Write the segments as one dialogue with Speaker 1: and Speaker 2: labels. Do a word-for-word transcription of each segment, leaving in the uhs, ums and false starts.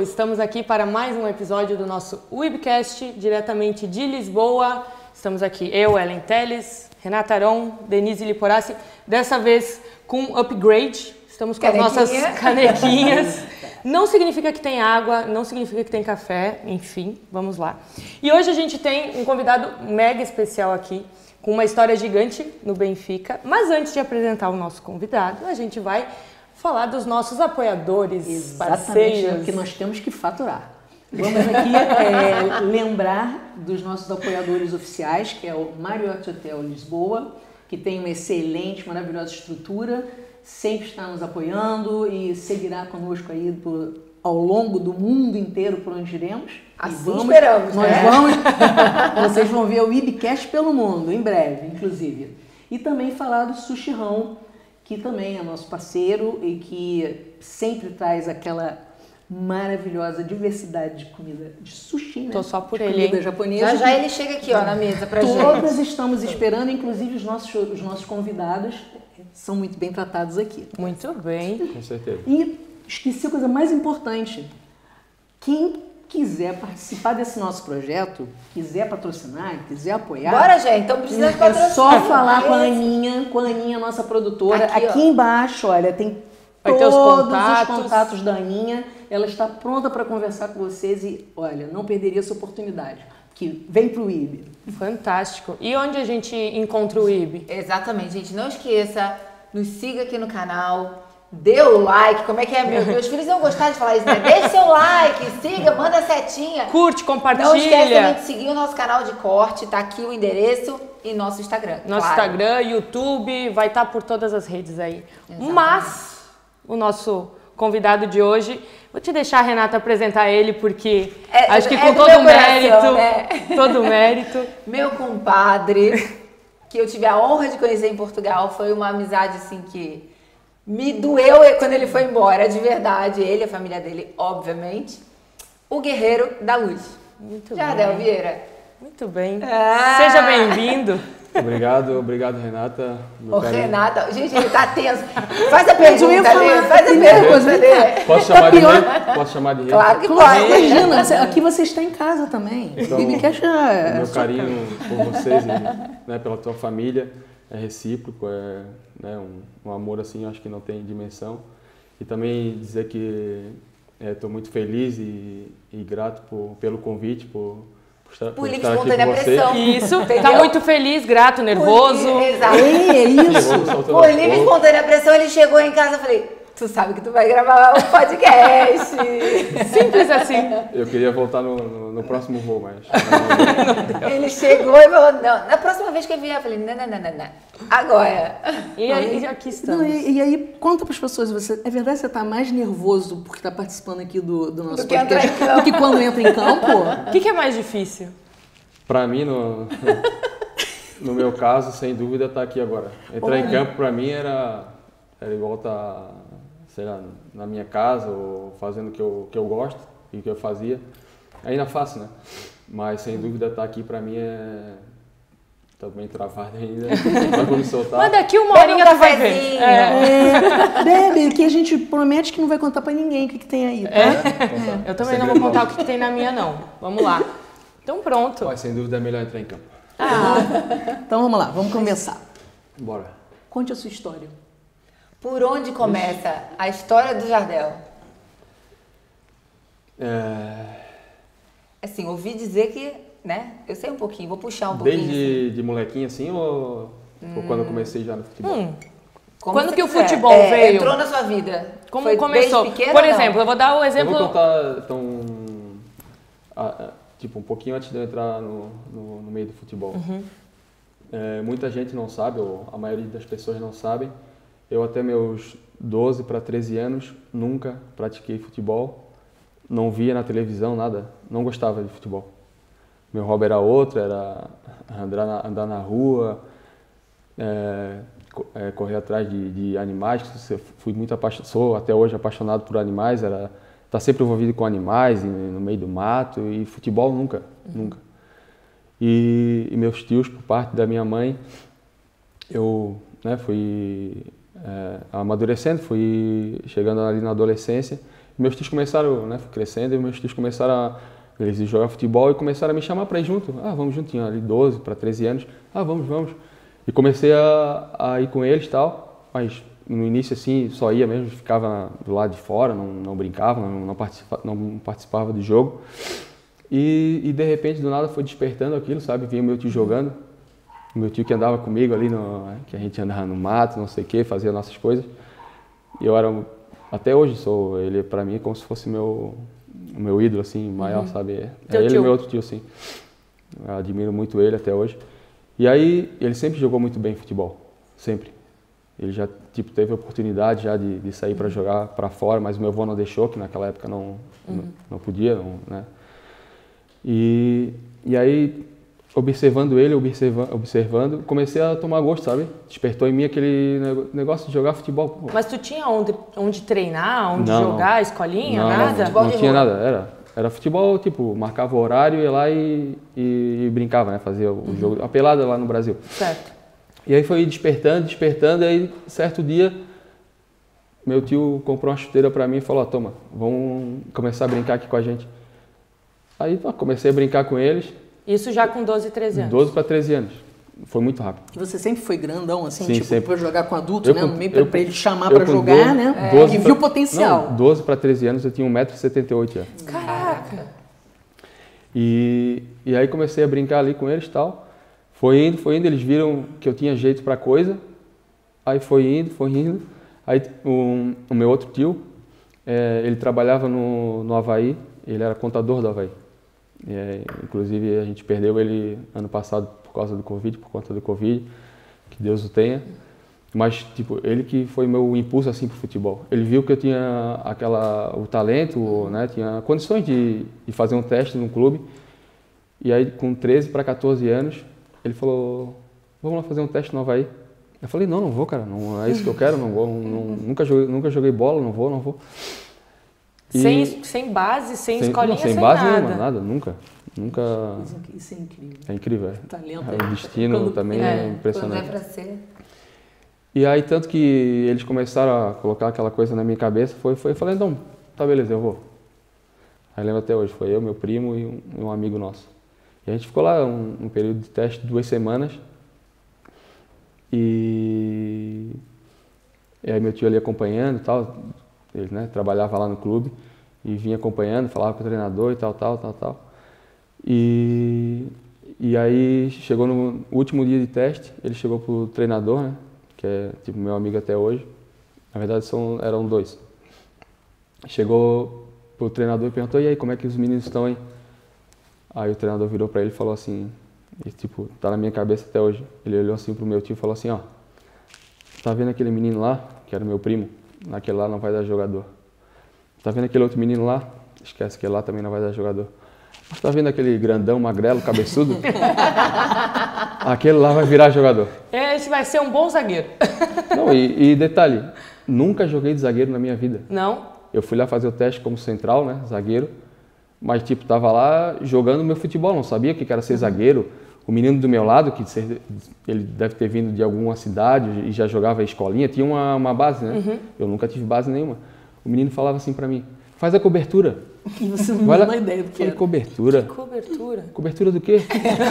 Speaker 1: Estamos aqui para mais um episódio do nosso Webcast, diretamente de Lisboa. Estamos aqui, eu, Ellen Telles, Renata Aron, Denise Liporassi, dessa vez com upgrade. Estamos com Canequinha. As nossas canequinhas. Não significa que tem água, não significa que tem café, enfim, vamos lá. E hoje a gente tem um convidado mega especial aqui, com uma história gigante no Benfica. Mas antes de apresentar o nosso convidado, a gente vai falar dos nossos apoiadores,
Speaker 2: exatamente,
Speaker 1: parceiros.
Speaker 2: Que nós temos que faturar. Vamos aqui é, lembrar dos nossos apoiadores oficiais, que é o Marriott Hotel Lisboa, que tem uma excelente, maravilhosa estrutura, sempre está nos apoiando e seguirá conosco aí por, ao longo do mundo inteiro por onde iremos.
Speaker 3: Assim
Speaker 2: vamos,
Speaker 3: esperamos,
Speaker 2: nós
Speaker 3: né?
Speaker 2: vamos, vocês vão ver o Webcast pelo mundo, em breve, inclusive. E também falar do Sushi Hão, que também é nosso parceiro e que sempre traz aquela maravilhosa diversidade de comida de sushi, né?
Speaker 1: Tô só por
Speaker 2: de
Speaker 1: ele,
Speaker 2: comida
Speaker 1: hein?
Speaker 2: japonesa.
Speaker 3: Já já ele chega aqui, ó, na mesa pra gente.
Speaker 2: Todas estamos esperando, inclusive os nossos, os nossos convidados são muito bem tratados aqui.
Speaker 1: Muito bem.
Speaker 4: Com certeza.
Speaker 2: E esqueci a coisa mais importante. Quem quiser participar desse nosso projeto, quiser patrocinar, quiser apoiar...
Speaker 3: Bora, gente, estamos precisando de patrocínio.
Speaker 2: É só falar com a Aninha, com a Aninha, nossa produtora.
Speaker 3: Aqui,
Speaker 2: aqui
Speaker 3: ó.
Speaker 2: embaixo, olha, tem
Speaker 1: Vai ter
Speaker 2: todos
Speaker 1: os contatos.
Speaker 2: os contatos da Aninha. Ela está pronta para conversar com vocês e, olha, não perderia essa oportunidade. Que vem pro I B.
Speaker 1: Fantástico. E onde a gente encontra o I B?
Speaker 3: Exatamente, gente. Não esqueça, nos siga aqui no canal, dê o like. Como é que é? Meu, meus filhos iam gostar de falar isso, né? Deixe seu like, siga, manda setinha.
Speaker 1: Curte, compartilha.
Speaker 3: Não esqueça também de seguir o nosso canal de corte, tá aqui o endereço e nosso Instagram.
Speaker 1: Nosso
Speaker 3: claro.
Speaker 1: Instagram, YouTube, vai estar por todas as redes aí.
Speaker 3: Exatamente.
Speaker 1: Mas o nosso convidado de hoje, vou te deixar a Renata apresentar ele, porque
Speaker 3: É,
Speaker 1: acho que
Speaker 3: é
Speaker 1: com
Speaker 3: do
Speaker 1: todo
Speaker 3: meu
Speaker 1: o mérito,
Speaker 3: coração, né?
Speaker 1: todo o mérito.
Speaker 3: Meu compadre, que eu tive a honra de conhecer em Portugal, foi uma amizade assim que me doeu quando ele foi embora, de verdade. Ele, a família dele, obviamente. O Guerreiro da Luz.
Speaker 1: Muito
Speaker 3: Jardel
Speaker 1: bem.
Speaker 3: Vieira.
Speaker 1: Muito bem.
Speaker 3: Ah.
Speaker 1: Seja bem-vindo.
Speaker 4: Obrigado, obrigado, Renata. Meu
Speaker 3: Ô,
Speaker 4: carinho.
Speaker 3: Renata, gente, ele tá tenso. Faz a
Speaker 2: Eu ia
Speaker 3: pergunta
Speaker 2: falar,
Speaker 3: dele, faz a
Speaker 2: primeira
Speaker 3: pergunta
Speaker 2: coisa,
Speaker 3: dele.
Speaker 4: Posso
Speaker 2: Tá
Speaker 4: chamar de
Speaker 2: pior.
Speaker 4: rei? Posso chamar de rei?
Speaker 3: Claro que
Speaker 2: Claro,
Speaker 3: pode.
Speaker 2: imagina, você- aqui você está em casa também.
Speaker 4: Então,
Speaker 2: o Webcast é
Speaker 4: meu
Speaker 2: sua
Speaker 4: carinho por vocês e né, pela tua família é recíproco, é né, um, um amor assim, eu acho que não tem dimensão. E também dizer que estou muito feliz e, e grato por, pelo convite, por, por estar,
Speaker 3: Por
Speaker 4: por
Speaker 3: livre
Speaker 4: estar aqui
Speaker 3: espontânea
Speaker 4: com você.
Speaker 3: pressão.
Speaker 1: Isso,
Speaker 3: Entendeu?
Speaker 1: tá muito feliz, grato, nervoso.
Speaker 3: Exato.
Speaker 2: É, é isso.
Speaker 4: Vamos soltando
Speaker 3: Por
Speaker 4: aos
Speaker 3: livre
Speaker 4: poucos.
Speaker 3: espontânea pressão, ele chegou em casa e falei, tu sabe que tu vai gravar um podcast.
Speaker 1: Simples assim.
Speaker 4: Eu queria voltar no, no, no próximo voo, mas
Speaker 3: Ele chegou e falou, não, na próxima vez que eu vier, eu falei, não, não, não, não, não. Agora.
Speaker 1: E aí, aqui
Speaker 2: Não,
Speaker 1: estamos.
Speaker 2: e, e aí, conta para as pessoas, você, é verdade que você está mais nervoso porque está participando aqui do, do nosso
Speaker 3: Do que entrar
Speaker 2: podcast
Speaker 3: em campo.
Speaker 2: do que quando entra em campo?
Speaker 1: O que, que é mais difícil?
Speaker 4: para mim, no, no meu caso, sem dúvida, tá aqui agora. Entrar em campo para mim era, era igual estar, sei lá, na minha casa ou fazendo o que eu, que eu gosto e o que eu fazia. Ainda faço, né? Mas sem dúvida estar aqui para mim é tá bem travado ainda. Mas vou me soltar.
Speaker 1: Mas daqui uma
Speaker 3: Bebe um
Speaker 1: horinha tu vai ver.
Speaker 3: cafezinho.
Speaker 1: É.
Speaker 2: É, bebe, que a gente promete que não vai contar para ninguém o que, que tem aí, tá?
Speaker 1: Eu também não vou contar o que, que tem na minha, não. Vamos lá. Então pronto.
Speaker 4: Mas sem dúvida é melhor entrar em campo.
Speaker 2: Então vamos lá, vamos começar.
Speaker 4: Bora.
Speaker 2: Conte a sua história.
Speaker 3: Por onde começa a história do Jardel?
Speaker 4: É,
Speaker 3: Assim, ouvi dizer que, né? Eu sei um pouquinho, vou puxar um pouquinho.
Speaker 4: desde de molequinho assim ou, ou quando eu comecei já no futebol?
Speaker 1: Hum,
Speaker 3: Como
Speaker 1: Quando
Speaker 3: você
Speaker 1: que o
Speaker 3: quiser.
Speaker 1: futebol
Speaker 3: É,
Speaker 1: veio?
Speaker 3: Entrou na sua vida.
Speaker 1: como
Speaker 3: Foi
Speaker 1: começou?
Speaker 3: Desde pequena,
Speaker 1: Por
Speaker 3: ou não?
Speaker 1: exemplo, eu vou dar o
Speaker 4: Eu
Speaker 1: exemplo.
Speaker 4: vou contar então, a- a- tipo um pouquinho antes de eu entrar no, no, no meio do futebol. É, muita gente não sabe, ou a maioria das pessoas não sabem. Eu até meus doze para treze anos nunca pratiquei futebol, não via na televisão nada, não gostava de futebol. Meu hobby era outro, era andar na, andar na rua, é, co- é, correr atrás de, de animais. Eu fui muito apaixonado, sou até hoje apaixonado por animais, era estar sempre envolvido com animais e no meio do mato, e futebol nunca, nunca. E, e meus tios, por parte da minha mãe, eu né, fui é, amadurecendo, fui chegando ali na adolescência, Meus tios começaram, né, fui crescendo, e meus tios começaram a eles iam jogar futebol e começaram a me chamar para ir junto. Ah, vamos juntinho, ali doze para treze anos. Ah, vamos, vamos. E comecei a, a ir com eles e tal, mas no início assim só ia mesmo, ficava do lado de fora, não, não brincava, não, não, participa, não participava do jogo. E, e de repente do nada foi despertando aquilo, sabe? Vinha meu tio jogando, meu tio que andava comigo ali, no, que a gente andava no mato, não sei o que, fazia nossas coisas. E eu era, até hoje sou, ele para mim é como se fosse meu... o meu ídolo, assim, maior, uhum. sabe? É
Speaker 1: Teu
Speaker 4: ele
Speaker 1: tio.
Speaker 4: e meu outro tio, assim. Eu admiro muito ele até hoje. E aí, ele sempre jogou muito bem futebol. Sempre. Ele já, tipo, teve a oportunidade já de, de sair para jogar para fora, mas meu avô não deixou, que naquela época não, uhum. não, não podia, não, né? E, e aí, observando ele, observa, observando, comecei a tomar gosto, sabe? Despertou em mim aquele negócio de jogar futebol. Pô.
Speaker 1: Mas tu tinha onde, onde treinar, onde
Speaker 4: não,
Speaker 1: jogar,
Speaker 4: não.
Speaker 1: escolinha,
Speaker 4: não,
Speaker 1: nada?
Speaker 4: Não, não, não tinha nada, era, era futebol, tipo, marcava o horário, ia lá e, e, e brincava, né? Fazia o uhum. jogo, a pelada lá no Brasil.
Speaker 1: Certo.
Speaker 4: E aí foi despertando, despertando, e aí certo dia meu tio comprou uma chuteira pra mim e falou, ó, toma, vamos começar a brincar aqui com a gente. Aí ó, comecei a brincar com eles.
Speaker 1: Isso já com doze, treze anos?
Speaker 4: doze para treze anos. Foi muito rápido.
Speaker 2: E você sempre foi grandão, assim,
Speaker 4: Sim,
Speaker 2: tipo,
Speaker 4: sempre.
Speaker 2: pra jogar com adulto,
Speaker 4: eu,
Speaker 2: né?
Speaker 4: Com,
Speaker 2: Meio pra,
Speaker 4: eu,
Speaker 2: pra ele chamar pra jogar,
Speaker 4: doze,
Speaker 2: né?
Speaker 4: doze
Speaker 2: E
Speaker 4: pra,
Speaker 2: viu o potencial.
Speaker 4: Não, doze para treze anos eu tinha um metro e setenta e oito já.
Speaker 1: Caraca!
Speaker 4: E, e aí comecei a brincar ali com eles e tal. Foi indo, foi indo, eles viram que eu tinha jeito pra coisa. Aí foi indo, foi indo. Aí um, o meu outro tio, é, ele trabalhava no, no Avaí, ele era contador do Avaí. É, inclusive a gente perdeu ele ano passado por causa do Covid, por conta do Covid, que Deus o tenha. Mas tipo, ele que foi meu impulso assim pro futebol. Ele viu que eu tinha aquela o talento, né, tinha condições de, de fazer um teste num clube. E aí com treze para quatorze anos, ele falou: "Vamos lá fazer um teste no Avaí". Eu falei: "Não, não vou, cara, não é isso que eu quero, não vou, não, nunca joguei, nunca joguei bola, não vou, não vou".
Speaker 1: E sem, sem base, sem, sem escolinha, não, sem,
Speaker 4: sem
Speaker 1: base
Speaker 4: nada.
Speaker 1: nenhuma,
Speaker 4: nada, nunca. Nunca...
Speaker 2: Isso é incrível.
Speaker 4: É incrível, é.
Speaker 2: Talento.
Speaker 4: É, o destino quando, também é, é impressionante.
Speaker 3: Quando é pra ser.
Speaker 4: E aí, tanto que eles começaram a colocar aquela coisa na minha cabeça, foi, foi, eu falei, então, tá beleza, eu vou. Aí lembro até hoje, foi eu, meu primo e um, um amigo nosso. E a gente ficou lá um, um período de teste, duas semanas. E... e aí meu tio ali acompanhando e tal, ele, né, trabalhava lá no clube e vinha acompanhando, falava com o treinador e tal, tal, tal, tal. E, e aí chegou no último dia de teste, ele chegou pro treinador, né, que é tipo meu amigo até hoje. Na verdade são, eram dois. Chegou pro treinador e perguntou: "E aí, como é que os meninos estão aí?" Aí o treinador virou para ele e falou assim, e, tipo, tá na minha cabeça até hoje. Ele olhou assim pro meu tio e falou assim: "Ó, tá vendo aquele menino lá, que era meu primo? Naquele lá não vai dar jogador. Tá vendo aquele outro menino lá? Esquece que lá também não vai dar jogador. Mas tá vendo aquele grandão, magrelo, cabeçudo? Aquele lá vai virar jogador."
Speaker 1: Esse vai ser um bom zagueiro.
Speaker 4: Não, e, e detalhe, nunca joguei de zagueiro na minha vida.
Speaker 1: Não?
Speaker 4: Eu fui lá fazer o teste como central, né, zagueiro, mas tipo, tava lá jogando meu futebol, não sabia o que era ser zagueiro. O menino do meu lado, que ele deve ter vindo de alguma cidade e já jogava escolinha, tinha uma, uma base, né? Uhum. Eu nunca tive base nenhuma. O menino falava assim pra mim: "Faz a cobertura."
Speaker 2: E você não tem uma ideia do que
Speaker 4: falei,
Speaker 2: era.
Speaker 4: Cobertura?
Speaker 1: Que cobertura?
Speaker 4: Cobertura do quê?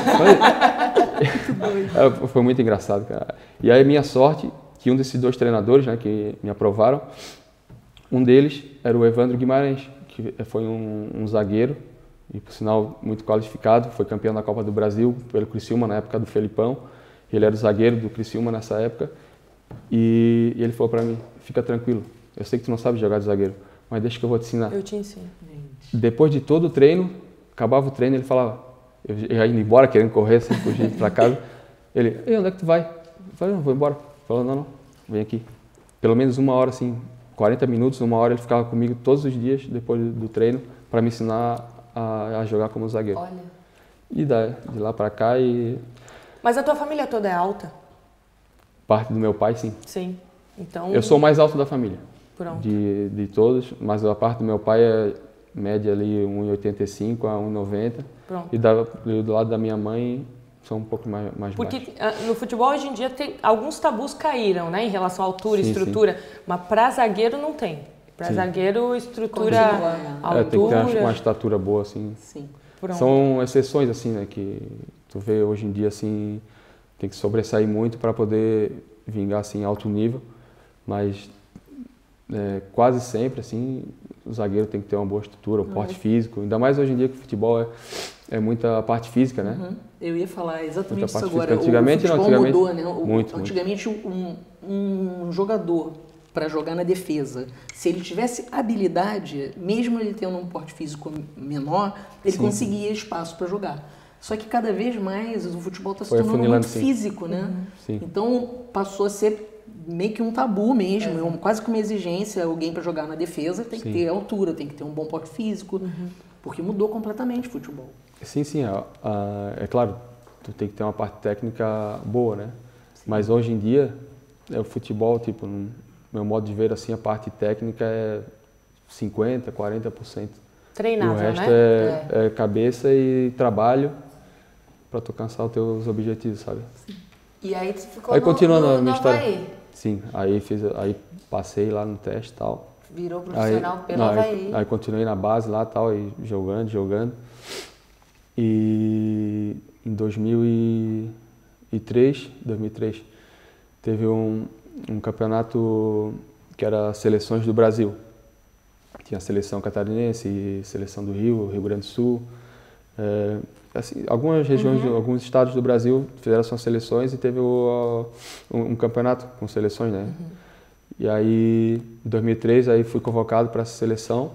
Speaker 4: Muito Foi muito engraçado, cara. E aí, minha sorte, que um desses dois treinadores, né, que me aprovaram, um deles era o Evandro Guimarães, que foi um, um zagueiro, e por sinal muito qualificado, foi campeão da Copa do Brasil pelo Criciúma na época do Felipão. Ele era o zagueiro do Criciúma nessa época. E, e ele falou pra mim: "Fica tranquilo, eu sei que tu não sabe jogar de zagueiro, mas deixa que eu vou te ensinar."
Speaker 1: Eu te ensino.
Speaker 4: Depois de todo o treino, acabava o treino, ele falava, eu ia indo embora, querendo correr, assim, fugir pra casa. Ele: "Ei, onde é que tu vai?" Eu falei: "Não, vou embora." Ele falou: "Não, não, vem aqui." Pelo menos uma hora, assim, quarenta minutos, uma hora, ele ficava comigo todos os dias, depois do treino, para me ensinar a, a jogar como zagueiro.
Speaker 3: Olha.
Speaker 4: E da, de lá pra cá, e...
Speaker 1: Mas a tua família toda é alta?
Speaker 4: Parte do meu pai, sim.
Speaker 1: Sim. Então...
Speaker 4: Eu sou o mais alto da família.
Speaker 1: Pronto.
Speaker 4: De, de todos, mas a parte do meu pai é média ali um e oitenta e cinco a um e noventa.
Speaker 1: Pronto.
Speaker 4: E da, do lado da minha mãe são um pouco mais, mais
Speaker 1: Porque
Speaker 4: baixos.
Speaker 1: no futebol hoje em dia tem, alguns tabus caíram, né, em relação à altura,
Speaker 4: Sim,
Speaker 1: estrutura, sim. Mas para zagueiro não tem. Para
Speaker 4: Sim.
Speaker 1: zagueiro, estrutura,
Speaker 2: Continua, né?
Speaker 1: altura.
Speaker 4: É, tem que ter uma, uma estatura boa, assim.
Speaker 2: Sim.
Speaker 1: Pronto.
Speaker 4: São exceções, assim, né? Que tu vê hoje em dia, assim, tem que sobressair muito para poder vingar, assim, alto nível. Mas é, quase sempre, assim, o zagueiro tem que ter uma boa estrutura, um porte físico. Ainda mais hoje em dia que o futebol é, é muita parte física, né?
Speaker 2: Uhum. Eu ia falar exatamente
Speaker 4: Muita
Speaker 2: isso
Speaker 4: parte
Speaker 2: agora.
Speaker 4: física. Antigamente
Speaker 2: o futebol
Speaker 4: não, antigamente,
Speaker 2: mudou, né? O,
Speaker 4: muito,
Speaker 2: antigamente um, um jogador para jogar na defesa, se ele tivesse habilidade, mesmo ele tendo um porte físico menor, ele
Speaker 4: Sim.
Speaker 2: conseguia espaço para jogar. Só que cada vez mais o futebol está se
Speaker 4: Foi
Speaker 2: tornando
Speaker 4: afunilando,
Speaker 2: muito
Speaker 4: sim.
Speaker 2: físico, né?
Speaker 4: Sim.
Speaker 2: Então passou a ser meio que um tabu mesmo, é um, quase que uma exigência. Alguém para jogar na defesa tem que
Speaker 4: Sim.
Speaker 2: ter altura, tem que ter um bom porte físico, porque mudou completamente o futebol.
Speaker 4: Sim, sim. a- a- é claro, tu tem que ter uma parte técnica boa, né? Mas hoje em dia, é o futebol, tipo, no meu modo de ver, assim, a parte técnica é cinquenta, quarenta por cento. E
Speaker 1: Treinável,
Speaker 4: o resto
Speaker 1: né?
Speaker 4: é, é cabeça e trabalho para tu alcançar os teus objetivos, sabe?
Speaker 3: E aí tu ficou
Speaker 4: Aí
Speaker 3: no,
Speaker 4: continuando
Speaker 3: no,
Speaker 4: a minha
Speaker 3: no
Speaker 4: história.
Speaker 3: Havaí.
Speaker 4: Sim, aí fiz, aí passei lá no teste e tal.
Speaker 3: Virou
Speaker 4: Aí,
Speaker 3: profissional pelo
Speaker 4: não,
Speaker 3: Havaí.
Speaker 4: aí, aí continuei na base lá tal, e jogando, jogando. E em dois mil e três, dois mil e três teve um, um campeonato que era seleções do Brasil. Tinha a seleção catarinense, seleção do Rio, Rio Grande do Sul. É, assim, algumas regiões,
Speaker 1: Uhum.
Speaker 4: alguns estados do Brasil fizeram suas seleções e teve o, um, um campeonato com seleções, né?
Speaker 1: Uhum.
Speaker 4: E aí, em dois mil e três, aí fui convocado para essa seleção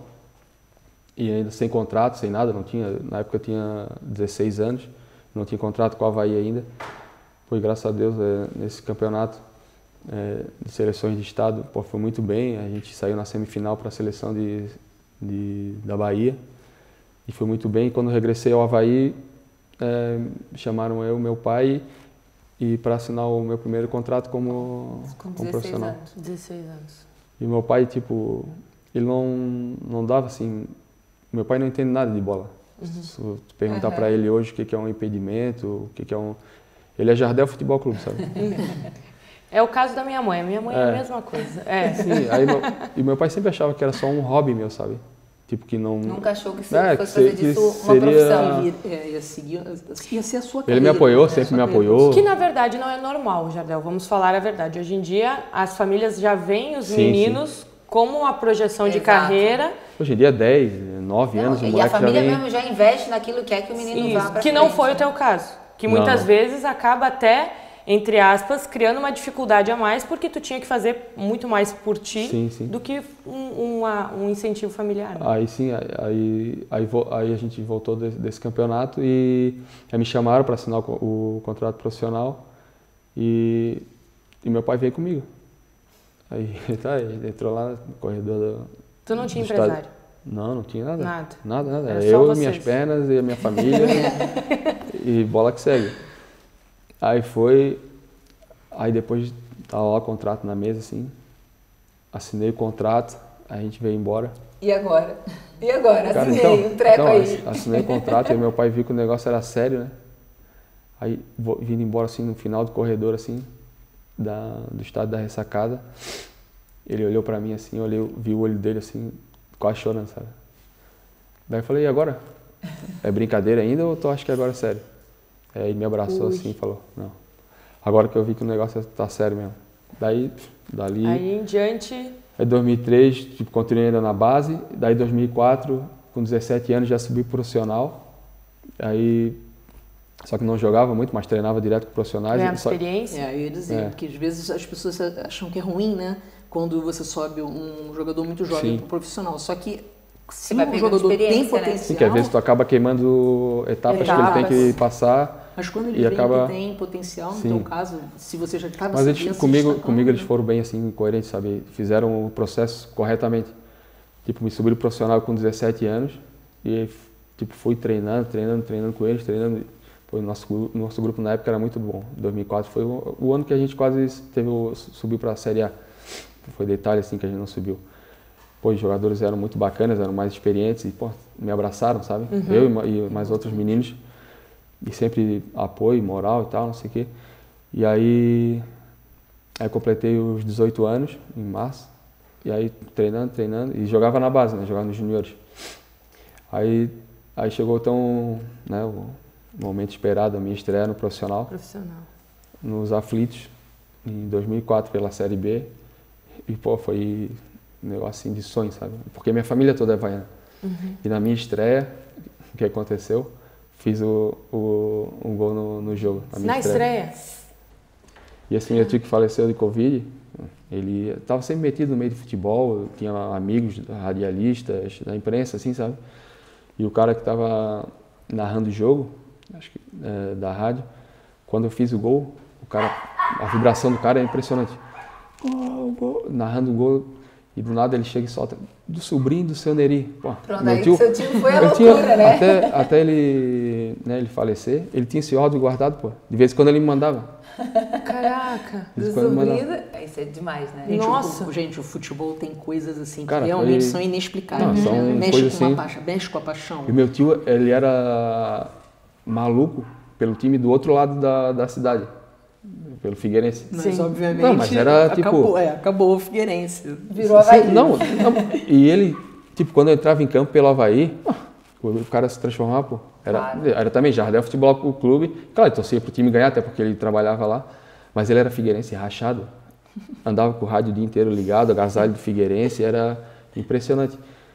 Speaker 4: e ainda sem contrato, sem nada, não tinha, na época eu tinha dezesseis anos, não tinha contrato com o Havaí ainda. Foi, graças a Deus, é, nesse campeonato é, de seleções de estado, pô, foi muito bem. A gente saiu na semifinal para a seleção de, de, da Bahia e foi muito bem. E quando regressei ao Havaí, é, chamaram eu, meu pai, e para assinar o meu primeiro contrato como,
Speaker 3: Com
Speaker 4: como
Speaker 3: dezesseis
Speaker 4: profissional.
Speaker 3: anos.
Speaker 1: dezesseis anos.
Speaker 4: E meu pai, tipo, ele não, não dava assim... Meu pai não entende nada de bola. Se tu perguntar
Speaker 3: Uhum.
Speaker 4: para ele hoje o que que é um impedimento, o que que é um... Ele é Jardel Futebol Clube, sabe?
Speaker 1: É o caso da minha mãe. A minha mãe é,
Speaker 4: É.
Speaker 1: a mesma coisa. É.
Speaker 4: Sim, aí meu, e meu pai sempre achava que era só um hobby meu, sabe? Tipo, que não...
Speaker 3: Nunca achou que você
Speaker 4: É,
Speaker 3: fosse
Speaker 4: que
Speaker 3: fazer
Speaker 4: se-
Speaker 3: disso
Speaker 4: que
Speaker 3: uma
Speaker 4: seria-
Speaker 3: profissão.
Speaker 2: Ia, é, ia, seguir, ia ser a sua
Speaker 4: Ele
Speaker 2: carreira.
Speaker 4: me apoiou,
Speaker 2: né?
Speaker 4: sempre
Speaker 2: Sua
Speaker 4: me
Speaker 2: carreira.
Speaker 4: apoiou.
Speaker 1: Que na verdade não é normal, Jardel. Vamos falar a verdade. Hoje em dia, as famílias já veem os
Speaker 4: Sim,
Speaker 1: meninos como a projeção de
Speaker 3: Exato.
Speaker 1: carreira.
Speaker 4: Hoje em dia, dez, nove
Speaker 3: Não,
Speaker 4: anos, o
Speaker 3: e a
Speaker 4: moleque já
Speaker 3: família
Speaker 4: vem...
Speaker 3: mesmo já investe naquilo que é que o menino
Speaker 1: Isso,
Speaker 3: vá pra
Speaker 1: que não
Speaker 3: frente,
Speaker 1: foi
Speaker 3: né?
Speaker 1: o teu caso. Que
Speaker 4: Não,
Speaker 1: muitas
Speaker 4: não.
Speaker 1: vezes acaba até, entre aspas, criando uma dificuldade a mais, porque tu tinha que fazer muito mais por ti
Speaker 4: Sim, sim.
Speaker 1: do que um, uma- um incentivo familiar. né?
Speaker 4: Aí sim, aí, aí, aí, vo- aí a gente voltou desse, desse campeonato e aí me chamaram para assinar o, co- o contrato profissional e, e meu pai veio comigo. Aí tá, ele entrou lá no corredor do,
Speaker 1: Tu não tinha
Speaker 4: do estádio.
Speaker 1: empresário?
Speaker 4: Não, não tinha nada.
Speaker 1: Nada.
Speaker 4: Nada, nada.
Speaker 1: Era
Speaker 4: Era
Speaker 1: só
Speaker 4: eu,
Speaker 1: vocês.
Speaker 4: minhas pernas e a minha família e bola que segue. Aí foi, aí depois tava lá o contrato na mesa assim, assinei o contrato, aí a gente veio embora.
Speaker 3: E agora? E agora?
Speaker 4: Cara,
Speaker 3: Assinei
Speaker 4: então,
Speaker 3: um treco
Speaker 4: então,
Speaker 3: aí.
Speaker 4: ass- assinei o contrato e meu pai viu que o negócio era sério, né? Aí vo- vindo embora assim no final do corredor assim, da, do estádio da ressacada, ele olhou pra mim assim, eu olhei, vi o olho dele assim, quase chorando, sabe? Daí eu falei, e agora? É brincadeira ainda ou tu acha que agora é sério? Aí ele me abraçou
Speaker 1: Ui.
Speaker 4: assim e falou, não, agora que eu vi que o negócio tá sério mesmo. Daí, dali...
Speaker 1: Aí em diante,
Speaker 4: Aí dois mil e três, tipo, continuei ainda na base. Daí dois mil e quatro, com dezessete anos, já subi pro profissional. Aí, só que não jogava muito, mas treinava direto com profissionais.
Speaker 1: ganhava
Speaker 4: Só-
Speaker 1: experiência.
Speaker 2: É, eu ia dizer,
Speaker 4: É.
Speaker 2: porque às vezes as pessoas acham que é ruim, né? Quando você sobe um jogador muito jovem
Speaker 4: Sim.
Speaker 2: para profissional. Só que se
Speaker 3: vai
Speaker 2: um
Speaker 3: pegando
Speaker 2: jogador tem
Speaker 3: experiência, né?
Speaker 2: potencial,
Speaker 4: Sim, que às vezes tu acaba queimando etapas, que ele tem que passar.
Speaker 2: mas quando ele
Speaker 4: e
Speaker 2: vê
Speaker 4: acaba-
Speaker 2: que tem potencial, no
Speaker 4: Sim.
Speaker 2: teu caso, se você já estava
Speaker 4: Mas eles, comigo, comigo
Speaker 2: né?
Speaker 4: eles foram bem assim, coerentes, sabe? Fizeram o processo corretamente. Tipo, me subiram profissional com dezessete anos e tipo, fui treinando, treinando, treinando com eles, treinando. Pô, o nosso, gru- nosso grupo na época era muito bom. dois mil e quatro foi o, o ano que a gente quase teve o, subiu para a Série A. Foi detalhe assim que a gente não subiu. Pô, os jogadores eram muito bacanas, eram mais experientes e pô, me abraçaram, sabe? Eu e, ma- e mais outros meninos. E sempre apoio, moral e tal, não sei o quê. E aí, aí eu completei os dezoito anos, em março. E aí treinando, treinando, e jogava na base, né? Jogava nos juniores. Aí, aí chegou tão, né, o momento esperado, a minha estreia no profissional.
Speaker 1: Profissional.
Speaker 4: Nos Aflitos, em dois mil e quatro, pela Série B. E, pô, foi um negócio assim de sonho, sabe? Porque minha família toda é havaiana. Uhum. E na minha estreia, o que aconteceu? Fiz o, o, um gol no, no jogo. Na, minha
Speaker 1: na estreia? estreia?
Speaker 4: E esse meu tio que faleceu de Covid, ele estava sempre metido no meio de futebol, tinha amigos radialistas, da imprensa, assim, sabe? E o cara que estava narrando o jogo, acho que é, da rádio, quando eu fiz o gol, o cara, a vibração do cara é impressionante. Gol, gol, narrando o gol, e do nada ele chega e solta, do sobrinho do seu Neri. Pô,
Speaker 3: Pronto,
Speaker 4: meu
Speaker 3: aí
Speaker 4: tio,
Speaker 3: seu tio foi a loucura,
Speaker 4: tinha,
Speaker 3: né?
Speaker 4: Até, até ele, né, ele falecer, ele tinha esse ódio guardado, pô. De vez em quando ele me mandava.
Speaker 1: Caraca.
Speaker 3: Do sobrinho, isso é demais, né?
Speaker 2: Gente,
Speaker 1: Nossa.
Speaker 2: O, gente, o futebol tem coisas assim
Speaker 4: Cara,
Speaker 2: que realmente
Speaker 4: foi...
Speaker 2: são inexplicáveis.
Speaker 4: Não, são
Speaker 2: mexe,
Speaker 4: coisas
Speaker 2: com
Speaker 4: assim...
Speaker 2: uma paixão, mexe com a paixão.
Speaker 4: E meu tio, ele era maluco pelo time do outro lado da, da cidade, pelo Figueirense.
Speaker 2: Mas,
Speaker 1: Sim.
Speaker 2: obviamente,
Speaker 4: Não, mas era,
Speaker 2: acabou,
Speaker 4: tipo...
Speaker 2: é, acabou o Figueirense.
Speaker 3: Virou Avaí.
Speaker 4: Não, não, e ele, tipo, quando eu entrava em campo pelo Avaí, o cara se transformava, pô. Era,
Speaker 3: Claro.
Speaker 4: era também Jardel Futebol Clube. Claro, ele torcia pro time ganhar, até porque ele trabalhava lá. Mas ele era figueirense rachado. Andava com o rádio o dia inteiro ligado, agasalho do Figueirense, era impressionante.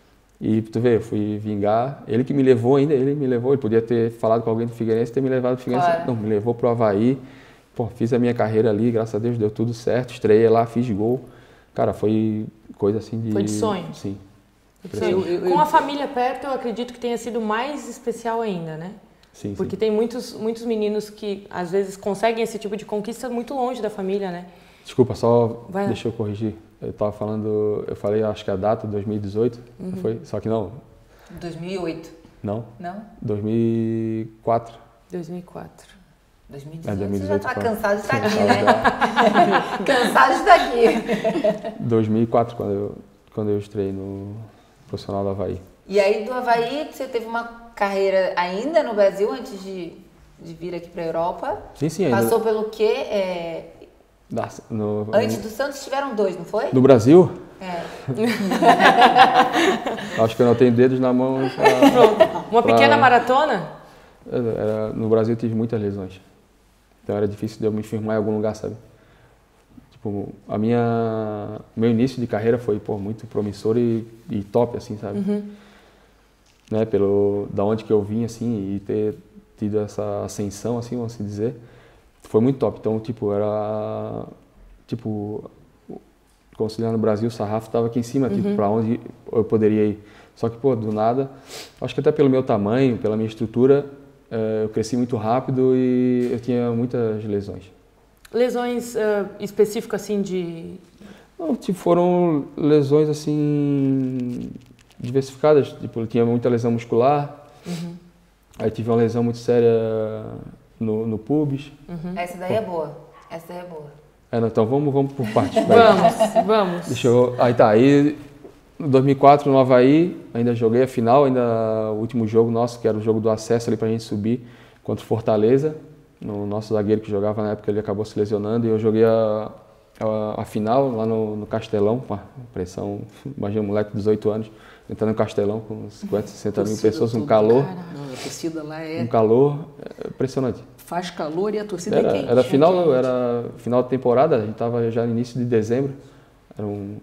Speaker 4: E tu vê, eu fui vingar, ele que me levou ainda, ele me levou, ele podia ter falado com alguém do Figueirense e ter me levado pro Figueirense.
Speaker 3: Claro.
Speaker 4: Não, me levou pro Avaí, pô, fiz a minha carreira ali, graças a Deus deu tudo certo, estreiei lá, fiz gol. Cara, foi coisa assim de...
Speaker 1: Foi de sonho?
Speaker 4: Sim.
Speaker 1: Sim.
Speaker 2: Eu- eu-
Speaker 1: Com a família perto, eu acredito que tenha sido mais especial ainda, né?
Speaker 4: Sim,
Speaker 1: Porque
Speaker 4: sim.
Speaker 1: tem muitos, muitos meninos que, às vezes, conseguem esse tipo de conquista muito longe da família, né?
Speaker 4: Desculpa, só
Speaker 1: Vai lá.
Speaker 4: deixa eu corrigir. Eu tava falando, eu falei, acho que a data, dois mil e dezoito,
Speaker 1: Uhum.
Speaker 4: não foi? Só que não,
Speaker 3: dois mil e oito,
Speaker 4: não,
Speaker 3: não?
Speaker 4: dois mil e quatro.
Speaker 1: dois mil e quatro.
Speaker 3: dois mil e
Speaker 4: É,
Speaker 3: dezoito,
Speaker 4: dois mil e
Speaker 3: você já
Speaker 4: dezoito,
Speaker 3: tá
Speaker 4: claro.
Speaker 3: cansado de estar aqui,
Speaker 4: Sim,
Speaker 3: né?
Speaker 4: já-
Speaker 3: Cansado de estar aqui.
Speaker 4: dois mil e quatro, quando eu, quando eu estrei no profissional do Avaí.
Speaker 3: E aí do Avaí, você teve uma carreira ainda no Brasil antes de, de vir aqui para a Europa.
Speaker 4: Sim, sim, ainda.
Speaker 3: Passou pelo quê? É,
Speaker 4: Da- no,
Speaker 3: antes do Santos tiveram dois, não foi?
Speaker 4: no Brasil,
Speaker 3: É.
Speaker 4: acho que eu não tenho dedos na mão. pra-
Speaker 1: Uma
Speaker 4: pra-
Speaker 1: pequena maratona?
Speaker 4: era- no Brasil eu tive muitas lesões. Então era difícil de eu me firmar em algum lugar, sabe? Tipo, a minha... meu início de carreira foi, pô, muito promissor e, e top, assim, sabe? Né, pelo... da onde que eu vim, assim, e ter tido essa ascensão, assim, vamos dizer, foi muito top. Então, tipo, era... Tipo, considerando no Brasil, o sarrafo estava aqui em cima, tipo, pra onde eu poderia ir. Só que, pô, do nada, acho que até pelo meu tamanho, pela minha estrutura, eh, eu cresci muito rápido e eu tinha muitas lesões.
Speaker 1: Lesões ah, específicas, assim, de...
Speaker 4: Não, tipo, foram lesões assim diversificadas, tipo, eu tinha muita lesão muscular, aí tive uma lesão muito séria no, no pubis.
Speaker 3: Essa daí é boa. Essa daí é boa.
Speaker 4: É, não, então vamos, vamos por partes. vai.
Speaker 1: Vamos, vamos.
Speaker 4: Deixa eu... Aí tá, aí em dois mil e quatro no Avaí, ainda joguei a final, ainda o último jogo nosso, que era o jogo do acesso ali pra gente subir contra o Fortaleza. O nosso zagueiro que jogava na época, ele acabou se lesionando e eu joguei a, a, a final lá no, no Castelão, com a pressão, imagina um moleque de dezoito anos, entrando no Castelão com cinquenta, sessenta mil
Speaker 2: Torcida
Speaker 4: pessoas, um
Speaker 2: tudo,
Speaker 4: calor,
Speaker 2: Não, a torcida lá é,
Speaker 4: um calor é, impressionante.
Speaker 2: faz calor e a torcida
Speaker 4: Era,
Speaker 2: é quente.
Speaker 4: era
Speaker 2: é
Speaker 4: final,
Speaker 2: quente.
Speaker 4: era final de temporada, a gente estava já no início de dezembro. Era um...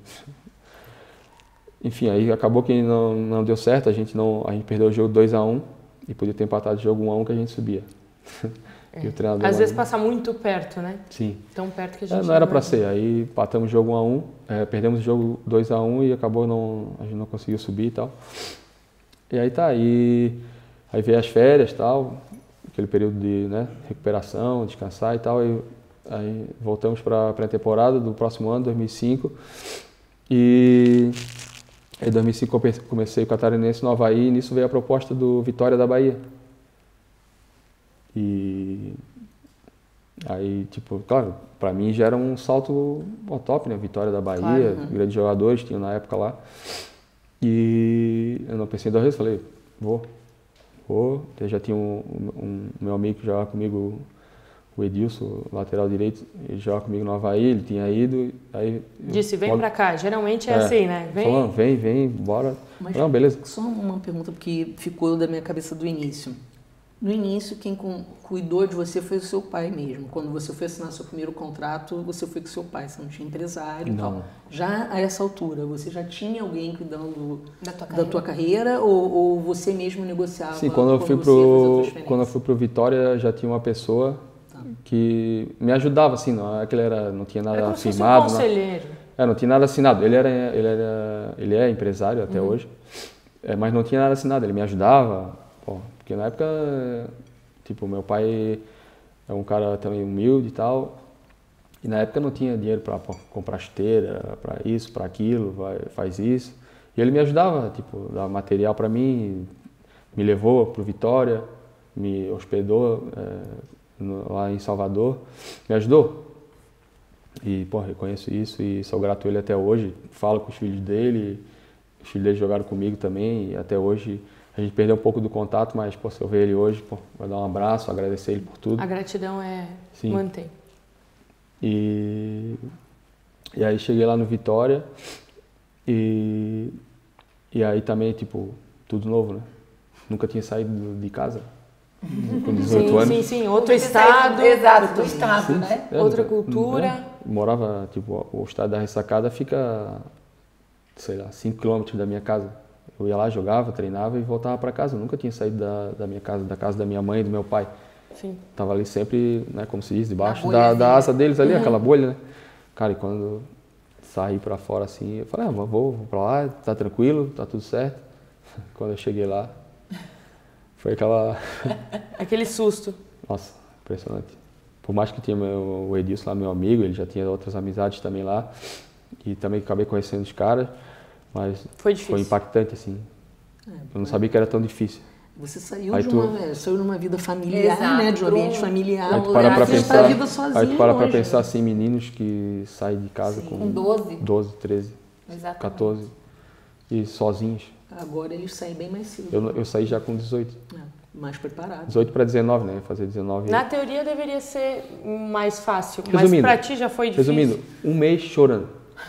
Speaker 4: Enfim, aí acabou que não, não deu certo, a gente, não, a gente perdeu o jogo dois a um e podia ter empatado o jogo um a um que a gente subia. E o treinador
Speaker 1: Às
Speaker 4: lá-
Speaker 1: vezes passa muito perto, né?
Speaker 4: Sim.
Speaker 1: Tão perto que a
Speaker 4: É,
Speaker 1: gente...
Speaker 4: não era para
Speaker 1: imagina.
Speaker 4: ser, aí empatamos o jogo um a um, é, perdemos o jogo dois a um e acabou não, a gente não conseguiu subir e tal. E aí tá, aí, aí veio as férias e tal, aquele período de, né, recuperação, descansar e tal, e aí voltamos para a pré-temporada do próximo ano, dois mil e cinco, e em dois mil e cinco eu comecei o Catarinense no Avaí e nisso veio a proposta do Vitória da Bahia. E aí, tipo, claro, pra mim já era um salto ó, top, né? Vitória da Bahia,
Speaker 1: Claro.
Speaker 4: grandes jogadores tinham na época lá. E eu não pensei duas vezes, falei, vou, vou. Eu já tinha um, um, um meu amigo que jogava comigo, o Edilson, lateral direito, ele joga comigo no Avaí, ele tinha ido, aí...
Speaker 1: Disse, vem
Speaker 4: logo,
Speaker 1: pra cá. Geralmente é,
Speaker 4: é
Speaker 1: assim, né? Vem.
Speaker 4: Falou, vem, vem, bora.
Speaker 2: Mas
Speaker 4: Não, beleza.
Speaker 2: só uma pergunta, porque ficou da minha cabeça do início. No início, quem com, cuidou de você foi o seu pai mesmo. Quando você foi assinar seu primeiro contrato, você foi com seu pai, você não tinha empresário e
Speaker 4: Não.
Speaker 2: tal. Já a essa altura, você já tinha alguém cuidando
Speaker 3: Da tua
Speaker 2: da
Speaker 3: carreira.
Speaker 2: tua carreira ou, ou você mesmo negociava?
Speaker 4: Sim, quando eu fui
Speaker 2: você ia fazer a
Speaker 4: pro
Speaker 2: transferência?
Speaker 4: quando eu fui pro Vitória já tinha uma pessoa que me ajudava assim, não é que ele era, não tinha
Speaker 1: Era
Speaker 4: nada
Speaker 1: como se fosse um
Speaker 4: firmado, não,
Speaker 1: conselheiro.
Speaker 4: é, não tinha nada assinado. Ele era ele era ele é empresário até hoje, é, mas não tinha nada assinado. Ele me ajudava, pô, porque na época tipo meu pai é um cara também humilde e tal. E na época não tinha dinheiro para comprar esteira, para isso, para aquilo, vai, faz isso. E ele me ajudava, tipo, dava material para mim, me levou pro Vitória, me hospedou é, no, lá em Salvador, me ajudou. E, pô, reconheço isso e sou grato a ele até hoje. Falo com os filhos dele, os filhos dele jogaram comigo também e até hoje a gente perdeu um pouco do contato, mas, pô, se eu ver ele hoje, pô, vou dar um abraço, agradecer ele por tudo.
Speaker 1: A gratidão é...
Speaker 4: Sim.
Speaker 1: Mantém.
Speaker 4: E, e aí cheguei lá no Vitória e, e aí também, tipo, tudo novo, né? Nunca tinha saído de casa com dezoito
Speaker 1: Sim,
Speaker 4: anos.
Speaker 1: sim, sim. Outro estado,
Speaker 3: Exato, do estado, né?
Speaker 4: É,
Speaker 1: outra
Speaker 4: é,
Speaker 1: cultura.
Speaker 4: é. Morava, tipo, o estado da Ressacada fica, sei lá, cinco quilômetros da minha casa. Eu ia lá, jogava, treinava e voltava para casa. Eu nunca tinha saído da, da minha casa, da casa da minha mãe e do meu pai.
Speaker 1: Sim.
Speaker 4: Tava ali sempre, né, como se diz, debaixo
Speaker 3: Na
Speaker 4: da,
Speaker 3: bolhazinha.
Speaker 4: da asa deles ali, aquela bolha, né? Cara, e quando saí pra fora assim, eu falei, ah, vou, vou pra lá, tá tranquilo, tá tudo certo. Quando eu cheguei lá, foi aquela...
Speaker 1: Aquele susto.
Speaker 4: Nossa, impressionante. Por mais que tinha meu, o Edilson lá, meu amigo, ele já tinha outras amizades também lá. E também acabei conhecendo os caras, mas
Speaker 1: Foi difícil.
Speaker 4: foi impactante, assim. Eu não sabia que era tão difícil.
Speaker 2: Você saiu
Speaker 4: Aí
Speaker 2: de
Speaker 4: tu-
Speaker 2: uma, é, saiu de uma vida familiar,
Speaker 3: Exato,
Speaker 2: né? De um
Speaker 3: pra um-
Speaker 2: ambiente familiar.
Speaker 4: Aí tu para pra
Speaker 2: Você está
Speaker 4: pensar,
Speaker 2: a vida sozinho
Speaker 4: aí tu para pra
Speaker 2: hoje.
Speaker 4: pensar assim, meninos que saem de casa com
Speaker 3: Com doze.
Speaker 4: doze, treze,
Speaker 3: Exatamente.
Speaker 4: quatorze e sozinhos.
Speaker 2: Agora eles saem bem mais cedo.
Speaker 4: Eu, eu saí já com dezoito.
Speaker 2: É, mais preparados.
Speaker 4: dezoito para dezenove, né? Fazer dezenove.
Speaker 1: Na teoria deveria ser mais fácil, mas
Speaker 4: Resumindo,
Speaker 1: pra ti já foi difícil.
Speaker 4: Resumindo, um mês chorando.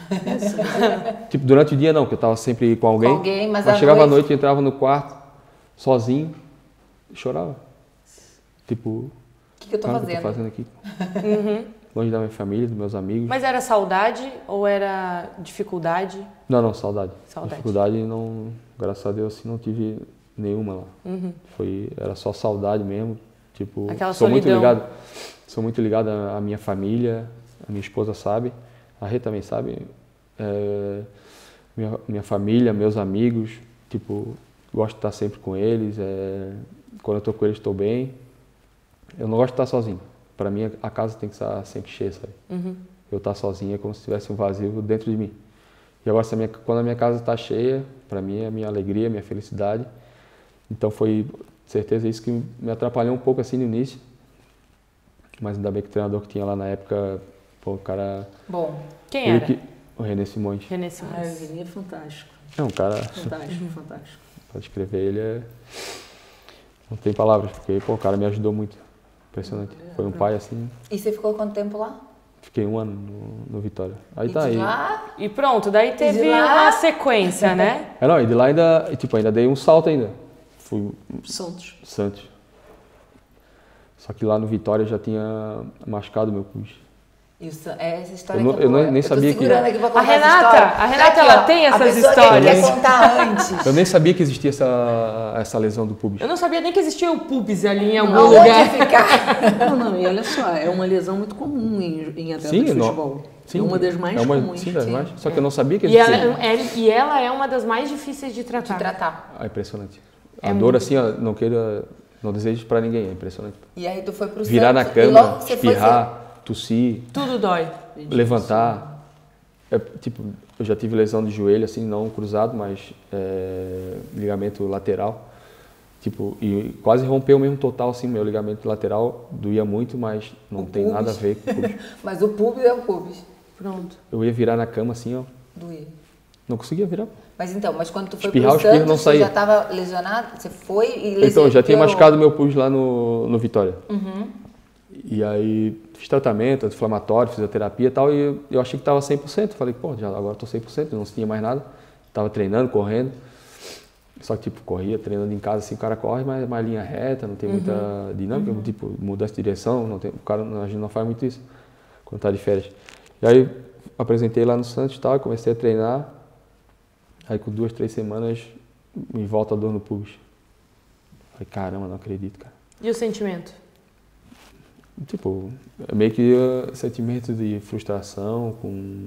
Speaker 4: Tipo, durante o dia não, que eu tava sempre com alguém.
Speaker 3: Com alguém, mas à
Speaker 4: chegava à
Speaker 3: noite-
Speaker 4: noite, entrava no quarto, sozinho, e chorava. Tipo,
Speaker 3: O que, que eu tô
Speaker 4: cara, o que eu
Speaker 3: fazendo?
Speaker 4: tô fazendo aqui? Longe da minha família, dos meus amigos.
Speaker 1: Mas era saudade ou era dificuldade?
Speaker 4: Não, não, saudade.
Speaker 1: Saudade.
Speaker 4: Dificuldade não, graças a Deus, assim, não tive nenhuma lá. Foi, era só saudade mesmo. Tipo,
Speaker 1: Aquela
Speaker 4: sou muito
Speaker 1: solidão.
Speaker 4: ligado, sou muito ligado à à minha família, a minha esposa sabe, a Rê também sabe. É, minha, minha família, meus amigos, tipo, gosto de estar sempre com eles. É, quando eu tô com eles, estou bem. Eu não gosto de estar sozinho. Para mim, a casa tem que estar sempre cheia, sabe? Eu estar sozinho é como se tivesse um vazio dentro de mim. E agora, se a minha, quando a minha casa está cheia, para mim é a minha alegria, a minha felicidade. Então foi, de certeza, isso que me atrapalhou um pouco assim no início. Mas ainda bem que o treinador que tinha lá na época, pô, o cara...
Speaker 3: Bom,
Speaker 1: Quem
Speaker 4: ele
Speaker 1: era?
Speaker 4: que- o René Simões.
Speaker 1: René
Speaker 2: Ah, o
Speaker 1: Simões.
Speaker 2: Vini é fantástico.
Speaker 4: É um cara,
Speaker 2: Fantástico, fantástico.
Speaker 4: para descrever ele, é... não tem palavras, porque pô, o cara me ajudou muito. Impressionante. Foi um pai assim,
Speaker 3: e você ficou quanto tempo lá?
Speaker 4: fiquei um ano no, no Vitória. Aí
Speaker 3: E
Speaker 4: tá
Speaker 3: de
Speaker 4: aí.
Speaker 3: lá,
Speaker 1: E pronto, daí teve
Speaker 3: De lá-
Speaker 1: uma sequência, né?
Speaker 4: É, não, e de lá ainda, e, tipo, ainda dei um salto ainda. Fui
Speaker 2: Santos.
Speaker 4: Santos. Só que lá no Vitória eu já tinha machucado meu pulso.
Speaker 3: isso, é essa história
Speaker 4: Eu não-
Speaker 3: que é
Speaker 4: eu não-
Speaker 3: boa.
Speaker 4: nem
Speaker 3: tô
Speaker 4: sabia que-
Speaker 3: segurando aqui pra contar
Speaker 1: A Renata,
Speaker 3: essa história.
Speaker 1: a Renata,
Speaker 3: Tá
Speaker 1: ela
Speaker 3: ó,
Speaker 1: tem
Speaker 3: a
Speaker 1: essas
Speaker 3: pessoa
Speaker 1: histórias.
Speaker 3: Que quer contar antes.
Speaker 4: Eu nem sabia que existia essa, essa lesão do pubis.
Speaker 1: Eu não sabia nem que existia o pubis ali em algum
Speaker 3: Aonde
Speaker 1: lugar.
Speaker 3: ficar?
Speaker 2: Não, não, e olha só, é uma lesão muito comum em, em atletas
Speaker 4: Sim,
Speaker 2: de
Speaker 4: não-
Speaker 2: futebol.
Speaker 4: Sim,
Speaker 2: é uma das mais
Speaker 4: é uma-
Speaker 2: comuns.
Speaker 4: Sim, das
Speaker 3: sim.
Speaker 4: mais. Só que eu não sabia que
Speaker 1: E ela,
Speaker 4: existia.
Speaker 1: é, e ela é uma das mais difíceis de tratar.
Speaker 3: De tratar.
Speaker 4: Ah, impressionante.
Speaker 1: É
Speaker 4: A dor assim, ó, não queira, não desejo pra ninguém, é impressionante.
Speaker 3: E aí tu foi pro
Speaker 4: Virar na
Speaker 3: Santos, e logo
Speaker 4: cama,
Speaker 3: que você foi,
Speaker 4: espirrar, tossir,
Speaker 1: Tudo dói.
Speaker 4: levantar. É, tipo, eu já tive lesão de joelho, assim, não cruzado, mas é, ligamento lateral. Tipo, e quase rompeu mesmo total, assim, meu ligamento lateral. Doía muito, mas não
Speaker 3: O
Speaker 4: tem
Speaker 3: pubis.
Speaker 4: nada a ver com o pubis.
Speaker 3: Mas o pubis é o pubis.
Speaker 1: Pronto.
Speaker 4: Eu ia virar na cama, assim, ó,
Speaker 3: Doía.
Speaker 4: não conseguia virar.
Speaker 3: Mas então, mas quando tu foi
Speaker 4: Espirrar, o
Speaker 3: pro
Speaker 4: espirro
Speaker 3: Santos,
Speaker 4: não
Speaker 3: tu
Speaker 4: saía.
Speaker 3: já estava lesionado? Você foi e lesionou?
Speaker 4: Então, eu já tinha machucado meu pubis lá no, no Vitória. E aí fiz tratamento, anti-inflamatório, fisioterapia e tal, e eu, eu achei que estava cem por cento. Falei, pô, já, agora estou cem por cento, não tinha mais nada. Estava treinando, correndo. Só que, tipo, corria, treinando em casa, assim, o cara corre, mas é uma linha reta, não tem muita uhum. dinâmica, uhum. tipo, mudança de direção, não tem, o cara, a gente não faz muito isso quando tá de férias. E aí, apresentei lá no Santos e tal, comecei a treinar. Aí, com duas, três semanas, me volta a dor no pubis. Falei, caramba, não acredito, cara.
Speaker 1: E o sentimento?
Speaker 4: Tipo, meio que uh, sentimento de frustração, com...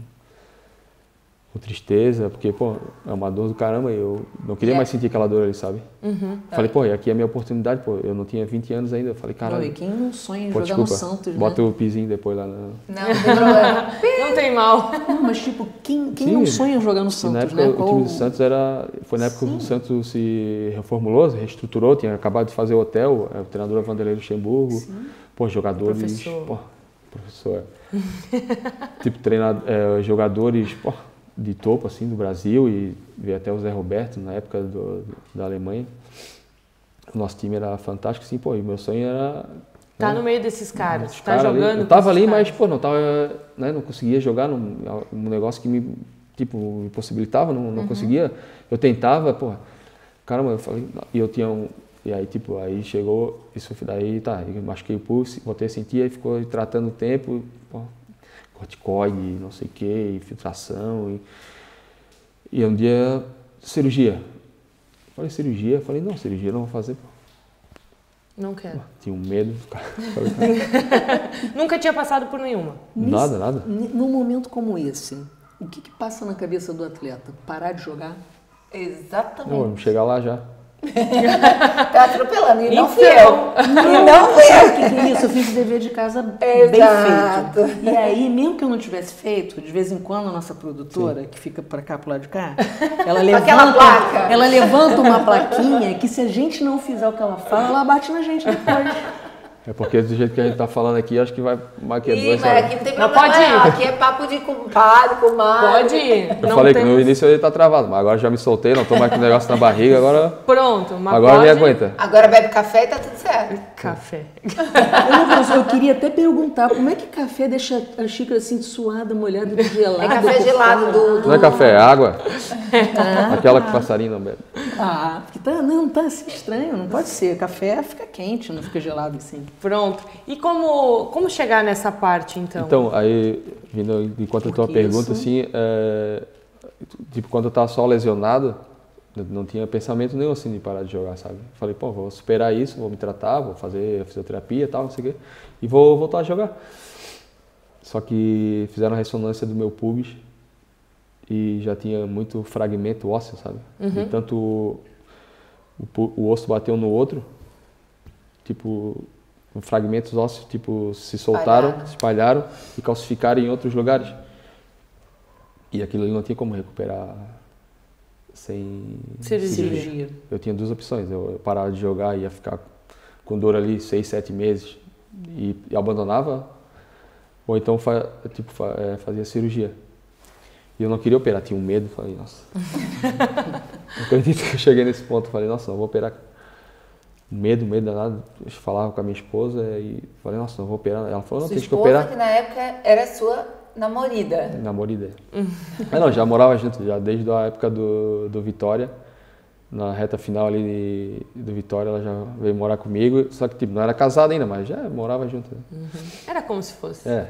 Speaker 4: com tristeza, porque, pô, é uma dor do caramba e eu não queria yeah. mais sentir aquela dor ali, sabe? Uhum. Falei, pô, e aqui é a minha oportunidade, pô, eu não tinha vinte anos ainda. Eu falei, caralho.
Speaker 2: E quem não sonha em
Speaker 4: pô,
Speaker 2: jogar
Speaker 4: desculpa,
Speaker 2: no Santos, né?
Speaker 4: Bota o pizinho depois lá na...
Speaker 3: Não, não tem problema.
Speaker 1: Não tem mal.
Speaker 2: Não, mas tipo, quem, quem
Speaker 4: Sim,
Speaker 2: não sonha em jogar no Santos,
Speaker 4: na época,
Speaker 2: né?
Speaker 4: O
Speaker 2: Qual...
Speaker 4: time do Santos era... Foi na época Sim. que o Santos se reformulou, se reestruturou, tinha acabado de fazer o hotel, o treinador Vanderlei Luxemburgo. Sim. Pô, jogadores...
Speaker 1: Professor.
Speaker 4: Pô, professor. Tipo, treinador, é, jogadores... Pô, de topo, assim, do Brasil, e vi até o Zé Roberto, na época do, da Alemanha. O nosso time era fantástico, assim, pô, e meu sonho era...
Speaker 1: Tá
Speaker 4: né,
Speaker 1: no meio desses caras, tá
Speaker 4: cara
Speaker 1: jogando
Speaker 4: ali. Eu tava ali,
Speaker 1: caras.
Speaker 4: mas, pô, não tava, né, não conseguia jogar num um negócio que me, tipo, me possibilitava, não, não uhum. conseguia. Eu tentava, pô, caramba, eu falei, e eu tinha um... E aí, tipo, aí chegou, isso daí, tá, eu machuquei o pulso, voltei a sentir, aí ficou tratando o tempo, pô, corticoide, não sei o que, infiltração, e, e um dia, cirurgia. Falei, cirurgia? Falei, não, cirurgia não vou fazer. Pô.
Speaker 1: Não quero.
Speaker 4: Tinha um medo.
Speaker 1: Nunca tinha passado por nenhuma?
Speaker 4: Nada, nada.
Speaker 2: Num momento como esse, o que que passa na cabeça do atleta? Parar de jogar?
Speaker 3: Exatamente.
Speaker 4: Não, vamos chegar lá já.
Speaker 3: Tá atropelando, e não fui eu.
Speaker 2: Não, não fui eu. O que, que é isso? Eu fiz o dever de casa
Speaker 3: Exato.
Speaker 2: bem feito. E aí, mesmo que eu não tivesse feito, de vez em quando a nossa produtora, Sim. que fica pra cá, pro lado de cá, ela levanta,
Speaker 3: placa.
Speaker 2: ela levanta uma plaquinha que se a gente não fizer o que ela fala, ela bate na gente depois.
Speaker 4: É porque do jeito que a gente tá falando aqui, acho que vai maquiar duas
Speaker 3: mas aqui não tem problema.
Speaker 1: Mas pode ir.
Speaker 3: Não, aqui é papo de compadre, comadre.
Speaker 1: Pode ir.
Speaker 4: Eu
Speaker 1: não
Speaker 4: falei
Speaker 1: temos...
Speaker 4: que no início ele tá travado, mas agora já me soltei, não tô mais com o negócio na barriga, agora...
Speaker 1: Pronto, mas
Speaker 4: agora
Speaker 1: pode...
Speaker 4: me aguenta.
Speaker 3: Agora bebe café e tá tudo certo.
Speaker 1: Café.
Speaker 2: Ô, professor, eu queria até perguntar, como é que café deixa a xícara assim suada, molhada, gelada?
Speaker 3: É café gelado do, do...
Speaker 4: Não é café, é água.
Speaker 2: Ah,
Speaker 4: Aquela
Speaker 2: tá.
Speaker 4: que o passarinho não bebe.
Speaker 2: Ah, porque tá, não, tá assim estranho, não pode ser. Café fica quente, não fica gelado assim.
Speaker 1: Pronto. E como, como chegar nessa parte, então?
Speaker 4: Então, aí, vindo enquanto a tua pergunta, assim, é, tipo, quando eu tava só lesionado, não tinha pensamento nenhum, assim, de parar de jogar, sabe? Falei, pô, vou superar isso, vou me tratar, vou fazer fisioterapia e tal, não sei o quê, e vou voltar a jogar. Só que fizeram a ressonância do meu pubis e já tinha muito fragmento ósseo, sabe? Uhum. E tanto o, o, o osso bateu no outro, tipo... fragmentos ósseos, tipo, se soltaram, espalharam. se espalharam e calcificaram em outros lugares. E aquilo ali não tinha como recuperar sem
Speaker 1: cirurgia.
Speaker 4: cirurgia. Eu tinha duas opções, eu parava de jogar e ia ficar com dor ali seis, sete meses e, e abandonava, ou então fa, tipo, fa, é, fazia cirurgia. E eu não queria operar, tinha um medo, falei, nossa. Não acredito que eu cheguei nesse ponto, falei, nossa, não vou operar. Medo, medo danado. Eu falava com a minha esposa e falei, nossa, não vou operar. Ela falou, não, tem que operar.
Speaker 3: Sua esposa, que na época era sua namorada.
Speaker 4: Namorada. Mas não, já morava junto, já desde a época do, do Vitória. Na reta final ali do Vitória, ela já veio morar comigo. Só que, tipo, não era casada ainda, mas já morava junto.
Speaker 1: Uhum. Era como se fosse.
Speaker 4: É.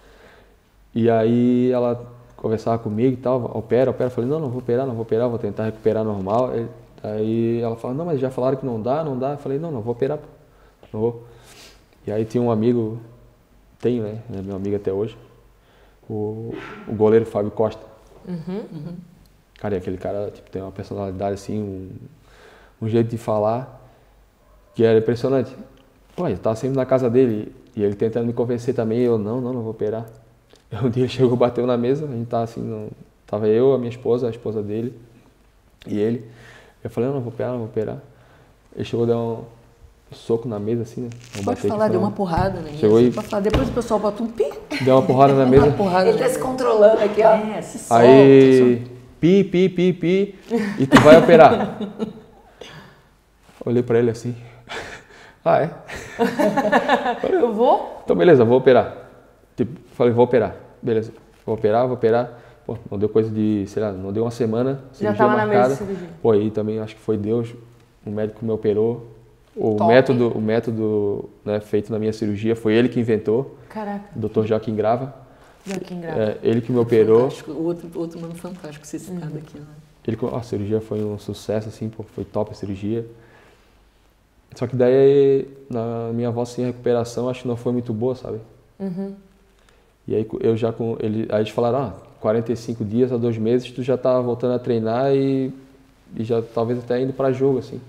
Speaker 4: E aí ela conversava comigo e tal, opera, opera. Eu falei, não, não vou operar, não vou operar, vou tentar recuperar normal. Aí ela falou, não, mas já falaram que não dá, não dá. Eu falei, não, não vou operar, não vou. E aí tinha um amigo, tenho, né, é meu amigo até hoje, o, o goleiro Fábio Costa.
Speaker 1: Uhum, uhum.
Speaker 4: Cara, e aquele cara tipo, tem uma personalidade assim, um, um jeito de falar que era impressionante. Pô, eu tava sempre na casa dele e ele tentando me convencer também, eu, não, não, não vou operar. E um dia ele chegou, bateu na mesa, a gente tava assim, não, tava eu, a minha esposa, a esposa dele e ele. Eu falei, não, não vou operar, não vou operar. Ele chegou, deu um soco na mesa, assim, né?
Speaker 2: Eu Pode falar, deu uma porrada, né?
Speaker 4: Chegou e...
Speaker 2: Pode falar. Depois o pessoal bota um pi.
Speaker 4: Deu uma porrada na mesa.
Speaker 2: Porrada
Speaker 3: Ele tá se controlando aqui, ó.
Speaker 2: É, se solta.
Speaker 4: Aí, pi, pi, pi, pi, e tu vai operar. Olhei pra ele assim, Ah, é?
Speaker 1: Eu vou?
Speaker 4: Então, beleza, vou operar. Tipo, falei, vou operar. Beleza, vou operar, vou operar. Pô, não deu coisa de, sei lá, não deu uma semana,
Speaker 1: Já
Speaker 4: cirurgia
Speaker 1: tava na
Speaker 4: marcada.
Speaker 1: mesa de cirurgia.
Speaker 4: Pô, aí também acho que foi Deus, o médico me operou. O
Speaker 3: Top.
Speaker 4: método, o método né, feito na minha cirurgia foi ele que inventou,
Speaker 1: Caraca,
Speaker 4: o doutor Joaquim Grava.
Speaker 1: Joaquim Grava.
Speaker 4: É, ele que me operou.
Speaker 2: Fantástico. Outro, outro nome fantástico ser citado
Speaker 1: Uhum.
Speaker 2: aqui, né?
Speaker 4: Ele, a cirurgia foi um sucesso, assim, pô, foi top a cirurgia. Só que daí, na minha volta sem recuperação, acho que não foi muito boa, sabe?
Speaker 1: Uhum.
Speaker 4: E aí eu já com ele, aí eles falaram, ah, quarenta e cinco dias a dois meses tu já tá voltando a treinar e, e já talvez até indo para jogo, assim.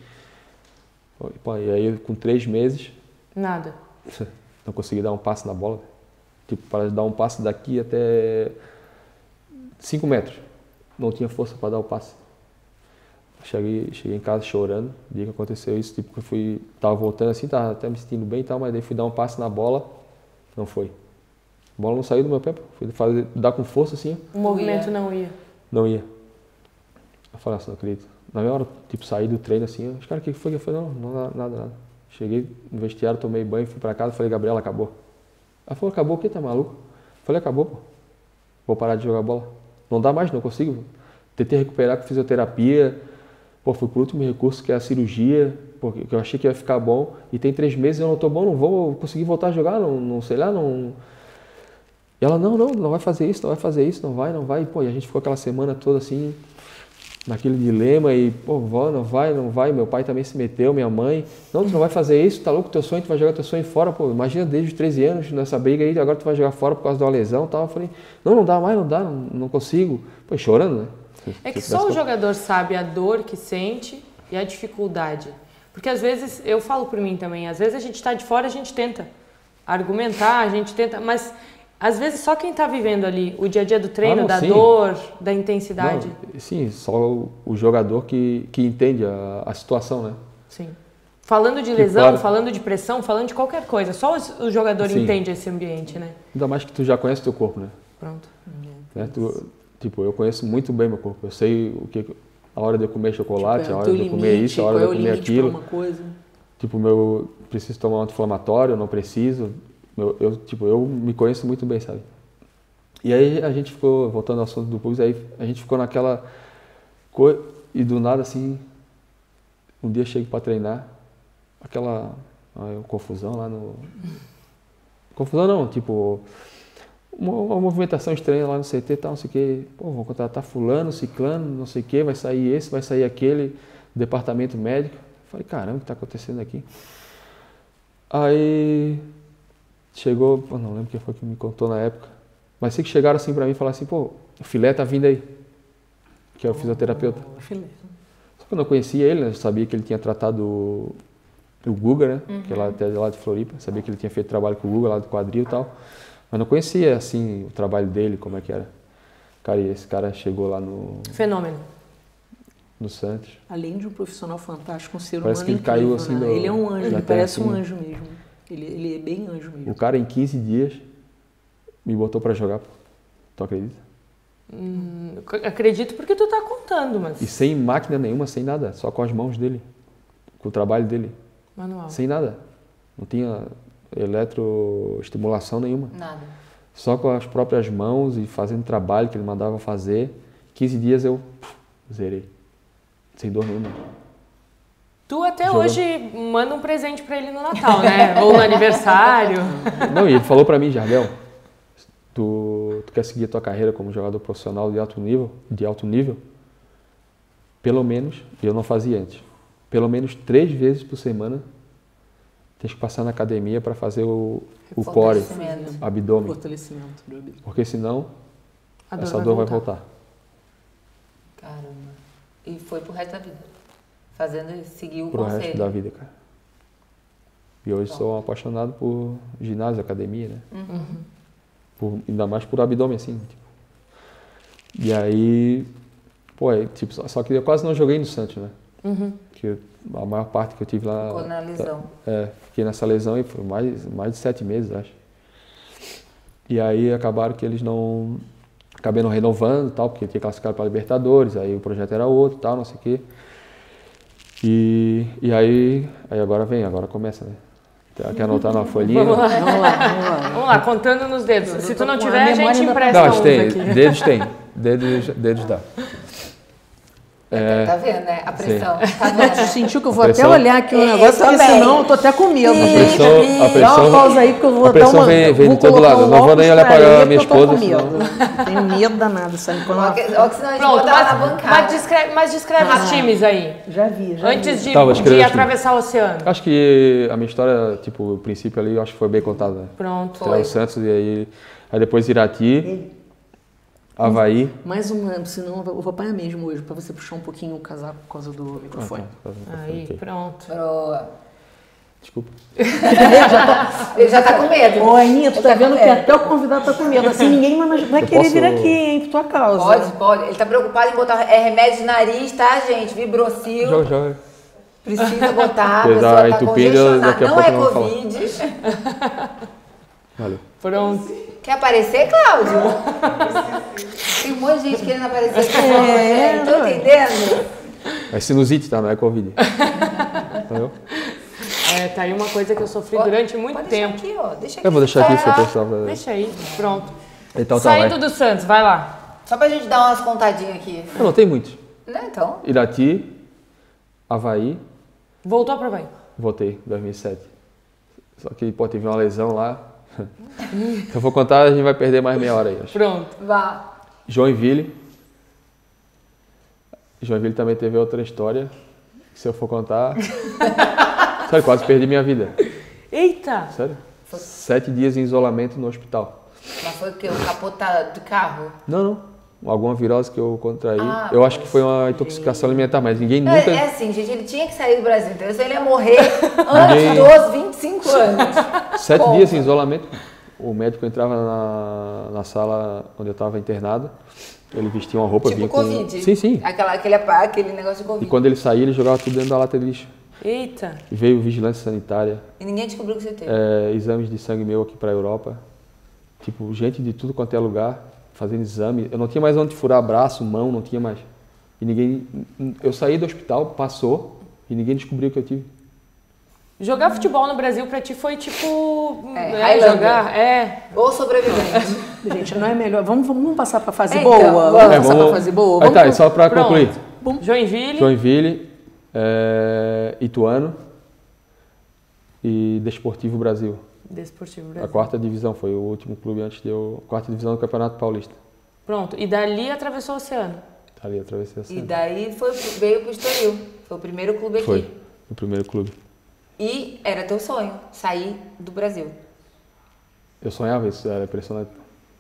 Speaker 4: Pô, e aí com três meses,
Speaker 1: Nada.
Speaker 4: não consegui dar um passe na bola. Tipo, para dar um passe daqui até cinco metros. Não tinha força para dar o passe. Cheguei, cheguei em casa chorando, o dia que aconteceu isso, tipo, que eu fui, tava voltando assim, tava até me sentindo bem e tal, mas daí fui dar um passe na bola, não foi. A bola não saiu do meu pé, pô. Fui fazer, dar com força assim,
Speaker 1: O movimento
Speaker 3: ia.
Speaker 1: não ia.
Speaker 4: não ia. Eu falei assim, não acredito. Na minha hora, tipo, saí do treino assim, os caras, o que foi? Eu falei, não, não, nada, nada, nada. Cheguei no vestiário, tomei banho, fui pra casa, falei, Gabriela, acabou. Ela falou, acabou o quê? Tá maluco? Eu falei, acabou, pô. Vou parar de jogar bola. Não dá mais, não consigo. Tentei recuperar com fisioterapia. Pô, fui pro último recurso, que é a cirurgia, porque eu achei que ia ficar bom. E tem três meses eu não tô bom, não vou conseguir voltar a jogar, não, não sei lá, não... E ela, não, não, não vai fazer isso, não vai fazer isso, não vai, não vai. E, pô, e a gente ficou aquela semana toda assim, naquele dilema e, pô, vó, não vai, não vai. Meu pai também se meteu, minha mãe. Não, tu não vai fazer isso, tá louco, teu sonho, tu vai jogar teu sonho fora. Pô, imagina desde os treze anos nessa briga aí, agora tu vai jogar fora por causa de uma lesão e tal. Eu falei, não, não dá mais, não dá, não, não consigo. Pô, chorando, né? Se,
Speaker 1: É que
Speaker 4: se
Speaker 1: só o
Speaker 4: tivesse-
Speaker 1: jogador sabe a dor que sente e a dificuldade. Porque às vezes, eu falo por mim também, às vezes a gente está de fora, a gente tenta argumentar, a gente tenta, mas às vezes só quem está vivendo ali o dia a dia do treino,
Speaker 4: Ah, não,
Speaker 1: da
Speaker 4: sim.
Speaker 1: dor, da intensidade.
Speaker 4: Não, sim, só o, o jogador que, que entende a, a situação, né?
Speaker 1: Sim. Falando de
Speaker 4: Que
Speaker 1: lesão,
Speaker 4: claro.
Speaker 1: falando de pressão, falando de qualquer coisa, só o, o jogador
Speaker 4: Sim.
Speaker 1: entende esse ambiente, né?
Speaker 4: Ainda mais que tu já conhece teu corpo, né?
Speaker 1: Pronto.
Speaker 4: Né? Tu, tipo, eu conheço muito bem meu corpo. Eu sei o que a hora de eu comer chocolate,
Speaker 2: Tipo, é,
Speaker 4: a
Speaker 2: o
Speaker 4: hora
Speaker 2: teu
Speaker 4: de eu comer
Speaker 2: limite,
Speaker 4: isso, a hora
Speaker 2: qual
Speaker 4: de
Speaker 2: é
Speaker 4: eu
Speaker 2: o
Speaker 4: comer
Speaker 2: limite pra
Speaker 4: aquilo.
Speaker 2: uma coisa.
Speaker 4: Tipo, meu preciso tomar um anti-inflamatório, não preciso. Eu, eu, tipo, eu me conheço muito bem, sabe? E aí a gente ficou, voltando ao assunto do pubis, aí a gente ficou naquela coisa, e do nada assim, um dia chego pra treinar, aquela ah, confusão lá no... Confusão não, tipo, uma, uma movimentação estranha lá no C T e tal, não sei o que, pô, vão contratar fulano, ciclano, não sei o que, vai sair esse, vai sair aquele, departamento médico. Falei, caramba, o que tá acontecendo aqui? Aí chegou, pô, não lembro quem foi que me contou na época, mas sei que chegaram assim pra mim e falaram assim, pô, o Filé tá vindo aí, que é o fisioterapeuta.
Speaker 2: O filé.
Speaker 4: Só que eu não conhecia ele, né? Eu sabia que ele tinha tratado o, o Guga, né? Que é lá, até lá de Floripa, sabia que ele tinha feito trabalho com o Guga lá do quadril e tal, mas não conhecia, assim, o trabalho dele, como é que era. Cara, e esse cara chegou lá no,
Speaker 1: Fenômeno.
Speaker 4: no Santos.
Speaker 2: Além de um profissional fantástico, um ser
Speaker 4: Parece
Speaker 2: humano
Speaker 4: que ele caiu,
Speaker 2: incrível,
Speaker 4: assim,
Speaker 2: né?
Speaker 4: do-
Speaker 2: Ele é um anjo,
Speaker 4: da
Speaker 2: ele
Speaker 4: terra,
Speaker 2: parece um
Speaker 4: assim.
Speaker 2: anjo mesmo. Ele, ele é bem anjo mesmo.
Speaker 4: O cara em quinze dias me botou pra jogar, pô. Tu acredita?
Speaker 1: Hum, acredito porque tu tá contando, mas...
Speaker 4: E sem máquina nenhuma, sem nada, só com as mãos dele, com o trabalho dele,
Speaker 1: Manual.
Speaker 4: sem nada. Não tinha eletroestimulação nenhuma.
Speaker 3: Nada.
Speaker 4: Só com as próprias mãos e fazendo trabalho que ele mandava fazer. quinze dias eu puf, zerei. Sem dor nenhuma.
Speaker 1: Tu até
Speaker 4: Jogando.
Speaker 1: hoje manda um presente pra ele no Natal, né? Ou no aniversário.
Speaker 4: Não, e ele falou pra mim, Jardel, tu, tu quer seguir a tua carreira como jogador profissional de alto nível, de alto nível? Pelo menos, e eu não fazia antes, pelo menos três vezes por semana tens que passar na academia para fazer o, o core,
Speaker 3: Fortalecimento.
Speaker 4: abdômen,
Speaker 2: Fortalecimento do abdômen.
Speaker 4: porque senão
Speaker 1: A dor
Speaker 4: essa
Speaker 1: vai
Speaker 4: dor vai
Speaker 1: voltar.
Speaker 4: voltar.
Speaker 3: Caramba. E foi pro resto da vida. Fazendo, seguir o
Speaker 4: Pro
Speaker 3: conselho.
Speaker 4: resto da vida, cara. E hoje sou um apaixonado por ginásio, academia, né?
Speaker 3: Uhum.
Speaker 4: Por, ainda mais por abdômen, assim. Tipo. E aí, pô, é, tipo, só, só que eu quase não joguei no Santos, né?
Speaker 1: Uhum.
Speaker 4: Que a maior parte que eu tive lá...
Speaker 3: Ficou na lesão.
Speaker 4: É, fiquei nessa lesão e foi mais, mais de sete meses, acho. E aí acabaram que eles não... Acabei não renovando e tal, porque tinha classificado para a Libertadores, aí o projeto era outro e tal, não sei o quê. E, e aí, aí agora vem, agora começa, né? Quer anotar na folhinha?
Speaker 1: Vamos lá.
Speaker 2: Vamos lá, vamos lá.
Speaker 1: Vamos lá, contando nos dedos.
Speaker 2: Eu
Speaker 1: Se
Speaker 2: tô
Speaker 1: tu não
Speaker 2: com a
Speaker 1: tiver, a
Speaker 2: memória
Speaker 1: gente
Speaker 2: ainda tá-
Speaker 1: empresta
Speaker 4: Não,
Speaker 1: uns
Speaker 4: tem.
Speaker 1: aqui.
Speaker 4: Dedos tem. Dedos, dedos dá. É,
Speaker 3: Tá vendo, né? A pressão. Tá
Speaker 2: Tu
Speaker 3: vendo?
Speaker 2: sentiu que eu vou
Speaker 4: A
Speaker 2: até
Speaker 4: pressão-
Speaker 2: olhar aqui o
Speaker 3: Eu
Speaker 2: negócio, porque
Speaker 3: também.
Speaker 2: senão eu tô até com medo.
Speaker 4: a
Speaker 3: Ih,
Speaker 4: pressão, a
Speaker 3: ih.
Speaker 2: Dá uma
Speaker 4: pressão,
Speaker 2: pausa aí que eu vou
Speaker 4: a pressão
Speaker 2: dar uma...
Speaker 4: vem, vem
Speaker 2: vou
Speaker 4: de todo
Speaker 2: colocar
Speaker 4: lado.
Speaker 2: um
Speaker 4: Eu não vou nem olhar
Speaker 2: óculos
Speaker 4: para
Speaker 2: ele,
Speaker 4: minha
Speaker 2: porque eu tô
Speaker 4: esposa,
Speaker 2: com
Speaker 4: senão-
Speaker 2: medo. Tenho medo danado, sabe? Quando
Speaker 3: Ó,
Speaker 2: ela...
Speaker 3: que- ó, que senão a gente
Speaker 1: Pronto,
Speaker 3: botar ela na
Speaker 1: mas,
Speaker 3: bancada.
Speaker 1: mas descreve, mas descreve os times aí.
Speaker 2: Já vi, já
Speaker 1: Antes
Speaker 2: vi.
Speaker 1: de,
Speaker 4: Tá, vou
Speaker 1: de
Speaker 4: escrever aqui.
Speaker 1: atravessar o oceano.
Speaker 4: Acho que a minha história, tipo, o princípio ali, eu acho que foi bem contada. Né?
Speaker 1: Pronto.
Speaker 3: Foi.
Speaker 4: O Santos, e aí, aí depois Irati, Havaí.
Speaker 2: Mais uma, senão eu vou apanhar mesmo hoje, pra você puxar um pouquinho o casaco por causa do microfone.
Speaker 4: Ah, tá.
Speaker 1: Aí,
Speaker 4: Ok.
Speaker 1: pronto.
Speaker 3: Boa.
Speaker 4: Desculpa.
Speaker 3: Ele já tá com medo.
Speaker 2: Ô, Aninha, tu
Speaker 3: Ele
Speaker 2: tá
Speaker 3: com
Speaker 2: vendo que
Speaker 3: medo.
Speaker 2: até o convidado tá com medo. Assim, ninguém vai, vai
Speaker 4: Eu
Speaker 2: querer
Speaker 4: posso-
Speaker 2: vir aqui, hein, por tua causa.
Speaker 3: Pode, pode. Ele tá preocupado em botar é, remédio de nariz, tá, gente? Vibrocil.
Speaker 4: Joga, joga.
Speaker 3: Precisa botar. A
Speaker 4: Porque
Speaker 3: pessoa
Speaker 4: dá
Speaker 3: tá
Speaker 4: entupido,
Speaker 3: congestionada.
Speaker 4: daqui a
Speaker 3: Não
Speaker 4: pouco
Speaker 3: é
Speaker 4: não vou falar.
Speaker 3: Covid.
Speaker 4: Valeu.
Speaker 1: Pronto.
Speaker 3: Quer aparecer, Cláudio? Tem um monte de gente querendo aparecer aqui.
Speaker 2: É,
Speaker 3: É, tô entendendo?
Speaker 4: É sinusite, tá? Não é Covid. Entendeu?
Speaker 1: É, tá aí uma coisa que eu sofri
Speaker 3: Pode-
Speaker 1: durante muito
Speaker 3: pode deixar
Speaker 1: tempo.
Speaker 3: aqui, ó. Deixa aqui.
Speaker 4: Eu vou deixar aqui se eu
Speaker 3: Tá.
Speaker 4: precisar.
Speaker 1: Deixa aí, pronto.
Speaker 4: Então tá,
Speaker 1: Saindo
Speaker 4: vai.
Speaker 1: do Santos, vai lá.
Speaker 3: Só pra gente dar umas contadinhas aqui.
Speaker 4: Eu não tenho muitos.
Speaker 3: Né, então?
Speaker 4: Irati, Havaí,
Speaker 1: Voltou pra Bahia.
Speaker 4: voltei em dois mil e sete. Só que, pô, teve uma lesão lá. Se eu for contar, a gente vai perder mais meia hora aí, acho.
Speaker 1: Pronto.
Speaker 3: Vá.
Speaker 4: Joinville. Joinville também teve outra história. Que se eu for contar. Sério, quase perdi minha vida.
Speaker 1: Eita!
Speaker 4: Sério. Sete dias em isolamento no hospital.
Speaker 3: Mas foi o quê? O capotado do carro?
Speaker 4: Não, não. Alguma virose que eu contraí.
Speaker 3: Ah,
Speaker 4: eu acho que foi uma intoxicação alimentar, mas ninguém nunca.
Speaker 3: É, é assim, gente, ele tinha que sair do Brasil, entendeu? Senão ele ia morrer antes dos vinte e cinco anos.
Speaker 4: Sete
Speaker 3: Como?
Speaker 4: dias em isolamento. O médico entrava na, na sala onde eu estava internado. Ele vestia uma roupa,
Speaker 3: Tipo
Speaker 4: vinha
Speaker 3: Covid.
Speaker 4: com. Sim, sim.
Speaker 3: Aquela, aquele, aquele negócio de
Speaker 4: E
Speaker 3: Covid.
Speaker 4: quando ele saía, ele jogava tudo dentro da lata de lixo.
Speaker 1: Eita!
Speaker 4: E veio vigilância sanitária,
Speaker 3: E ninguém descobriu que você teve.
Speaker 4: é, exames de sangue meu aqui para a Europa. Tipo, gente de tudo quanto é lugar fazendo exame. Eu não tinha mais onde furar braço, mão, não tinha mais. E ninguém. Eu saí do hospital, passou e ninguém descobriu que eu tive.
Speaker 1: Jogar futebol no Brasil pra ti foi tipo.
Speaker 3: É,
Speaker 1: é,
Speaker 3: Highlander.
Speaker 1: jogar. É.
Speaker 3: Ou sobrevivente.
Speaker 2: Gente, não é melhor. Vamos, vamos passar pra fase
Speaker 3: É,
Speaker 2: boa?
Speaker 3: então,
Speaker 2: vamos
Speaker 3: vamos.
Speaker 2: passar pra fase boa?
Speaker 4: Aí
Speaker 2: Vamos
Speaker 4: tá,
Speaker 2: pro-
Speaker 4: e só para
Speaker 1: Pronto.
Speaker 4: concluir.
Speaker 1: Joinville.
Speaker 4: Joinville, é, Ituano e Desportivo Brasil.
Speaker 1: Desportivo
Speaker 4: A
Speaker 1: Brasil.
Speaker 4: quarta divisão foi o último clube antes de eu. Quarta divisão do Campeonato Paulista.
Speaker 1: Pronto. E dali atravessou o oceano.
Speaker 4: Tá ali, atravessei a
Speaker 3: E
Speaker 4: cena.
Speaker 3: daí foi, veio pro Estoril. Foi o primeiro clube aqui.
Speaker 4: Foi, o primeiro clube.
Speaker 3: E era teu sonho, sair do Brasil.
Speaker 4: Eu sonhava isso, era impressionante.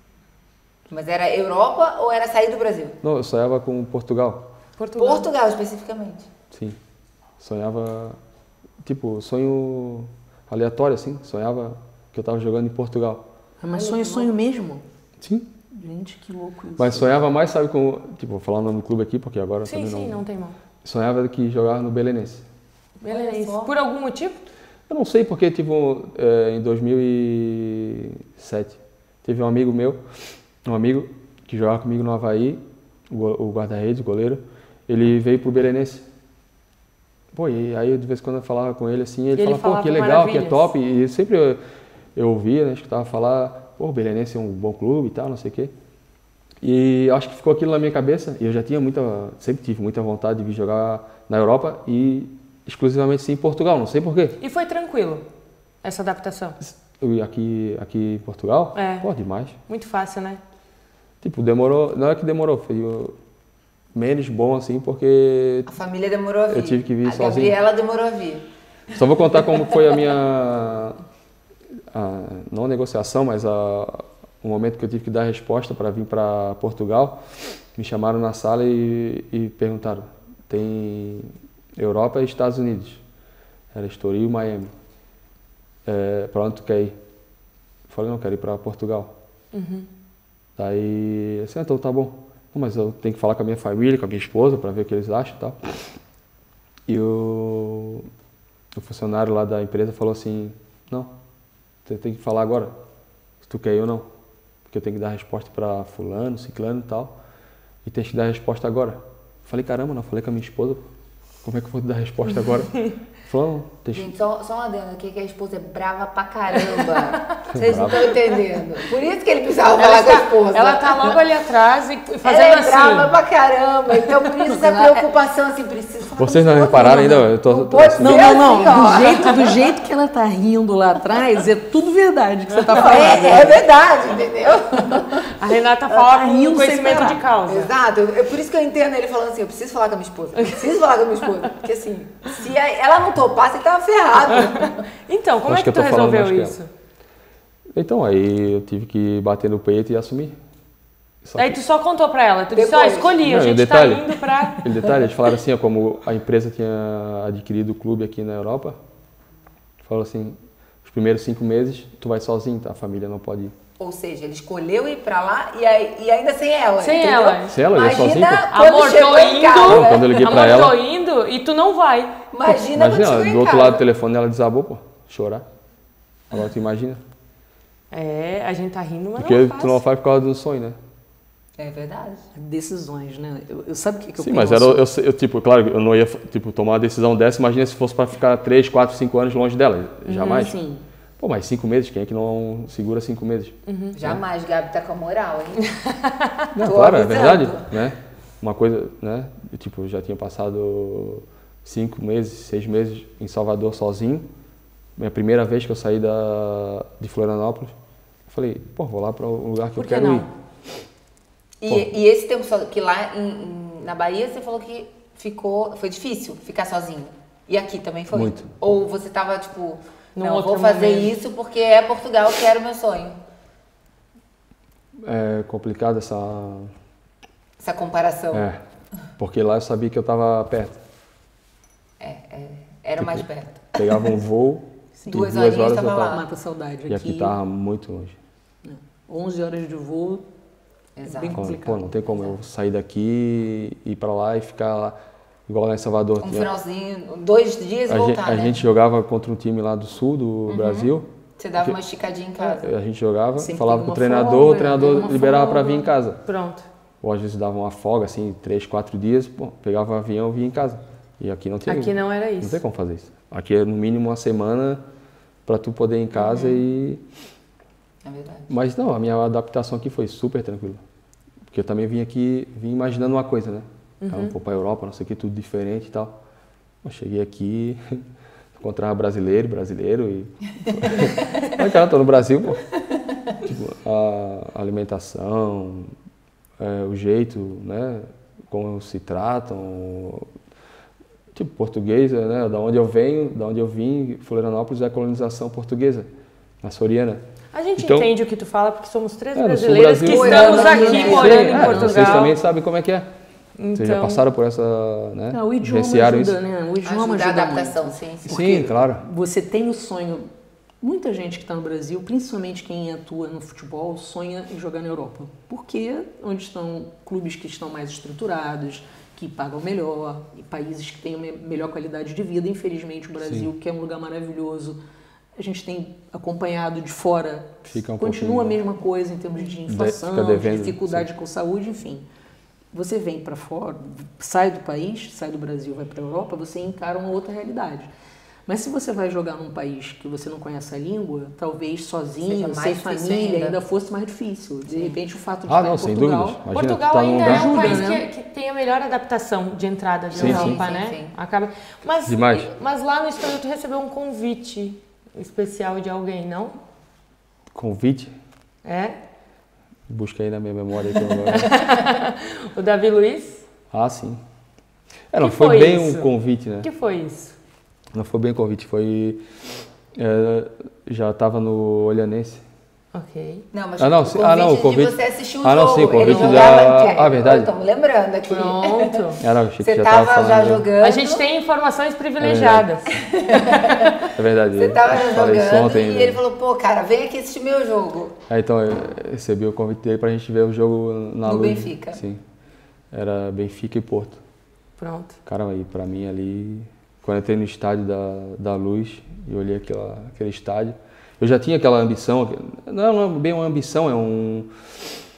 Speaker 3: Mas era Europa ou era sair do Brasil?
Speaker 4: Não, eu sonhava com Portugal.
Speaker 1: Portugal.
Speaker 3: Portugal, especificamente.
Speaker 4: Sim. Sonhava, tipo, sonho aleatório, assim. Sonhava que eu tava jogando em Portugal.
Speaker 2: Mas sonho é sonho mesmo?
Speaker 4: Sim.
Speaker 2: Gente, que louco isso.
Speaker 4: Mas sonhava mais, sabe, com... Tipo, vou falar o nome do clube aqui, porque agora
Speaker 1: Sim,
Speaker 4: também
Speaker 1: sim,
Speaker 4: não...
Speaker 1: não tem mal.
Speaker 4: Sonhava que jogava no Belenense.
Speaker 1: Beleza.
Speaker 3: só.
Speaker 1: Por algum motivo?
Speaker 4: Eu não sei porque, tipo, é, em dois mil e sete, teve um amigo meu, um amigo que jogava comigo no Havaí, o go- o guarda-redes, o goleiro, ele veio pro Belenense. Pô, e aí de vez em quando eu falava com ele assim, ele,
Speaker 1: E ele
Speaker 4: falava, pô, que
Speaker 1: falava
Speaker 4: legal, que é
Speaker 1: maravilhas.
Speaker 4: top. E sempre eu, eu ouvia, né, escutava falar, pô, o Belenense é um bom clube e tal, não sei o quê. E eu acho que ficou aquilo na minha cabeça, e eu já tinha muita, sempre tive muita vontade de vir jogar na Europa e exclusivamente sim em Portugal, não sei porquê.
Speaker 1: E foi tranquilo essa adaptação?
Speaker 4: Eu, aqui, aqui em Portugal?
Speaker 1: É.
Speaker 4: Pô, demais.
Speaker 1: Muito fácil, né?
Speaker 4: Tipo, demorou, não é que demorou, foi uh, menos bom assim, porque
Speaker 3: A família demorou a vir.
Speaker 4: Eu tive que vir
Speaker 3: a
Speaker 4: sozinho.
Speaker 3: Gabriela demorou a vir.
Speaker 4: só vou contar como foi a minha, a, não a negociação, mas a, o momento que eu tive que dar a resposta para vir para Portugal. Me chamaram na sala e, e perguntaram, tem Europa e Estados Unidos. Era Estoril e Miami. É, para onde tu quer ir? Eu falei, não, quero ir para Portugal.
Speaker 1: Uhum.
Speaker 4: Daí, assim, ah, então tá bom. Não, mas eu tenho que falar com a minha família, com a minha esposa, para ver o que eles acham e tal. E o, o funcionário lá da empresa falou assim, não, você tem que falar agora, se tu quer ir ou não. Porque eu tenho que dar resposta para fulano, ciclano e tal. E tem que dar resposta agora. Eu falei, caramba, não falei com a minha esposa. como é que eu vou dar a resposta agora? Falou, deixa...
Speaker 3: Gente, só, só um adendo aqui que a esposa é brava pra caramba. Vocês não estão entendendo. Por isso que ele precisava falar com a esposa.
Speaker 1: Ela tá logo ali atrás e fazendo
Speaker 3: ela é
Speaker 1: assim.
Speaker 3: brava pra caramba. Então, por isso essa preocupação, assim, precisa falar
Speaker 4: Vocês
Speaker 3: com a
Speaker 4: não
Speaker 3: esposa,
Speaker 4: repararam ainda? Eu tô,
Speaker 3: Não
Speaker 4: tô
Speaker 3: pode
Speaker 4: assim.
Speaker 2: Não,
Speaker 3: ser
Speaker 2: não, não.
Speaker 3: assim, ó.
Speaker 2: Do jeito, do jeito que ela tá rindo lá atrás, é tudo verdade que você tá falando.
Speaker 3: É, é verdade, entendeu?
Speaker 1: A Renata
Speaker 2: Ela
Speaker 1: fala
Speaker 2: tá
Speaker 1: com
Speaker 2: rindo sem
Speaker 1: conhecimento
Speaker 2: parar.
Speaker 1: de causa.
Speaker 3: Exato. É por isso que eu entendo ele falando assim, eu preciso falar com a minha esposa. Eu preciso falar com a minha esposa. Porque assim, se ela não topasse, ele tava ferrado.
Speaker 1: Então, como
Speaker 4: Acho
Speaker 1: é que,
Speaker 4: que eu
Speaker 1: tu
Speaker 4: tô falando
Speaker 1: resolveu
Speaker 4: mais que
Speaker 1: isso?
Speaker 4: Então, aí eu tive que bater no peito e assumir. Só
Speaker 1: Aí
Speaker 4: que-
Speaker 1: tu só contou pra ela, tu disse, ó,
Speaker 3: Depois.
Speaker 1: escolhi, a
Speaker 4: Não, e o
Speaker 1: gente
Speaker 4: detalhe-
Speaker 1: tá indo pra...
Speaker 4: Aquele detalhe, eles falaram assim, ó, como a empresa tinha adquirido o clube aqui na Europa, falou assim, os primeiros cinco meses tu vai sozinho, tá? A família não pode ir.
Speaker 3: Ou seja, ele escolheu ir pra lá e, aí, e ainda sem ela.
Speaker 1: Sem
Speaker 3: entendeu?
Speaker 1: ela.
Speaker 4: Se ela ia
Speaker 3: Imagina
Speaker 4: sozinha, pô.
Speaker 3: quando
Speaker 1: Amor,
Speaker 3: chegou
Speaker 1: tô
Speaker 3: em
Speaker 1: indo.
Speaker 3: casa.
Speaker 4: Não, quando eu liguei pra
Speaker 1: Amor,
Speaker 4: ela-
Speaker 1: tô indo e tu não vai.
Speaker 3: Imagina,
Speaker 4: Imagina,
Speaker 3: quando chegou
Speaker 4: do
Speaker 3: em
Speaker 4: outro
Speaker 3: casa.
Speaker 4: lado do telefone ela desabou, pô, chorar. Agora tu imagina.
Speaker 1: É, a gente tá rindo, mas
Speaker 4: Porque
Speaker 1: não é
Speaker 4: tu
Speaker 1: fácil.
Speaker 4: não faz por causa do sonho, né?
Speaker 3: É verdade.
Speaker 2: Decisões, né? Eu, eu sabe o que, que eu
Speaker 4: Sim,
Speaker 2: penso?
Speaker 4: mas era, eu, eu, tipo, claro, eu não ia tipo, tomar uma decisão dessa, imagina se fosse pra ficar três, quatro, cinco anos longe dela. Jamais.
Speaker 2: Sim.
Speaker 4: Pô, mas cinco meses, quem é que não segura cinco meses?
Speaker 3: Jamais, Gabi tá com a moral, hein?
Speaker 4: Não,
Speaker 3: Tô
Speaker 4: claro, é
Speaker 3: avisando.
Speaker 4: verdade, né? Uma coisa, né? Eu, tipo, eu já tinha passado cinco meses, seis meses em Salvador sozinho. Minha primeira vez que eu saí da, de Florianópolis, eu falei, pô, vou lá para o lugar que
Speaker 1: Por
Speaker 4: eu
Speaker 1: que
Speaker 4: quero
Speaker 1: não?
Speaker 4: ir.
Speaker 3: E, e esse tempo só, que lá em- em- na Bahia você falou que ficou, foi difícil ficar sozinho. E aqui também foi?
Speaker 4: Muito.
Speaker 3: Ou você tava tipo,
Speaker 1: Num
Speaker 3: não,
Speaker 1: outro
Speaker 3: vou fazer
Speaker 1: momento.
Speaker 3: isso porque é Portugal que era o meu sonho.
Speaker 4: É complicado essa...
Speaker 3: Essa comparação.
Speaker 4: É, porque lá eu sabia que eu estava perto.
Speaker 3: É, é, era mais perto.
Speaker 4: Pegava um voo,
Speaker 2: Sim.
Speaker 4: e
Speaker 3: Duas
Speaker 4: duas
Speaker 3: horinhas
Speaker 4: horas eu
Speaker 3: tava lá.
Speaker 4: tava...
Speaker 2: Mata a saudade
Speaker 4: E aqui
Speaker 2: aqui.
Speaker 4: tava muito longe.
Speaker 2: onze horas de voo.
Speaker 3: Exato.
Speaker 2: Bem
Speaker 4: Pô,
Speaker 2: complicado.
Speaker 4: não tem como eu sair daqui, ir para lá e ficar lá, igual lá em Salvador.
Speaker 3: Um
Speaker 4: tinha-
Speaker 3: finalzinho, dois dias e
Speaker 4: a, gente,
Speaker 3: voltar,
Speaker 4: a
Speaker 3: né?
Speaker 4: gente jogava contra um time lá do sul do Brasil.
Speaker 3: Você dava
Speaker 4: que-
Speaker 3: uma esticadinha em casa.
Speaker 4: A gente jogava,
Speaker 2: Sempre
Speaker 4: falava
Speaker 2: tem
Speaker 4: com o
Speaker 2: uma
Speaker 4: treinador,
Speaker 2: folga,
Speaker 4: o treinador
Speaker 2: tem uma
Speaker 4: liberava para
Speaker 2: folga.
Speaker 4: vir em casa.
Speaker 1: Pronto.
Speaker 4: Ou às vezes dava uma folga, assim, três, quatro dias, pô, pegava o avião e vinha em casa. E aqui não tinha.
Speaker 1: Aqui não era isso.
Speaker 4: Não tem como fazer isso. Aqui é no mínimo uma semana para tu poder ir em casa e...
Speaker 3: É verdade.
Speaker 4: Mas não, a minha adaptação aqui foi super tranquila. Porque eu também vim aqui, vim imaginando uma coisa, né?
Speaker 1: Uhum.
Speaker 4: Eu vou pra Europa, não sei o que, tudo diferente e tal. Eu cheguei aqui, encontrava brasileiro, brasileiro e... Mas cara, tô no Brasil, pô. Tipo, a alimentação, é, o jeito, né? Como se tratam. Tipo, português, né? Da onde eu venho, da onde eu vim, Florianópolis é a colonização portuguesa, açoriana.
Speaker 1: A gente
Speaker 4: Então-
Speaker 1: entende o que tu fala porque somos três
Speaker 4: É, no sul
Speaker 1: brasileiros
Speaker 4: Brasil-
Speaker 1: que estamos
Speaker 3: Morando
Speaker 1: aqui
Speaker 3: aqui,
Speaker 1: morando
Speaker 4: Sim,
Speaker 1: em
Speaker 4: é,
Speaker 1: Portugal.
Speaker 4: Vocês também sabem como é que é. Vocês já
Speaker 1: Então-
Speaker 4: passaram por essa, né?
Speaker 2: Ah, o idioma
Speaker 4: Vivenciaram
Speaker 2: ajuda,
Speaker 4: isso?
Speaker 2: né? O idioma
Speaker 3: Ajuda a
Speaker 2: ajuda
Speaker 3: adaptação,
Speaker 2: muito.
Speaker 3: sim. sim.
Speaker 4: Sim, claro.
Speaker 2: Você tem o sonho. Muita gente que está no Brasil, principalmente quem atua no futebol, sonha em jogar na Europa. Porque onde estão clubes que estão mais estruturados, que pagam melhor, e países que têm uma melhor qualidade de vida. Infelizmente, o Brasil, que é um lugar maravilhoso, a gente tem acompanhado de fora,
Speaker 4: Fica um
Speaker 2: continua a
Speaker 4: pouquinho-
Speaker 2: mesma coisa em termos de inflação,
Speaker 4: fica devendo,
Speaker 2: de dificuldade com saúde, enfim. Você vem para fora, sai do país, sai do Brasil, vai para a Europa, você encara uma outra realidade. Mas se você vai jogar num país que você não conhece a língua, talvez sozinho,
Speaker 3: Seja mais
Speaker 2: sem
Speaker 3: difícil
Speaker 2: família,
Speaker 3: ainda.
Speaker 2: ainda fosse mais difícil. De repente, o fato de
Speaker 4: Ah,
Speaker 2: estar
Speaker 4: não,
Speaker 2: em
Speaker 4: sem
Speaker 2: Portugal...
Speaker 4: dúvidas. Imagina,
Speaker 1: Portugal
Speaker 4: tu tá num
Speaker 1: ainda
Speaker 4: lugar...
Speaker 1: é um
Speaker 2: Ajuda,
Speaker 1: país
Speaker 2: né?
Speaker 1: que, que tem a melhor adaptação de entrada de
Speaker 4: Sim,
Speaker 1: Europa,
Speaker 3: sim.
Speaker 1: né?
Speaker 3: Sim, sim.
Speaker 1: Acaba... Mas,
Speaker 4: Demais.
Speaker 1: mas lá no estúdio tu recebeu um convite especial de alguém, não?
Speaker 4: Convite?
Speaker 1: É?
Speaker 4: Busca aí na minha memória aqui agora.
Speaker 1: O Davi Luiz?
Speaker 4: Ah, sim. É, não
Speaker 1: Que
Speaker 4: foi,
Speaker 1: foi
Speaker 4: bem
Speaker 1: isso?
Speaker 4: um convite, né?
Speaker 1: O que foi isso?
Speaker 4: Não foi bem um convite, foi... é, já estava no Olhanense.
Speaker 1: Ok.
Speaker 3: Não, mas
Speaker 4: Ah, não,
Speaker 3: o
Speaker 4: sim.
Speaker 3: convite
Speaker 4: Ah, não, o convite-
Speaker 3: de você assistir um
Speaker 4: Ah, não,
Speaker 3: jogo.
Speaker 4: sim, o convite
Speaker 3: ele não
Speaker 4: da-
Speaker 3: tava-
Speaker 4: Ah, verdade.
Speaker 3: Estamos lembrando aqui.
Speaker 1: Pronto.
Speaker 4: Ah, não, achei que
Speaker 3: Você
Speaker 4: já tava
Speaker 3: estava já
Speaker 4: falando.
Speaker 3: jogando.
Speaker 1: A gente tem informações privilegiadas.
Speaker 4: É verdade.
Speaker 3: Você estava
Speaker 4: eu
Speaker 3: já
Speaker 4: falei isso
Speaker 3: jogando
Speaker 4: ontem
Speaker 3: e
Speaker 4: ainda.
Speaker 3: ele falou, pô, cara, vem aqui assistir meu jogo.
Speaker 4: Ah, então eu recebi o convite dele pra gente ver o jogo na
Speaker 3: No
Speaker 4: Luz.
Speaker 3: Benfica.
Speaker 4: Sim. Era Benfica e Porto.
Speaker 1: Pronto.
Speaker 4: Cara, aí pra mim ali, quando eu entrei no estádio da, da Luz e olhei aquela, aquele estádio, eu já tinha aquela ambição, não é bem uma ambição, é um...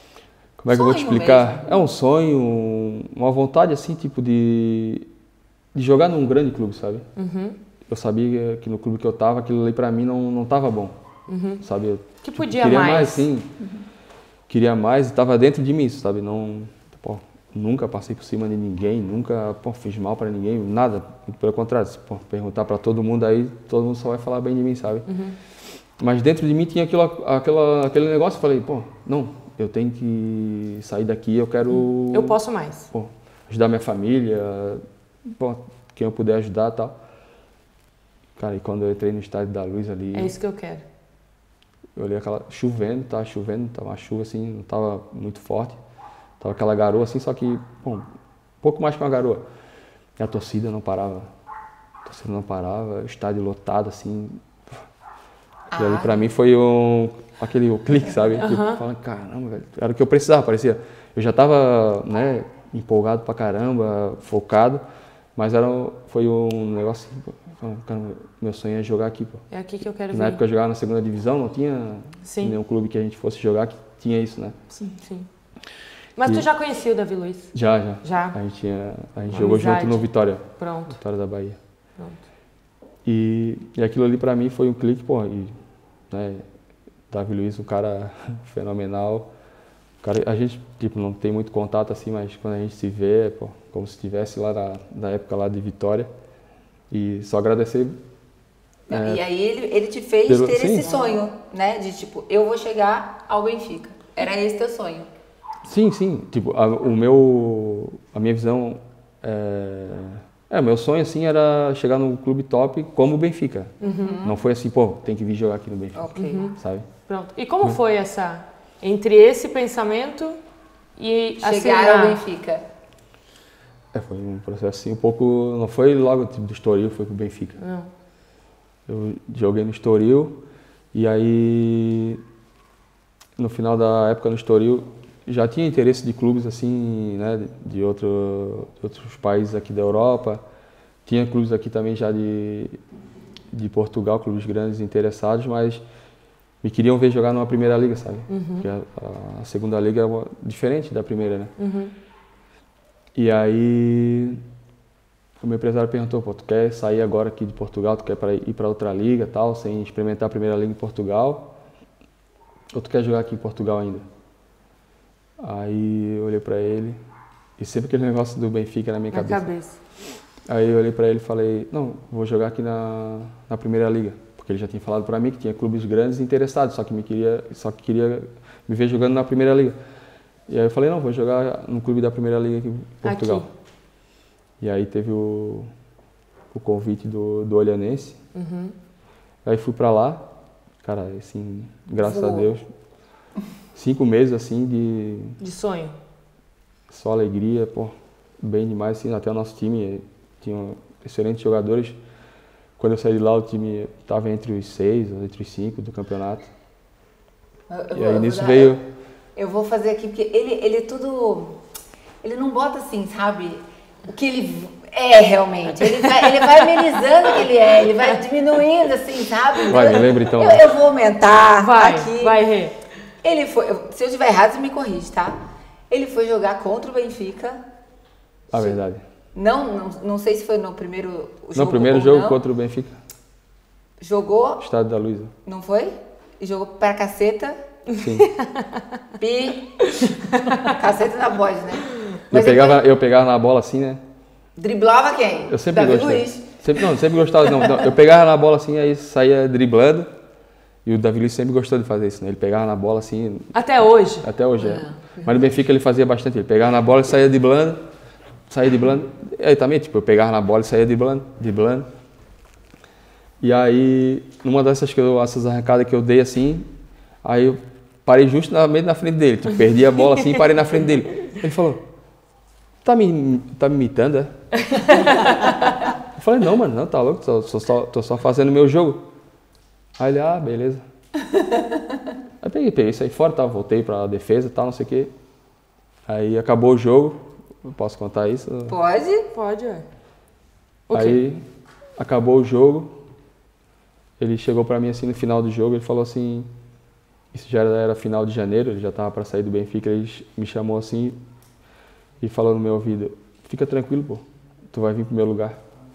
Speaker 4: Como é que eu vou te
Speaker 3: Sonho
Speaker 4: explicar?
Speaker 3: mesmo.
Speaker 4: É um sonho, um- uma vontade assim, tipo de... de jogar num grande clube, sabe?
Speaker 1: Uhum.
Speaker 4: Eu sabia que no clube que eu tava, aquilo ali pra mim não, não tava bom,
Speaker 1: Uhum.
Speaker 4: sabe? Eu,
Speaker 1: Que
Speaker 4: tipo,
Speaker 1: podia
Speaker 4: queria
Speaker 1: mais.
Speaker 4: mais, sim. Uhum. Queria mais e tava dentro de mim, sabe? Não, pô, nunca passei por cima de ninguém, nunca pô, fiz mal pra ninguém, nada. Pelo contrário, se pô, perguntar pra todo mundo aí, todo mundo só vai falar bem de mim, sabe?
Speaker 1: Uhum.
Speaker 4: Mas dentro de mim tinha aquilo, aquela, aquele negócio, eu falei, pô, não, eu tenho que sair daqui, eu quero...
Speaker 1: Eu posso mais.
Speaker 4: Pô, ajudar minha família, pô, quem eu puder ajudar e tal. Cara, e quando eu entrei no Estádio da Luz ali...
Speaker 1: É isso que eu quero.
Speaker 4: Eu olhei aquela... Chovendo, tava chovendo, tava uma chuva assim, não tava muito forte. Tava aquela garoa assim, só que, bom, um pouco mais que uma garoa. E a torcida não parava. A torcida não parava, o estádio lotado assim. E ali pra mim foi um... aquele o clique, sabe? Tipo,
Speaker 1: Uhum.
Speaker 4: falando, caramba, velho, era o que eu precisava, parecia. Eu já tava, né, empolgado pra caramba, focado, mas era, foi um negócio assim, falando, caramba, meu sonho é jogar aqui, pô.
Speaker 1: É aqui que eu quero
Speaker 4: Na
Speaker 1: vir.
Speaker 4: época eu jogava na segunda divisão, não tinha
Speaker 1: Sim.
Speaker 4: nenhum clube que a gente fosse jogar que tinha isso, né?
Speaker 1: Sim, sim. Mas
Speaker 4: E-
Speaker 1: tu já conhecia o Davi Luiz?
Speaker 4: Já, já.
Speaker 1: Já?
Speaker 4: A gente, tinha, a gente
Speaker 1: Uma
Speaker 4: jogou
Speaker 1: amizade.
Speaker 4: junto no Vitória,
Speaker 1: Pronto,
Speaker 4: Vitória da Bahia.
Speaker 1: pronto.
Speaker 4: E, e aquilo ali pra mim foi um clique, pô, e, né, Davi Luiz, um cara fenomenal. O cara, a gente, tipo, não tem muito contato assim, mas quando a gente se vê, pô, como se estivesse lá na, na época lá de Vitória. E só agradecer.
Speaker 3: E aí ele, ele te fez
Speaker 4: pelo-
Speaker 3: ter
Speaker 4: sim.
Speaker 3: esse sonho, né? De tipo, eu vou chegar ao Benfica. Era esse teu sonho.
Speaker 4: Sim, sim. Tipo, a, o meu, a minha visão, é, é, meu sonho assim era chegar num clube top como o Benfica. Não foi assim, pô, tem que vir jogar aqui no Benfica,
Speaker 3: Ok.
Speaker 4: sabe?
Speaker 1: Pronto. E como foi essa... Entre esse pensamento e
Speaker 3: Chegar
Speaker 1: assinar?
Speaker 3: ao Benfica.
Speaker 4: É, foi um processo assim um pouco, não foi logo tipo do Estoril, foi pro Benfica.
Speaker 1: Não.
Speaker 4: Eu joguei no Estoril e aí no final da época no Estoril já tinha interesse de clubes assim, né, de, de, outro, de outros países aqui da Europa. Tinha clubes aqui também já de, de Portugal, clubes grandes interessados, mas me queriam ver jogar numa primeira liga, sabe? Porque a, a segunda liga é uma- diferente da primeira, né?
Speaker 1: Uhum.
Speaker 4: E aí o meu empresário perguntou, pô, tu quer sair agora aqui de Portugal, tu quer pra ir para outra liga tal, sem experimentar a primeira liga em Portugal? Ou tu quer jogar aqui em Portugal ainda? Aí eu olhei pra ele, e sempre aquele negócio do Benfica na minha
Speaker 1: Na
Speaker 4: cabeça.
Speaker 1: cabeça.
Speaker 4: Aí eu olhei pra ele e falei, não, vou jogar aqui na, na primeira liga. Porque ele já tinha falado pra mim que tinha clubes grandes interessados, só que me queria, só que queria me ver jogando na primeira liga. E aí eu falei, não, vou jogar no clube da primeira liga aqui em Portugal.
Speaker 1: Aqui.
Speaker 4: E aí teve o, o convite do, do Olhanense.
Speaker 1: Uhum.
Speaker 4: Aí fui pra lá, cara, assim, graças
Speaker 3: Voou.
Speaker 4: a Deus, cinco meses assim de
Speaker 1: De sonho.
Speaker 4: só alegria, pô, bem demais, assim, até o nosso time tinha excelentes jogadores. Quando eu saí de lá, o time estava entre os seis, entre os cinco do campeonato.
Speaker 3: Eu- eu
Speaker 4: E
Speaker 3: vou-
Speaker 4: aí
Speaker 3: eu
Speaker 4: nisso
Speaker 3: vou dar-
Speaker 4: veio...
Speaker 3: Eu vou fazer aqui, porque ele, ele é tudo... Ele não bota assim, sabe? O que ele é realmente. Ele vai, ele vai amenizando o que ele é, ele vai diminuindo assim, sabe?
Speaker 4: Vai, me lembra então.
Speaker 3: Eu, eu vou aumentar
Speaker 1: Vai,
Speaker 3: aqui.
Speaker 1: vai, Rê.
Speaker 3: Ele foi... eu- Se eu estiver errado, você me corrige, tá? Ele foi jogar contra o Benfica.
Speaker 4: A verdade.
Speaker 3: Não, não, não sei se foi no primeiro jogo.
Speaker 4: No primeiro
Speaker 3: ou
Speaker 4: jogo
Speaker 3: não.
Speaker 4: contra o Benfica,
Speaker 3: Jogou,
Speaker 4: Estádio da Luz.
Speaker 3: não foi? E jogou pra caceta.
Speaker 4: Sim.
Speaker 3: Pi. Caceta na voz, né?
Speaker 4: Eu
Speaker 3: Mas
Speaker 4: pegava,
Speaker 3: depois
Speaker 4: eu pegava na bola assim, né?
Speaker 3: driblava quem?
Speaker 4: Eu sempre
Speaker 3: Davi
Speaker 4: gostei.
Speaker 3: Luiz.
Speaker 4: Sempre, não, sempre gostava, não, não. Eu pegava na bola assim, aí saía driblando. E o Davi Luiz sempre gostou de fazer isso, né? Ele pegava na bola assim,
Speaker 1: Até hoje.
Speaker 4: até hoje é. Mas no Benfica ele fazia bastante. Ele pegava na bola e saía driblando. Saía driblando. E aí também, tipo, eu pegava na bola e saía driblando, driblando. E aí, numa dessas que eu, essas arrancadas que eu dei assim, aí eu parei justo na, meio na frente dele. Tipo, perdi a bola assim e parei na frente dele. Ele falou, tá me, tá me imitando, é? Eu falei, não, mano, não, tá louco, tô, tô, só, tô só fazendo o meu jogo. Aí ele, ah, beleza. Aí peguei, peguei, saí fora, tá, voltei pra defesa e tal, não sei o quê. Aí acabou o jogo, eu posso contar isso?
Speaker 3: Pode?
Speaker 1: Pode, ué. O quê?
Speaker 4: Aí acabou o jogo, ele chegou pra mim assim no final do jogo, ele falou assim, isso já era, era final de janeiro, ele já tava pra sair do Benfica, ele me chamou assim e falou no meu ouvido, fica tranquilo, pô, tu vai vir pro meu lugar.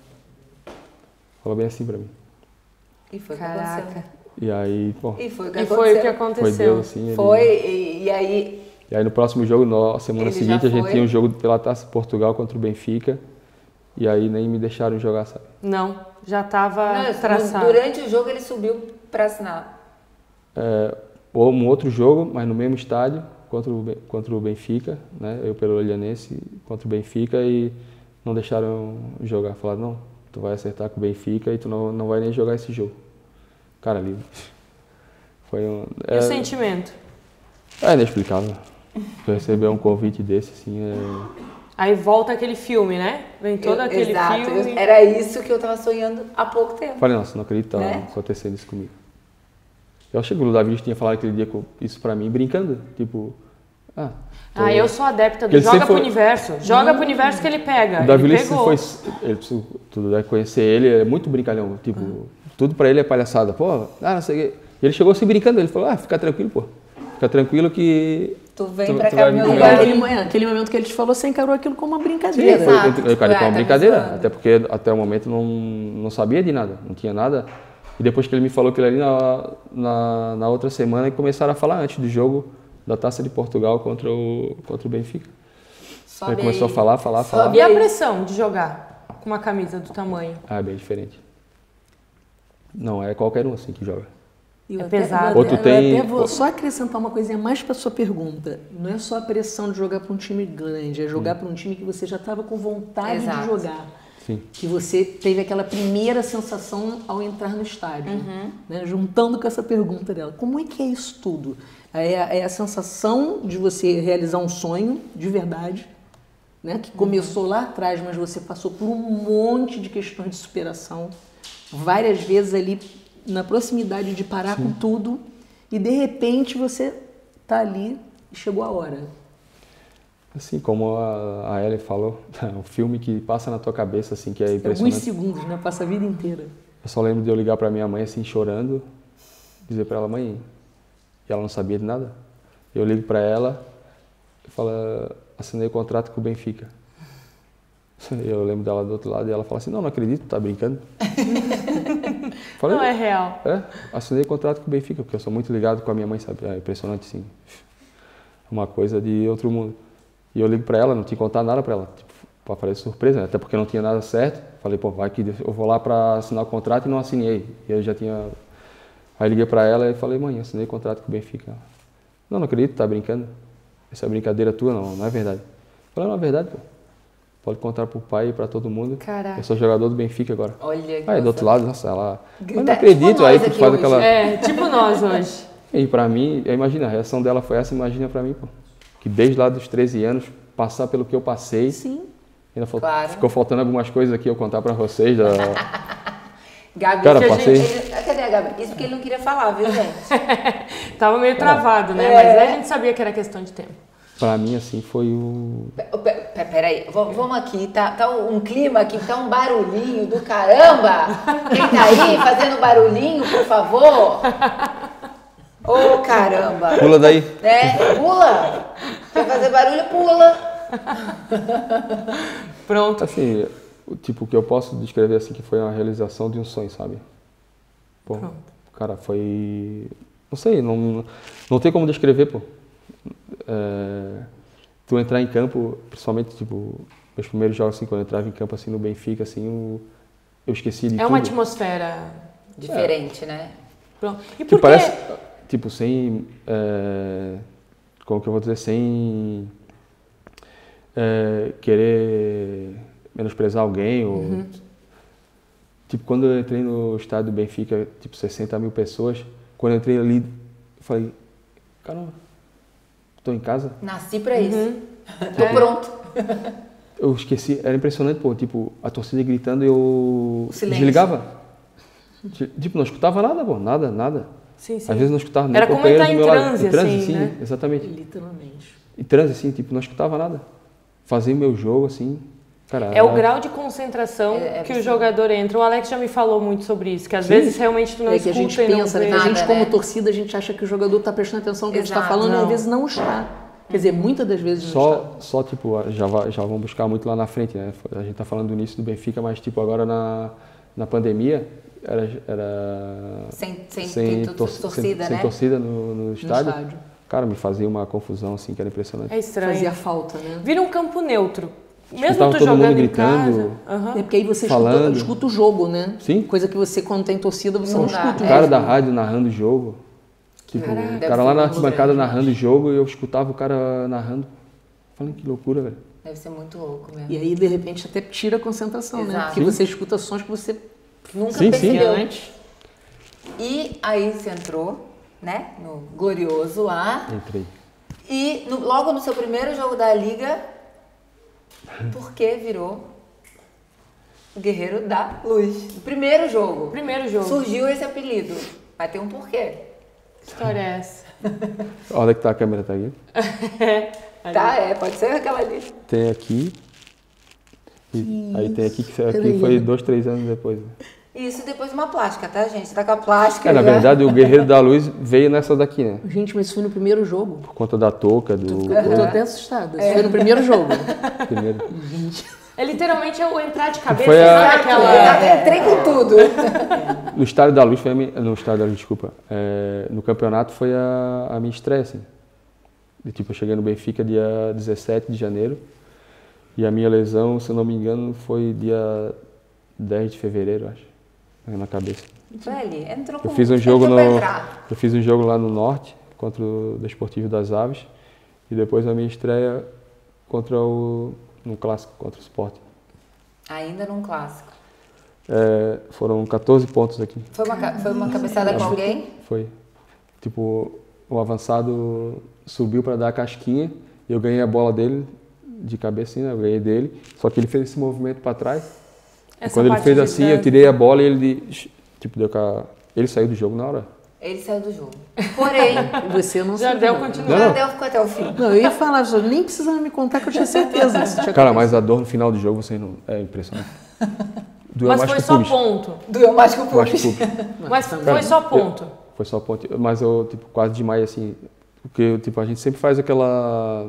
Speaker 4: Falou bem assim pra mim.
Speaker 3: E foi o que
Speaker 1: Caraca.
Speaker 3: aconteceu.
Speaker 4: E aí, pô,
Speaker 3: E foi o que
Speaker 1: E
Speaker 3: aconteceu.
Speaker 1: foi o que
Speaker 4: foi
Speaker 1: aconteceu.
Speaker 4: Deus, assim. ele-
Speaker 3: Foi, e, e aí...
Speaker 4: E aí no próximo jogo, na semana
Speaker 3: Ele já
Speaker 4: seguinte, a gente
Speaker 3: foi?
Speaker 4: tinha um jogo pela Taça Portugal contra o Benfica. E aí nem me deixaram jogar, sabe?
Speaker 1: Não, já tava
Speaker 3: Não,
Speaker 1: traçado.
Speaker 3: durante o jogo ele subiu pra assinar.
Speaker 4: É, ou um outro jogo, mas no mesmo estádio, contra o, Ben- contra o Benfica, né? Eu pelo Olhanense contra o Benfica e não deixaram jogar. Falaram, não, tu vai acertar com o Benfica e tu não, não vai nem jogar esse jogo. Cara, ali foi um...
Speaker 1: E
Speaker 4: É,
Speaker 1: o sentimento?
Speaker 4: é inexplicável. Tu receber um convite desse, assim, é...
Speaker 1: Aí volta aquele filme, né? Vem todo
Speaker 3: Eu-
Speaker 1: aquele
Speaker 3: Exato,
Speaker 1: filme.
Speaker 3: eu- era isso que eu tava sonhando há pouco tempo.
Speaker 4: Falei, nossa, não acredito que tá
Speaker 3: Né?
Speaker 4: acontecendo isso comigo. Eu achei que o Davi tinha falado aquele dia com- isso pra mim, brincando, tipo... Ah, tô-
Speaker 1: Ah, eu sou adepta do
Speaker 4: Ele
Speaker 1: joga
Speaker 4: sempre
Speaker 1: pro
Speaker 4: foi-
Speaker 1: universo. Joga pro universo que ele pega.
Speaker 4: O Davi
Speaker 1: ele
Speaker 4: Luiz
Speaker 1: pegou.
Speaker 4: foi... Ele, tu deve conhecer ele, é muito brincalhão, tipo... Tudo pra ele é palhaçada. Pô, ah, não sei o quê. E ele chegou assim brincando, ele falou, ah, fica tranquilo, pô. Fica tranquilo que...
Speaker 3: Tu vem
Speaker 4: Tu-
Speaker 3: pra
Speaker 4: tu
Speaker 3: cá
Speaker 4: vai
Speaker 3: no meu
Speaker 4: me
Speaker 3: lugar.
Speaker 4: pegar.
Speaker 2: Aquele, é, aquele momento que ele te falou, você encarou aquilo como uma
Speaker 4: Sim,
Speaker 2: brincadeira.
Speaker 4: foi,
Speaker 3: Exato,
Speaker 4: eu, eu
Speaker 3: tipo,
Speaker 4: encarei
Speaker 3: ah,
Speaker 4: como uma
Speaker 3: tá
Speaker 4: brincadeira,
Speaker 3: zoando.
Speaker 4: até porque até o momento não, não sabia de nada, não tinha nada. E depois que ele me falou aquilo ali, na, na, na outra semana, começaram a falar antes do jogo da Taça de Portugal contra o, contra o Benfica.
Speaker 3: Sobe
Speaker 4: Ele começou
Speaker 3: aí.
Speaker 4: a falar, falar,
Speaker 3: Sobe
Speaker 4: falar.
Speaker 1: E a
Speaker 3: aí.
Speaker 1: pressão de jogar com uma camisa do tamanho?
Speaker 4: Ah, é bem diferente. Não é qualquer um assim que joga.
Speaker 2: Eu
Speaker 1: É
Speaker 2: até-
Speaker 1: pesado.
Speaker 2: Eu
Speaker 4: Ou tu
Speaker 2: até,
Speaker 4: tem-
Speaker 2: eu até vou só acrescentar uma coisinha mais para sua pergunta. Não é só a pressão de jogar para um time grande, é jogar para um time que você já estava com vontade
Speaker 3: Exato.
Speaker 2: de jogar.
Speaker 4: Sim.
Speaker 2: Que você teve aquela primeira sensação ao entrar no estádio.
Speaker 3: Uhum.
Speaker 2: Né? Juntando com essa pergunta dela. Como é que é isso tudo? É a, é a sensação de você realizar um sonho de verdade, né? Que começou lá atrás, mas você passou por um monte de questões de superação. Várias vezes ali na proximidade de parar com tudo. E de repente você tá ali e chegou a hora.
Speaker 4: Assim, como a, a Ellen falou, é um filme que passa na tua cabeça, assim, que é
Speaker 2: Alguns
Speaker 4: impressionante.
Speaker 2: segundos, né? Passa a vida inteira.
Speaker 4: Eu só lembro de eu ligar pra minha mãe, assim, chorando, dizer pra ela, mãe, e ela não sabia de nada. Eu ligo pra ela e falo, assinei o contrato com o Benfica. Eu lembro dela do outro lado e ela fala assim, não, não acredito, tá brincando. Falei,
Speaker 1: Não é real.
Speaker 4: é, assinei o contrato com o Benfica, porque eu sou muito ligado com a minha mãe, sabe? É impressionante, sim. Uma coisa de outro mundo. E eu ligo pra ela, não tinha contado nada pra ela, tipo, pra fazer surpresa, né? Até porque não tinha nada certo. Falei, pô, vai que eu vou lá pra assinar o contrato e não assinei. E eu já tinha... Aí liguei pra ela e falei, mãe, assinei o contrato com o Benfica. Não, não acredito, tá brincando. Essa é brincadeira tua, não, não é verdade. Falei, não é verdade, pô. Pode contar pro pai e pra todo mundo.
Speaker 1: Caraca.
Speaker 4: Eu sou jogador do Benfica agora.
Speaker 3: Olha que
Speaker 4: Aí do outro
Speaker 3: gostoso.
Speaker 4: lado, nossa, ela...
Speaker 3: Grita,
Speaker 4: Mas não acredito,
Speaker 3: tipo
Speaker 4: aí
Speaker 3: nós
Speaker 4: tu
Speaker 3: aqui
Speaker 4: faz
Speaker 3: hoje.
Speaker 4: aquela...
Speaker 1: É, tipo nós hoje.
Speaker 4: E pra mim, imagina, a reação dela foi essa, imagina pra mim, pô. Que desde lá dos treze anos, passar pelo que eu passei,
Speaker 2: Sim.
Speaker 4: ainda fal-
Speaker 3: Claro.
Speaker 4: ficou faltando algumas coisas aqui eu contar pra vocês. Da...
Speaker 3: Gabi,
Speaker 4: Cara,
Speaker 3: isso que a
Speaker 4: passei-
Speaker 3: gente- ele- cadê a Gabi? Isso porque ele não queria falar, viu, gente?
Speaker 1: Tava meio travado, né?
Speaker 3: É.
Speaker 1: Mas aí a gente sabia que era questão de tempo.
Speaker 4: Pra mim, assim, foi o...
Speaker 3: Pe- pe- Peraí, v- vamos aqui, tá, tá um clima aqui, tá um barulhinho do caramba. Quem tá aí fazendo barulhinho, por favor? Ô, caramba.
Speaker 4: Pula daí.
Speaker 3: É, pula. Quer fazer barulho, pula.
Speaker 1: Pronto.
Speaker 4: Assim, o tipo, o que eu posso descrever, assim, que foi uma realização de um sonho, sabe? Pô, cara, foi... Não sei, não, não tem como descrever, pô. É, tu entrar em campo, principalmente, tipo, meus primeiros jogos, assim, quando eu entrava em campo, assim, no Benfica, assim, eu, eu esqueci de
Speaker 1: É
Speaker 4: tudo.
Speaker 1: uma atmosfera.
Speaker 3: Diferente, né?
Speaker 1: Pronto. E
Speaker 4: Que
Speaker 1: por que...
Speaker 4: parece, tipo, sem, é, como que eu vou dizer, sem é, querer menosprezar alguém, ou, tipo, quando eu entrei no estádio do Benfica, tipo, sessenta mil pessoas, quando eu entrei ali, eu falei, caramba, tô em casa?
Speaker 3: Nasci pra isso. Tô pronto.
Speaker 4: Eu esqueci, era impressionante, pô, tipo, a torcida gritando e eu
Speaker 3: Silêncio.
Speaker 4: desligava. Tipo, não escutava nada, pô, nada, nada.
Speaker 1: Sim, sim.
Speaker 4: Às vezes não escutava nem
Speaker 1: Era
Speaker 4: o
Speaker 1: como
Speaker 4: companheiro
Speaker 1: entrar
Speaker 4: do
Speaker 1: em
Speaker 4: meu lado.
Speaker 1: transe,
Speaker 4: Em transe,
Speaker 1: assim,
Speaker 4: sim,
Speaker 1: né?
Speaker 4: exatamente.
Speaker 2: Literalmente.
Speaker 4: Em transe, assim, tipo, não escutava nada. Fazia o meu jogo, assim, cara...
Speaker 1: É o grau de concentração
Speaker 3: É, é
Speaker 1: que o
Speaker 3: absurdo.
Speaker 1: jogador entra. O Alex já me falou muito sobre isso, que às
Speaker 4: Sim.
Speaker 1: vezes realmente tu não
Speaker 2: É que a
Speaker 1: escuta
Speaker 2: gente
Speaker 1: e não
Speaker 2: pensa, né?
Speaker 1: vê.
Speaker 2: Que a gente,
Speaker 3: Nada,
Speaker 2: como
Speaker 3: né?
Speaker 2: torcida, a gente acha que o jogador está prestando atenção no que a gente está
Speaker 3: Exato.
Speaker 2: falando e
Speaker 1: Não.
Speaker 2: às vezes não está. Quer dizer, muitas das vezes no
Speaker 4: Só,
Speaker 2: estado.
Speaker 4: só tipo, já, va- já vão buscar muito lá na frente, né? A gente tá falando do início do Benfica, mas tipo, agora na, na pandemia, era, era
Speaker 3: Sem, sem,
Speaker 4: sem,
Speaker 3: tem tudo-
Speaker 4: tor-
Speaker 3: torcida,
Speaker 4: sem,
Speaker 3: né?
Speaker 4: sem torcida no, no
Speaker 2: No
Speaker 4: estádio.
Speaker 2: estádio.
Speaker 4: Cara, me fazia uma confusão assim, que era impressionante.
Speaker 1: É estranho.
Speaker 2: Fazia falta, né?
Speaker 1: Vira um campo neutro. Mesmo
Speaker 4: Escutava
Speaker 1: tu
Speaker 4: todo mundo
Speaker 1: jogando em
Speaker 4: gritando.
Speaker 1: casa. Aham.
Speaker 2: É porque aí você escuta,
Speaker 4: Falando.
Speaker 2: escuta o jogo, né?
Speaker 4: Sim.
Speaker 2: Coisa que você, quando tem torcida, você não,
Speaker 3: Não dá.
Speaker 2: escuta.
Speaker 4: O
Speaker 3: É.
Speaker 4: cara da rádio narrando o jogo. Tipo,
Speaker 1: Caraca.
Speaker 4: o
Speaker 3: Deve
Speaker 4: cara
Speaker 3: ser
Speaker 4: lá na
Speaker 3: muito
Speaker 4: arquibancada
Speaker 3: louco,
Speaker 4: narrando o jogo e eu escutava o cara narrando. Falei, que loucura, velho.
Speaker 3: Deve ser muito louco mesmo.
Speaker 2: E aí, de repente, até tira a concentração, né?
Speaker 3: Exato.
Speaker 2: Porque
Speaker 4: Sim.
Speaker 2: você escuta sons que você
Speaker 3: Nunca
Speaker 4: Sim, sim.
Speaker 3: percebeu.
Speaker 2: antes.
Speaker 3: E aí você entrou, né, no glorioso lá.
Speaker 4: Entrei.
Speaker 3: E no- logo no seu primeiro jogo da Liga, por que virou o Guerreiro da Luz? No primeiro jogo.
Speaker 1: Primeiro jogo.
Speaker 3: Surgiu esse apelido. Mas tem um porquê.
Speaker 1: Que história é essa?
Speaker 4: Olha que tá a câmera, tá aqui.
Speaker 3: Tá, é, pode ser aquela ali.
Speaker 4: Tem aqui. E aí tem aqui, que
Speaker 2: Peraí.
Speaker 4: aqui foi dois, três anos depois. né?
Speaker 3: Isso depois de uma plástica, tá, gente? Você tá com a plástica
Speaker 4: É, na
Speaker 3: aí, ó.
Speaker 4: verdade, o Guerreiro da Luz veio nessa daqui, né?
Speaker 2: Gente, mas isso foi no primeiro jogo.
Speaker 4: Por conta da touca, do
Speaker 2: Eu tô até assustada. Isso foi no primeiro jogo.
Speaker 4: primeiro.
Speaker 1: É literalmente o entrar de cabeça,
Speaker 4: Foi a-
Speaker 1: sabe aquela...
Speaker 3: Exato, entrei com tudo.
Speaker 4: No Estádio da Luz foi a minha, no Estádio da Luz, desculpa. É, no campeonato foi a, a minha estreia, assim. E, tipo, eu cheguei no Benfica dia dezessete de janeiro. E a minha lesão, se eu não me engano, foi dia dez de fevereiro, acho. Na cabeça.
Speaker 3: Foi ali, entrou com
Speaker 4: Eu fiz um jogo
Speaker 3: entrou
Speaker 4: no,
Speaker 3: pra entrar.
Speaker 4: eu fiz um jogo lá no norte contra o Desportivo das Aves e depois a minha estreia contra o no clássico contra o Sport.
Speaker 3: Ainda num clássico.
Speaker 4: É, foram quatorze pontos aqui.
Speaker 3: Foi uma, ca- foi uma cabeçada com alguém?
Speaker 4: Foi tipo o avançado subiu para dar a casquinha e eu ganhei a bola dele de cabecinha, eu ganhei dele. Só que ele fez esse movimento para trás. E
Speaker 1: Essa
Speaker 4: quando ele
Speaker 1: parte
Speaker 4: fez
Speaker 1: de
Speaker 4: assim, eu
Speaker 1: trás.
Speaker 4: tirei a bola e ele tipo deu com a... ele saiu do jogo na hora.
Speaker 3: Ele saiu do jogo. Porém,
Speaker 2: Você não
Speaker 1: Já
Speaker 2: sabe.
Speaker 1: deu
Speaker 2: não.
Speaker 3: o
Speaker 1: continua.
Speaker 4: Não, não.
Speaker 3: Jardel ficou até o fim.
Speaker 2: Não, eu ia falar, só nem precisava me contar que eu tinha certeza. Isso tinha
Speaker 4: Cara,
Speaker 2: acontecido.
Speaker 4: mas a dor no final do jogo você não é impressionante. Doeu
Speaker 1: Mas
Speaker 4: mais
Speaker 1: foi
Speaker 4: que o
Speaker 1: só
Speaker 4: pubis.
Speaker 1: ponto.
Speaker 3: Doeu mais que o
Speaker 4: Eu acho que
Speaker 3: pubis.
Speaker 4: o pubis.
Speaker 1: Mas foi só ponto.
Speaker 4: Foi só ponto. Mas eu, tipo, quase demais, assim, porque, tipo, a gente sempre faz aquela...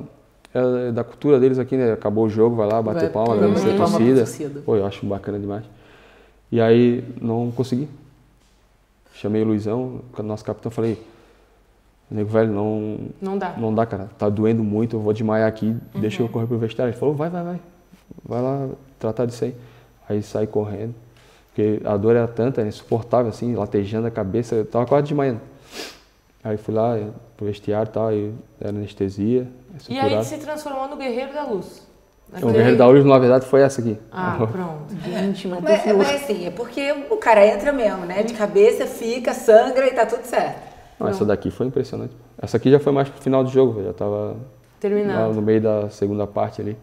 Speaker 4: É da cultura deles aqui, né? Acabou o jogo, vai lá, bater
Speaker 2: Vai,
Speaker 4: palma,
Speaker 2: uhum.
Speaker 4: agradecer a
Speaker 2: Palma pra
Speaker 4: torcida.
Speaker 2: torcida.
Speaker 4: Pô, eu acho bacana demais. E aí, não consegui. Chamei o Luizão, o nosso capitão, falei... Nego, velho, não,
Speaker 1: Não dá.
Speaker 4: não dá, cara. Tá doendo muito, eu vou desmaiar aqui, deixa eu correr pro vestiário. Ele falou, vai, vai, vai. Vai lá tratar disso aí. Aí saí correndo. Porque a dor era tanta, era insuportável, assim, latejando a cabeça. Eu tava quase desmaiando. Aí fui lá pro vestiário e tal, aí era anestesia.
Speaker 1: E aí se transformou no Guerreiro da Luz.
Speaker 4: O Guerreiro da Luz, na verdade, foi essa aqui.
Speaker 1: Ah, pronto.
Speaker 2: Gente, mas,
Speaker 3: Mas,
Speaker 2: por
Speaker 3: mas assim, é porque o cara entra mesmo, né? De cabeça, fica, sangra e tá tudo certo.
Speaker 4: Não, essa daqui foi impressionante. Essa aqui já foi mais pro final do jogo, já tava lá
Speaker 1: Terminado.
Speaker 4: no meio da segunda parte ali.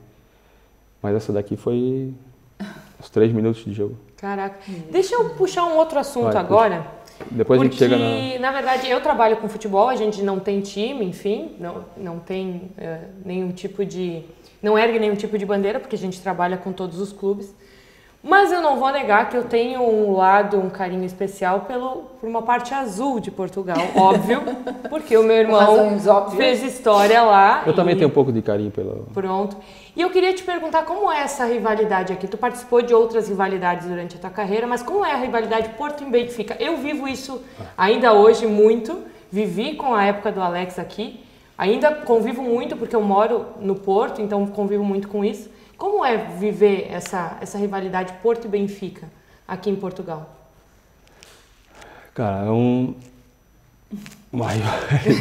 Speaker 4: Mas essa daqui foi uns três minutos de jogo.
Speaker 1: Caraca. Deixa eu puxar um outro assunto
Speaker 4: Vai,
Speaker 1: agora.
Speaker 4: Depois
Speaker 1: porque,
Speaker 4: a gente chega na...
Speaker 1: na verdade, eu trabalho com futebol, a gente não tem time, enfim, não, não tem é, nenhum tipo de... Não ergue nenhum tipo de bandeira, porque a gente trabalha com todos os clubes. Mas eu não vou negar que eu tenho um lado, um carinho especial pelo, por uma parte azul de Portugal, óbvio, porque o meu irmão
Speaker 3: razões óbvias.
Speaker 1: fez história lá.
Speaker 4: Eu também
Speaker 1: e-
Speaker 4: tenho um pouco de carinho pela...
Speaker 1: Pronto. E eu queria te perguntar como é essa rivalidade aqui. Tu participou de outras rivalidades durante a tua carreira, mas como é a rivalidade Porto e Benfica? Eu vivo isso ainda hoje muito. Vivi com a época do Alex aqui. Ainda convivo muito porque eu moro no Porto, então convivo muito com isso. Como é viver essa, essa rivalidade Porto e Benfica aqui em Portugal?
Speaker 4: Cara, é um... Maior...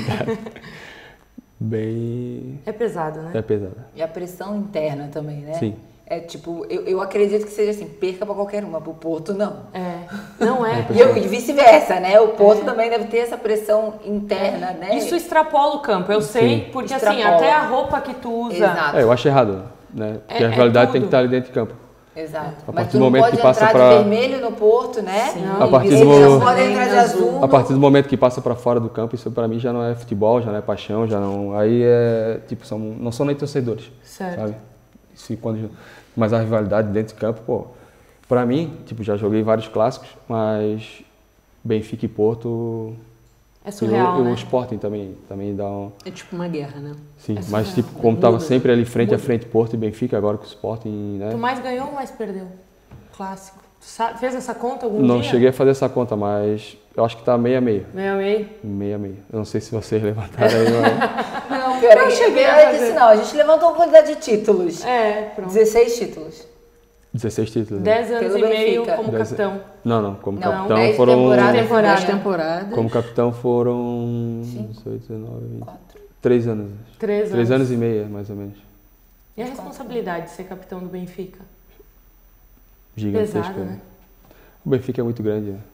Speaker 4: Bem...
Speaker 1: É pesado, né?
Speaker 4: É pesado.
Speaker 3: E a pressão interna também, né?
Speaker 4: Sim.
Speaker 3: É tipo, eu, eu acredito que seja assim, perca pra qualquer uma, pro Porto não.
Speaker 1: É. Não é?
Speaker 3: E, eu- e vice-versa, né? O Porto também deve ter essa pressão interna, né?
Speaker 1: Isso extrapola o campo, eu sei,
Speaker 4: Sim.
Speaker 1: porque assim,
Speaker 3: Extrapola.
Speaker 1: até a roupa que tu usa...
Speaker 3: Exato.
Speaker 4: É, eu acho errado, né? Porque
Speaker 1: É-
Speaker 4: a
Speaker 1: é
Speaker 4: rivalidade tem
Speaker 1: tudo.
Speaker 4: que estar ali dentro de campo.
Speaker 3: Exato.
Speaker 4: A
Speaker 3: Mas
Speaker 4: partir
Speaker 3: tu
Speaker 4: do
Speaker 3: não
Speaker 4: momento
Speaker 3: pode
Speaker 4: que passa
Speaker 3: entrar
Speaker 4: pra-
Speaker 3: de vermelho no Porto, né?
Speaker 2: Não,
Speaker 4: A partir
Speaker 3: Eles
Speaker 4: do
Speaker 3: não
Speaker 4: mo-
Speaker 3: podem entrar de azul.
Speaker 4: A partir do momento que passa pra fora do campo, isso pra mim já não é futebol, já não é paixão, já não... Aí é, tipo, são, não são nem torcedores,
Speaker 1: Certo.
Speaker 4: sabe? Se, quando, mas a rivalidade dentro de campo, pô... Pra mim, tipo, já joguei vários clássicos, mas Benfica e Porto
Speaker 1: É surreal,
Speaker 4: e o,
Speaker 1: né?
Speaker 4: o Sporting também, também dá um...
Speaker 2: É tipo uma guerra, né?
Speaker 4: Sim,
Speaker 1: É
Speaker 4: mas
Speaker 1: surreal.
Speaker 4: tipo, como tava
Speaker 2: Muda,
Speaker 4: sempre ali frente
Speaker 2: muda.
Speaker 4: a frente Porto e Benfica, agora com o Sporting, né?
Speaker 1: Tu mais ganhou ou mais perdeu? Clássico. Tu sabe, fez essa conta algum
Speaker 4: Não
Speaker 1: dia?
Speaker 4: cheguei a fazer essa conta, mas eu acho que tá meio a meio.
Speaker 1: Meio, meio.
Speaker 4: Meio a meio. Eu não sei se vocês levantaram aí, mas...
Speaker 3: Não, pior
Speaker 1: Não
Speaker 3: é que-
Speaker 1: cheguei
Speaker 3: pior
Speaker 1: a
Speaker 3: é que
Speaker 1: fazer.
Speaker 3: isso não. A gente levantou uma quantidade de títulos.
Speaker 1: É, pronto.
Speaker 3: dezesseis títulos.
Speaker 4: dezesseis títulos. né?
Speaker 1: Dez anos
Speaker 3: Pelo
Speaker 1: e meio
Speaker 3: Benfica.
Speaker 1: como
Speaker 4: Dez-
Speaker 1: capitão.
Speaker 4: Não, não. Como
Speaker 3: Não,
Speaker 4: capitão
Speaker 3: dez
Speaker 4: foram...
Speaker 3: temporadas.
Speaker 1: Temporada.
Speaker 2: Dez temporadas.
Speaker 4: Como capitão foram... dezoito, dezenove, vinte... Três anos.
Speaker 1: Três,
Speaker 4: Três
Speaker 1: anos.
Speaker 4: anos e meio, mais ou menos.
Speaker 1: E a responsabilidade de ser capitão do Benfica?
Speaker 4: Gigantesca.
Speaker 1: Pesado, né?
Speaker 4: O Benfica é muito grande, né?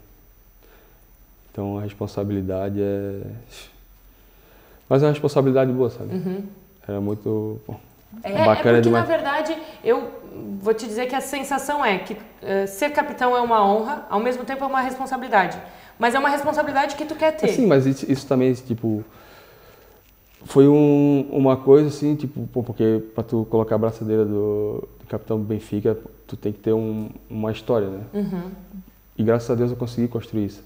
Speaker 4: Então a responsabilidade é... Mas é uma responsabilidade boa, sabe?
Speaker 1: Uhum.
Speaker 4: Era muito... Pô,
Speaker 1: É, é
Speaker 4: bacana
Speaker 1: porque,
Speaker 4: demais.
Speaker 1: na verdade, eu vou te dizer que a sensação é que eh, ser capitão é uma honra, ao mesmo tempo é uma responsabilidade. Mas é uma responsabilidade que tu quer ter.
Speaker 4: Sim, mas isso, isso também, tipo... Foi um, uma coisa assim, tipo, pô, porque para tu colocar a braçadeira do, do capitão do Benfica, tu tem que ter um, uma história, né?
Speaker 1: Uhum.
Speaker 4: E graças a Deus eu consegui construir isso.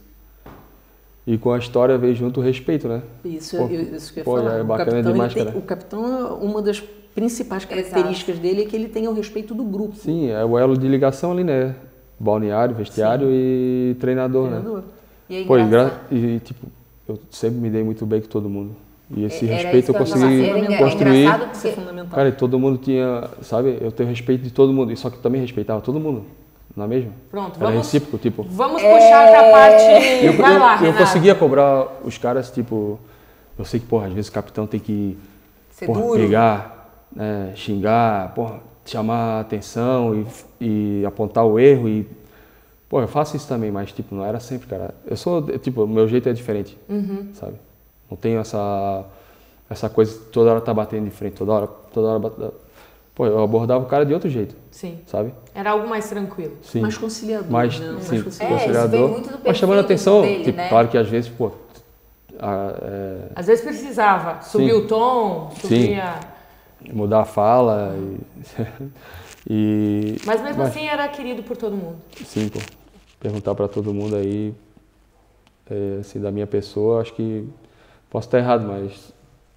Speaker 4: E com a história veio junto o respeito, né?
Speaker 2: Isso,
Speaker 4: Pô,
Speaker 2: eu- isso que eu ia
Speaker 4: pô,
Speaker 2: falar.
Speaker 4: é
Speaker 2: O
Speaker 4: bacana
Speaker 2: capitão,
Speaker 4: demais,
Speaker 2: ele tem-
Speaker 4: cara.
Speaker 2: o capitão, uma das principais características dele é que ele tem o respeito do grupo.
Speaker 4: Sim, é o elo de ligação ali, né? Balneário, vestiário e treinador, né?
Speaker 2: Treinador.
Speaker 3: E é
Speaker 4: Pô, e,
Speaker 3: engraçado.
Speaker 4: gra- e tipo, eu sempre me dei muito bem com todo mundo. E esse
Speaker 3: Era
Speaker 4: respeito
Speaker 3: isso
Speaker 4: eu
Speaker 3: que ia
Speaker 4: consegui
Speaker 3: falar. Era engra-
Speaker 4: construir.
Speaker 3: engraçado
Speaker 2: Isso é
Speaker 3: porque
Speaker 2: fundamental.
Speaker 4: Cara, e todo mundo tinha, sabe? Eu tenho respeito de todo mundo. E só que eu também respeitava todo mundo. Não é mesmo?
Speaker 1: Pronto,
Speaker 4: Era
Speaker 1: vamos,
Speaker 4: recíproco, tipo.
Speaker 1: vamos puxar pra parte...
Speaker 4: Eu,
Speaker 1: Vai
Speaker 4: eu,
Speaker 1: lá,
Speaker 4: eu
Speaker 1: Renato.
Speaker 4: conseguia cobrar os caras, tipo. Eu sei que, porra, às vezes o capitão tem que
Speaker 3: ser
Speaker 4: porra,
Speaker 3: duro.
Speaker 4: pegar, né, xingar, porra, chamar a atenção e, e apontar o erro. E, pô, eu faço isso também, mas, tipo, não era sempre, cara. Eu sou, tipo, o meu jeito é diferente,
Speaker 1: Uhum.
Speaker 4: sabe? Não tenho essa, essa coisa de toda hora tá batendo de frente, toda hora, toda hora batendo. Pô, eu abordava o cara de outro jeito,
Speaker 1: Sim.
Speaker 4: sabe?
Speaker 1: Era algo mais tranquilo.
Speaker 4: Sim.
Speaker 2: Mais conciliador,
Speaker 4: mais,
Speaker 2: né? Mais
Speaker 4: sim,
Speaker 2: conciliador.
Speaker 3: É, isso vem
Speaker 4: conciliador.
Speaker 3: muito do
Speaker 4: Mas chamando a
Speaker 3: perfil
Speaker 4: atenção,
Speaker 3: dele,
Speaker 4: tipo,
Speaker 3: né?
Speaker 4: claro que às vezes, pô, a- é,
Speaker 1: Às vezes precisava subir
Speaker 4: Sim.
Speaker 1: o tom, subir a...
Speaker 4: mudar a fala e, e
Speaker 1: Mas mesmo
Speaker 4: mas,
Speaker 1: assim era querido por todo mundo.
Speaker 4: sim, pô, perguntar pra todo mundo aí, é, assim, da minha pessoa, acho que posso estar errado, mas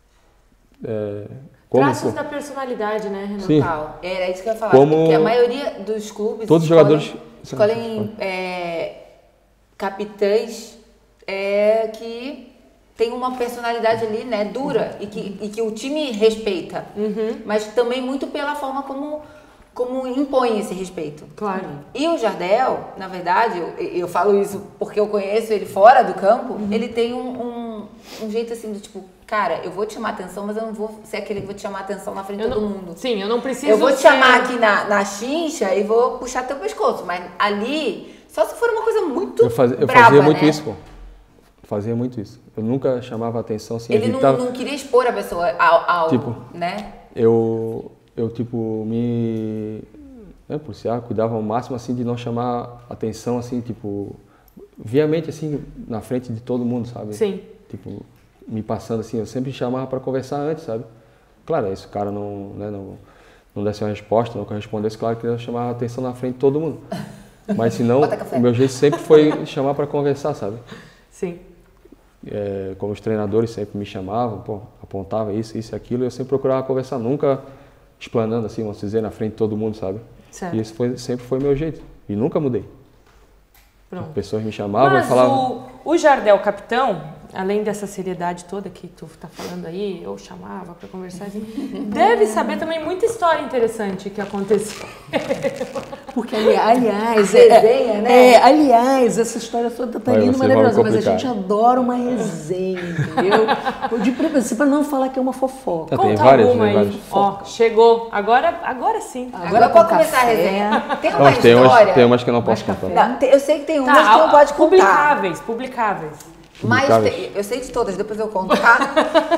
Speaker 4: é, como,
Speaker 1: Traços
Speaker 4: pô,
Speaker 1: da personalidade, né, Renato?
Speaker 4: Sim.
Speaker 3: Total. Era isso que eu ia falar.
Speaker 4: Como-
Speaker 3: Porque a maioria dos clubes
Speaker 4: Todos os
Speaker 3: escolhem,
Speaker 4: jogadores-
Speaker 3: escolhem é, capitães é, que tem uma personalidade ali, né, dura e que, e que o time respeita.
Speaker 1: Uhum.
Speaker 3: Mas também muito pela forma como, como impõe esse respeito.
Speaker 1: Claro.
Speaker 3: E o Jardel, na verdade, eu, eu falo isso porque eu conheço ele fora do campo,
Speaker 1: Uhum.
Speaker 3: ele tem um, um, um jeito assim do tipo, cara, eu vou te chamar atenção, mas eu não vou ser aquele que vou te chamar atenção na frente de
Speaker 1: Eu
Speaker 3: todo
Speaker 1: não-
Speaker 3: mundo.
Speaker 1: Sim, eu não preciso
Speaker 3: Eu vou te
Speaker 1: ser-
Speaker 3: chamar aqui na, na chincha e vou puxar teu pescoço, mas ali, só se for uma coisa muito
Speaker 4: eu, fazia, eu
Speaker 3: brava,
Speaker 4: fazia muito
Speaker 3: né?
Speaker 4: isso, pô. Fazia muito isso. Eu nunca chamava atenção assim,
Speaker 3: Ele não,
Speaker 4: evitava.
Speaker 3: não queria expor a pessoa ao, ao
Speaker 4: Tipo,
Speaker 3: né?
Speaker 4: eu, eu tipo, me... Né, policial, cuidava ao máximo, assim, de não chamar atenção, assim, tipo... Viamente, assim, na frente de todo mundo, sabe?
Speaker 1: Sim.
Speaker 4: Tipo, me passando, assim, eu sempre chamava para conversar antes, sabe? Claro, aí se o cara não, né, não, não desse uma resposta, não correspondesse, claro que eu chamava atenção na frente de todo mundo. Mas se não,
Speaker 3: Bota café.
Speaker 4: o meu jeito sempre foi chamar para conversar, sabe?
Speaker 1: Sim.
Speaker 4: É, como os treinadores sempre me chamavam, pô, apontava isso, isso e aquilo, eu sempre procurava conversar, nunca explanando assim, vamos dizer, na frente de todo mundo, sabe?
Speaker 1: Certo.
Speaker 4: E esse foi, sempre foi o meu jeito, e nunca mudei.
Speaker 1: Pronto.
Speaker 4: Pessoas me chamavam
Speaker 1: Mas
Speaker 4: e falavam...
Speaker 1: o, o Jardel capitão, além dessa seriedade toda que tu tá falando aí, eu chamava pra conversar assim, deve saber também muita história interessante que aconteceu.
Speaker 2: Porque, ali- aliás,
Speaker 3: A
Speaker 2: é,
Speaker 3: resenha, né?
Speaker 2: é, aliás, essa história toda tá
Speaker 4: Vai,
Speaker 2: linda,
Speaker 4: vocês vão
Speaker 2: maravilhosa, mas a
Speaker 4: complicar.
Speaker 2: gente adora uma resenha, entendeu? Eu de preferência, para não falar que é uma fofoca.
Speaker 4: Ah, tem
Speaker 1: Conta
Speaker 4: várias,
Speaker 1: alguma
Speaker 4: tem
Speaker 1: aí.
Speaker 4: várias.
Speaker 1: Ó, chegou. Agora, agora sim.
Speaker 3: Agora
Speaker 2: com
Speaker 3: pode começar a
Speaker 2: café.
Speaker 3: resenha. Tem uma
Speaker 4: Não, mas tem,
Speaker 3: história...
Speaker 4: umas, tem umas que eu não posso
Speaker 2: Mais
Speaker 4: contar.
Speaker 2: café.
Speaker 3: Não, tem- eu sei que tem umas
Speaker 1: Tá,
Speaker 3: que não pode contar.
Speaker 1: publicáveis, publicáveis.
Speaker 3: Mas
Speaker 4: Publicáveis.
Speaker 3: tem- eu sei de todas, depois eu conto, tá?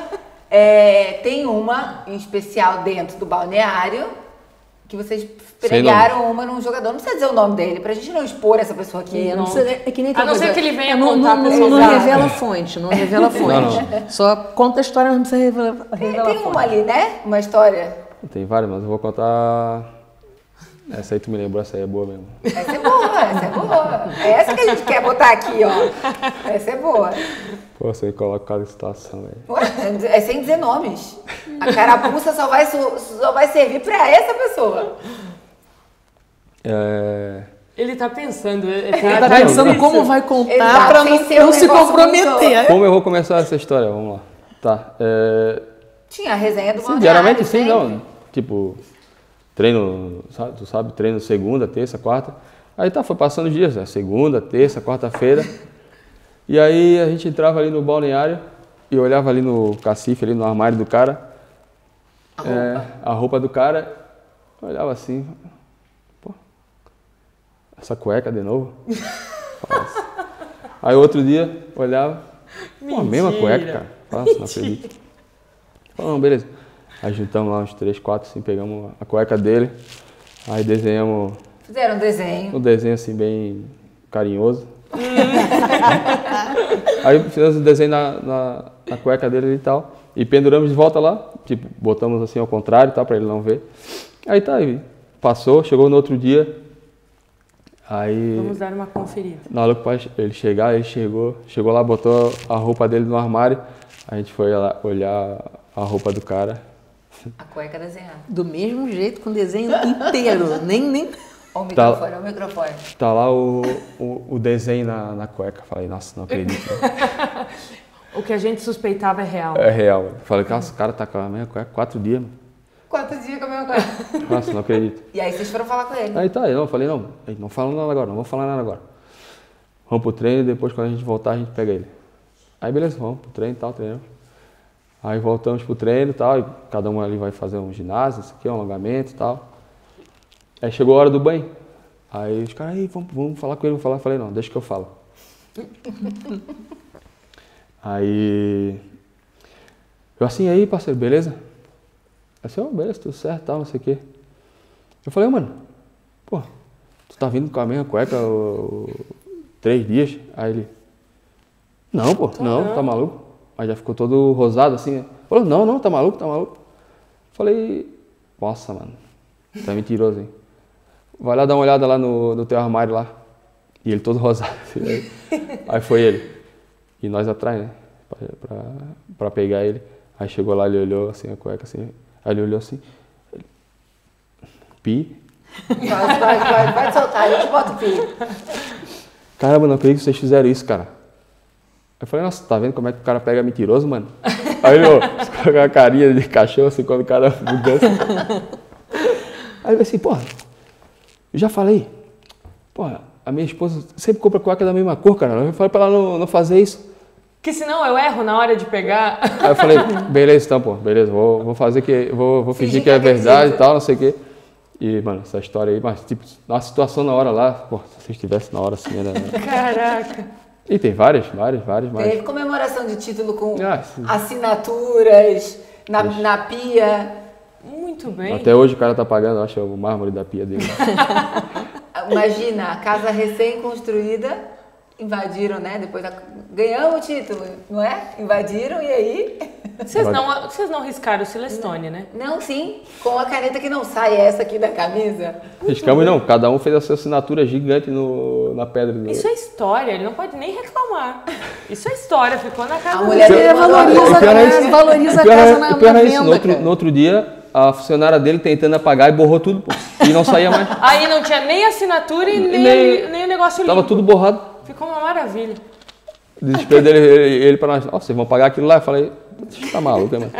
Speaker 3: É, tem uma em especial dentro do balneário que vocês pregaram uma num jogador. Não precisa dizer o nome dele, pra gente não expor essa pessoa aqui.
Speaker 2: É, não
Speaker 3: não.
Speaker 2: precisa- é que nem
Speaker 1: A não
Speaker 2: coisa-
Speaker 1: ser que ele venha
Speaker 2: é, não,
Speaker 1: contar
Speaker 2: não,
Speaker 1: pra
Speaker 2: não, não
Speaker 1: vocês.
Speaker 2: revela a fonte, não revela a fonte. Só conta a história, não precisa revelar,
Speaker 3: Tem,
Speaker 2: revelar
Speaker 3: tem
Speaker 2: a fonte.
Speaker 3: uma ali, né? Uma história.
Speaker 4: Tem várias, mas eu vou contar... Essa aí tu me lembrou, essa aí é boa mesmo.
Speaker 3: Essa é boa, essa é boa. É essa que a gente quer botar aqui, ó. Essa é boa.
Speaker 4: Pô, você coloca cada situação, velho.
Speaker 3: Ué, é sem dizer nomes. A carapuça só vai, só vai servir pra essa pessoa.
Speaker 4: É...
Speaker 1: Ele tá pensando. Ele
Speaker 2: Ele tá pensando como vai contar
Speaker 3: Exato,
Speaker 2: pra
Speaker 3: sem
Speaker 2: não,
Speaker 3: ser um
Speaker 2: não se
Speaker 3: negócio
Speaker 2: comprometer.
Speaker 4: Como eu vou começar essa história? Vamos lá. Tá. É...
Speaker 3: Tinha a resenha do
Speaker 4: Sim,
Speaker 3: balneário.
Speaker 4: diariamente sim,
Speaker 3: sempre.
Speaker 4: não. Tipo, treino, sabe, tu sabe, treino segunda, terça, quarta. Aí tá, foi passando os dias, né? Segunda, terça, quarta-feira. E aí a gente entrava ali no balneário e olhava ali no cacife, ali no armário do cara.
Speaker 3: A roupa.
Speaker 4: É, a roupa do cara, olhava assim, pô, essa cueca de novo? Nossa. Aí outro dia, olhava, pô, a mesma cueca, cara. Nossa, não acredito. Falei, não, beleza. Aí juntamos lá uns três, quatro, assim, pegamos a cueca dele, aí desenhamos
Speaker 3: Fizeram um desenho.
Speaker 4: um desenho assim bem carinhoso. Aí fizemos o desenho na, na, na cueca dele e tal. E penduramos de volta lá, tipo, botamos assim ao contrário, tá, pra ele não ver. Aí tá, aí passou, chegou no outro dia. Aí,
Speaker 1: Vamos dar uma conferida.
Speaker 4: na hora que ele chegar, ele chegou, chegou lá, botou a roupa dele no armário. A gente foi lá olhar a roupa do cara.
Speaker 3: A cueca desenhada.
Speaker 2: Do mesmo jeito, com o desenho inteiro. Nem, nem...
Speaker 3: Ó o microfone, ó o microfone.
Speaker 4: Tá lá o, o, o desenho na, na cueca. Falei, nossa, não acredito. Não.
Speaker 1: O que a gente suspeitava é real.
Speaker 4: É real. Falei, nossa, o cara tá com a mesma cueca quatro dias, mano.
Speaker 3: Quantos dias com a mesma cueca?
Speaker 4: Nossa, não acredito.
Speaker 3: E aí vocês foram falar com ele.
Speaker 4: Aí tá, eu falei, não, não fala nada agora, não vou falar nada agora. Vamos pro treino e depois quando a gente voltar a gente pega ele. Aí beleza, vamos pro treino e tal, treinamos. Aí voltamos pro treino e tal, e cada um ali vai fazer um ginásio, isso aqui, um alongamento e tal. Aí chegou a hora do banho. Aí os caras, aí, vamos, vamos falar com ele, vamos falar. Eu falei, não, deixa que eu falo. Aí, eu assim, aí parceiro, beleza? Assim, ó, oh, beleza, tudo certo, tal, não sei o quê. Eu falei, mano, pô, tu tá vindo com a mesma cueca o, o, três dias? Aí ele, não, pô, não, não, tá maluco? Aí já ficou todo rosado assim. Falou, não, não, tá maluco, tá maluco. Falei, nossa, mano, tá mentiroso, hein? Vai lá dar uma olhada lá no, no teu armário lá. E ele todo rosado. Assim, aí, aí foi ele. E nós atrás, né? Pra, pra, pra pegar ele. Aí chegou lá, ele olhou assim, a cueca assim. Aí ele olhou assim. Ele, pi.
Speaker 3: Vai, vai, vai, vai soltar, a gente bota o pi.
Speaker 4: Caramba, não acredito que vocês fizeram isso, cara. Eu falei, nossa, tá vendo como é que o cara pega mentiroso, mano? Aí ele, ó, com a carinha de cachorro, assim, quando o cara mudança. Aí ele assim, porra, eu já falei, porra, a minha esposa sempre compra cueca da mesma cor, cara. Eu falei pra ela não, não fazer isso.
Speaker 1: Que senão eu erro na hora de pegar.
Speaker 4: Aí eu falei, beleza então, pô, beleza, vou, vou fazer que, vou, vou fingir, fingir que é verdade e tal, não sei o quê. E, mano, essa história aí, mas, tipo, na situação na hora lá, pô, se vocês estivessem na hora assim, era...
Speaker 1: Caraca.
Speaker 4: E tem várias, várias, várias, várias.
Speaker 3: Teve comemoração de título com
Speaker 4: ah,
Speaker 3: assinaturas na, na pia.
Speaker 1: Muito bem.
Speaker 4: Até hoje o cara tá pagando, acho, o mármore da pia dele.
Speaker 3: Imagina, a casa recém-construída, invadiram, né? Depois da... ganhamos o título, não é? Invadiram e aí...
Speaker 1: Vocês não, vocês não riscaram o Silestone, né?
Speaker 3: Não, sim. Com a caneta que não sai, essa aqui da camisa.
Speaker 4: Riscamos não, cada um fez a sua assinatura gigante no, na pedra. Do...
Speaker 1: Isso é história, ele não pode nem reclamar. Isso é história, ficou na casa
Speaker 3: a mulher
Speaker 1: dele.
Speaker 2: valoriza,
Speaker 4: o pior é isso,
Speaker 2: valoriza a
Speaker 4: pior
Speaker 2: casa
Speaker 4: é,
Speaker 2: na,
Speaker 4: o pior
Speaker 2: na
Speaker 4: é
Speaker 2: venda,
Speaker 4: isso. No outro, no outro dia, a funcionária dele tentando apagar e borrou tudo, pô. E não saía mais.
Speaker 1: Aí não tinha nem assinatura e nem,
Speaker 4: nem,
Speaker 1: nem o negócio limpo.
Speaker 4: Tava tudo borrado.
Speaker 1: Ficou uma maravilha.
Speaker 4: O desespero dele, ele, ele pra nós, ó, vocês vão pagar aquilo lá? Eu falei, você tá maluco, mano?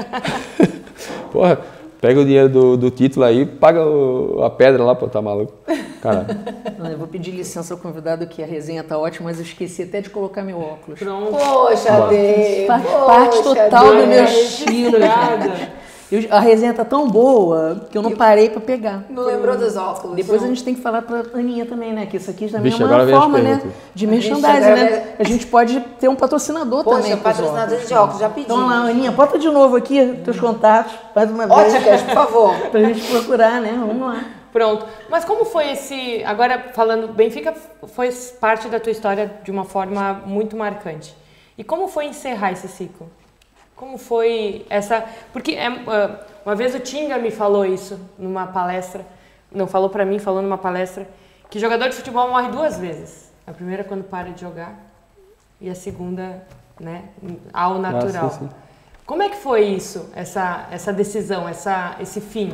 Speaker 4: Porra, pega o dinheiro do, do título aí, paga o, a pedra lá, pô, tá maluco? Caralho.
Speaker 2: Eu vou pedir licença ao convidado que a resenha tá ótima, mas eu esqueci até de colocar meu óculos.
Speaker 1: Pronto.
Speaker 3: Poxa, Deus.
Speaker 2: Faz parte total
Speaker 3: Deus.
Speaker 2: do meu estilo, cara. Eu, a resenha tá tão boa que eu não parei pra pegar.
Speaker 3: Não lembrou dos óculos.
Speaker 2: Depois
Speaker 3: não.
Speaker 2: a gente tem que falar pra Aninha também, né? Que isso aqui também
Speaker 4: Vixe,
Speaker 2: é
Speaker 4: agora
Speaker 2: uma
Speaker 4: vem as
Speaker 2: forma, né?
Speaker 4: perguntas.
Speaker 2: De
Speaker 3: Vixe,
Speaker 2: merchandising,
Speaker 3: agora
Speaker 2: né? A gente pode ter um patrocinador
Speaker 3: Poxa,
Speaker 2: também. pros
Speaker 3: patrocinador
Speaker 2: óculos.
Speaker 3: de óculos, já pedi.
Speaker 2: Então lá, Aninha, bota de novo aqui teus contatos, mais uma vez.
Speaker 3: Óticas, por favor.
Speaker 2: Pra gente procurar, né? Vamos lá.
Speaker 1: Pronto. Mas como foi esse... Agora, falando, Benfica foi parte da tua história de uma forma muito marcante. E como foi encerrar esse ciclo? Como foi essa... Porque é, uma vez o Tinga me falou isso numa palestra, não falou pra mim, falou numa palestra, que jogador de futebol morre duas vezes. A primeira quando para de jogar e a segunda né, ao natural.
Speaker 4: Ah, sim, sim.
Speaker 1: Como é que foi isso, essa, essa decisão, essa, esse fim?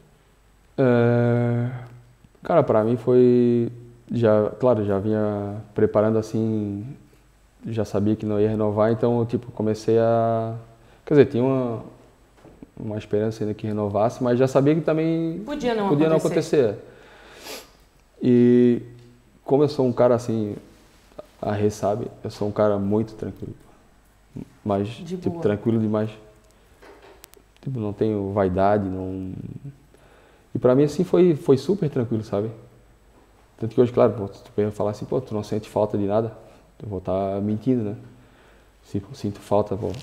Speaker 4: É, cara, pra mim foi, já, claro, já vinha preparando assim, já sabia que não ia renovar, então, tipo, comecei a, quer dizer, tinha uma, uma esperança ainda que renovasse, mas já sabia que também
Speaker 1: Podia não
Speaker 4: podia
Speaker 1: acontecer.
Speaker 4: não acontecer. E como eu sou um cara assim, a Rê sabe, eu sou um cara muito tranquilo. Mas,
Speaker 1: De
Speaker 4: tipo,
Speaker 1: boa.
Speaker 4: tranquilo demais. Tipo, não tenho vaidade, não... E pra mim, assim, foi, foi super tranquilo, sabe? Tanto que hoje, claro, pô, tu vai falar assim, pô, tu não sente falta de nada? Eu vou estar mentindo, né? Sinto, sinto falta, pô.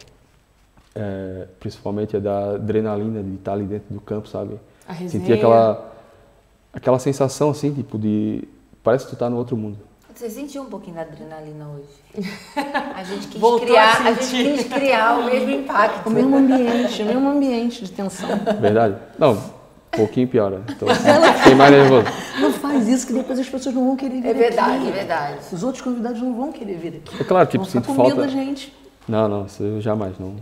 Speaker 4: É, principalmente é da adrenalina de estar ali dentro do campo, sabe?
Speaker 1: A resenha.
Speaker 4: Sentir aquela, aquela sensação, assim, tipo, de... Parece que tu tá no outro mundo.
Speaker 3: Você sentiu um pouquinho da adrenalina hoje? A gente quis
Speaker 1: Voltou
Speaker 3: criar,
Speaker 1: a
Speaker 3: a gente
Speaker 1: sentir.
Speaker 3: quis criar o mesmo impacto.
Speaker 2: O mesmo ambiente, o mesmo ambiente de tensão.
Speaker 4: Verdade? Não, um pouquinho pior, né? Então, fiquei mais nervoso.
Speaker 2: Não faz isso que depois as pessoas não vão querer vir
Speaker 3: É verdade,
Speaker 2: aqui.
Speaker 3: é verdade.
Speaker 2: Os outros convidados não vão querer vir aqui.
Speaker 4: É claro, tipo,
Speaker 2: Vão ficar
Speaker 4: sinto
Speaker 2: com medo
Speaker 4: falta...
Speaker 2: da gente.
Speaker 4: Não, não, isso eu jamais, não.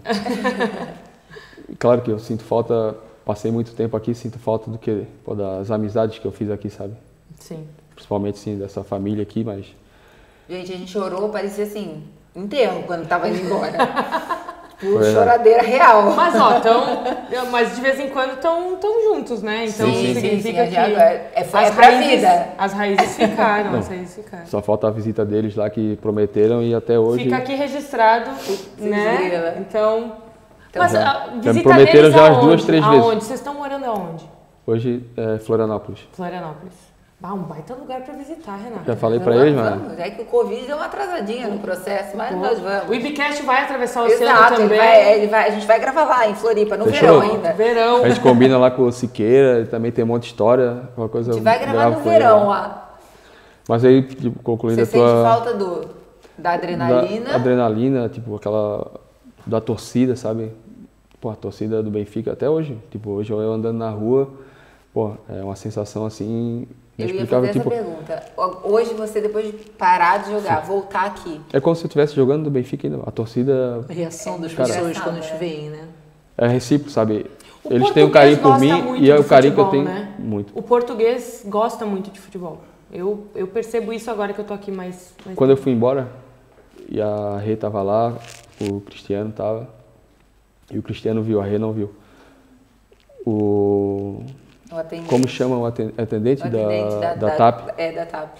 Speaker 4: Claro que eu sinto falta, passei muito tempo aqui, sinto falta do que, pô, das amizades que eu fiz aqui, sabe?
Speaker 1: Sim.
Speaker 4: Principalmente, sim, dessa família aqui, mas...
Speaker 3: Gente, a gente chorou, parecia assim, enterro quando tava indo embora. Tipo,
Speaker 4: Foi, né?
Speaker 3: choradeira real.
Speaker 1: Mas, ó, tão, mas de vez em quando estão tão juntos, né? Então
Speaker 4: Sim, sim, sim,
Speaker 1: significa
Speaker 3: sim,
Speaker 1: que
Speaker 3: é, é, é
Speaker 1: as
Speaker 3: pra
Speaker 1: raízes,
Speaker 3: vida.
Speaker 1: as raízes ficaram,
Speaker 4: Não.
Speaker 1: as raízes ficaram.
Speaker 4: Só falta a visita deles lá que prometeram e até hoje...
Speaker 1: Fica aqui registrado, né?
Speaker 3: grila.
Speaker 1: Então, mas
Speaker 4: já-
Speaker 1: a
Speaker 4: já me
Speaker 1: visita
Speaker 4: prometeram
Speaker 1: deles
Speaker 4: já umas
Speaker 1: aonde?
Speaker 4: duas, três vezes.
Speaker 1: Aonde? Vocês estão morando aonde?
Speaker 4: Hoje é Florianópolis.
Speaker 1: Florianópolis. Ah, um baita lugar pra visitar, Renato.
Speaker 4: Já falei pra
Speaker 3: Vamos,
Speaker 4: eles, mano.
Speaker 3: vamos. É que o Covid deu uma atrasadinha no processo, mas nós
Speaker 1: O
Speaker 3: vamos.
Speaker 1: Ibcast vai atravessar o oceano
Speaker 3: Exato, ele
Speaker 1: também.
Speaker 3: vai, ele vai, a gente vai gravar lá em Floripa, no
Speaker 4: Fechou?
Speaker 3: verão ainda.
Speaker 1: Verão.
Speaker 4: A gente combina lá com o Siqueira, também tem um monte de história, uma coisa...
Speaker 3: A gente vai gravar
Speaker 4: gravo
Speaker 3: no
Speaker 4: com ele
Speaker 3: verão
Speaker 4: lá.
Speaker 3: lá.
Speaker 4: Mas aí, tipo, concluindo
Speaker 3: Você
Speaker 4: a tua...
Speaker 3: sente falta do, da adrenalina?
Speaker 4: Da adrenalina, tipo, aquela... Da torcida, sabe? Pô, a torcida do Benfica até hoje. Tipo, hoje eu andando na rua, pô, é uma sensação assim...
Speaker 3: Eu ia
Speaker 4: inexplicável,
Speaker 3: fazer
Speaker 4: tipo,
Speaker 3: essa pergunta. Hoje você, depois de parar de jogar, voltar aqui,
Speaker 4: é como se eu estivesse jogando do Benfica ainda. A torcida
Speaker 2: A reação das
Speaker 3: Cara,
Speaker 2: pessoas
Speaker 3: engraçado,
Speaker 2: quando te
Speaker 3: né?
Speaker 2: veem, né?
Speaker 4: é recíproco, sabe?
Speaker 1: O
Speaker 4: Eles têm um
Speaker 1: português
Speaker 4: carinho por
Speaker 1: gosta
Speaker 4: mim
Speaker 1: muito
Speaker 4: e é
Speaker 1: do
Speaker 4: o carinho que eu
Speaker 1: futebol,
Speaker 4: tenho
Speaker 1: né?
Speaker 4: muito.
Speaker 1: O português gosta muito de futebol. Eu, eu percebo isso agora que eu tô aqui mais... mais
Speaker 4: Quando eu fui embora, e a Rê tava lá, o Cristiano tava, e o Cristiano viu, a Rê não viu. O...
Speaker 3: o atendente,
Speaker 4: Como chama o aten- atendente,
Speaker 3: o atendente
Speaker 4: da,
Speaker 3: da,
Speaker 4: da TAP?
Speaker 3: É, da TAP.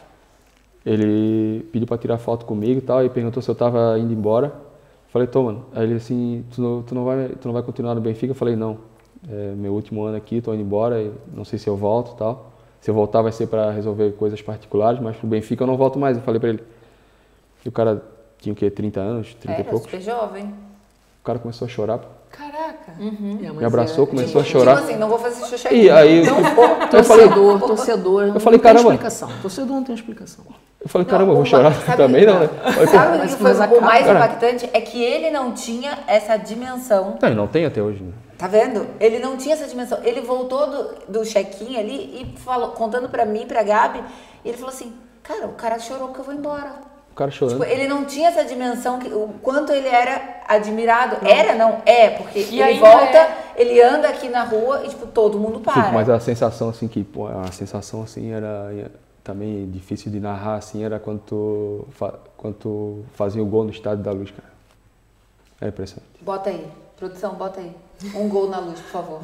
Speaker 4: Ele pediu pra tirar foto comigo e tal, e perguntou se eu tava indo embora. Falei, tô, mano. Aí ele assim, tu não, tu não, vai, tu não vai continuar no Benfica? Eu falei, não. É meu último ano aqui, tô indo embora, e não sei se eu volto e tal. Se eu voltar vai ser pra resolver coisas particulares, mas pro Benfica eu não volto mais. Eu falei pra ele. E o cara tinha o quê? trinta anos, trinta e
Speaker 3: Era
Speaker 4: poucos?
Speaker 3: super jovem.
Speaker 4: O cara começou a chorar, pô.
Speaker 1: Caraca.
Speaker 2: É, mas
Speaker 4: Me abraçou,
Speaker 2: é-
Speaker 4: começou a
Speaker 3: Tipo
Speaker 4: chorar.
Speaker 3: assim, não vou fazer xuxa
Speaker 4: E aí,
Speaker 2: Não,
Speaker 4: eu falei,
Speaker 2: torcedor, torcedor.
Speaker 4: Eu
Speaker 2: não
Speaker 4: falei,
Speaker 2: tem
Speaker 4: caramba.
Speaker 2: explicação. Torcedor não tem explicação.
Speaker 4: eu falei caramba, eu vou
Speaker 3: o
Speaker 4: chorar
Speaker 3: ba- sabe-
Speaker 4: também, não, né? Falei, pô,
Speaker 3: Sabe o
Speaker 2: Mas-
Speaker 3: que foi
Speaker 2: mas
Speaker 3: o
Speaker 2: acaba-
Speaker 3: mais
Speaker 4: Cara.
Speaker 3: impactante? É que ele não tinha essa dimensão.
Speaker 4: não, não tem até hoje, né?
Speaker 3: Tá vendo? Ele não tinha essa dimensão. Ele voltou do, do check-in ali e falou, contando pra mim, pra Gabi, e ele falou assim, cara, o cara chorou que eu vou embora.
Speaker 4: O cara chorando.
Speaker 3: Tipo, ele não tinha essa dimensão, que, o quanto ele era admirado. Era, não? É, porque
Speaker 1: E
Speaker 3: ele
Speaker 1: ainda
Speaker 3: volta,
Speaker 1: é.
Speaker 3: ele anda aqui na rua e, tipo, todo mundo para.
Speaker 4: Tipo, mas a sensação assim que, pô, a sensação assim era também difícil de narrar assim, era quando tu, fa, quando tu fazia o gol no Estádio da Luz, cara. É impressionante.
Speaker 3: Bota aí, produção, bota aí. Um gol na luz, por favor.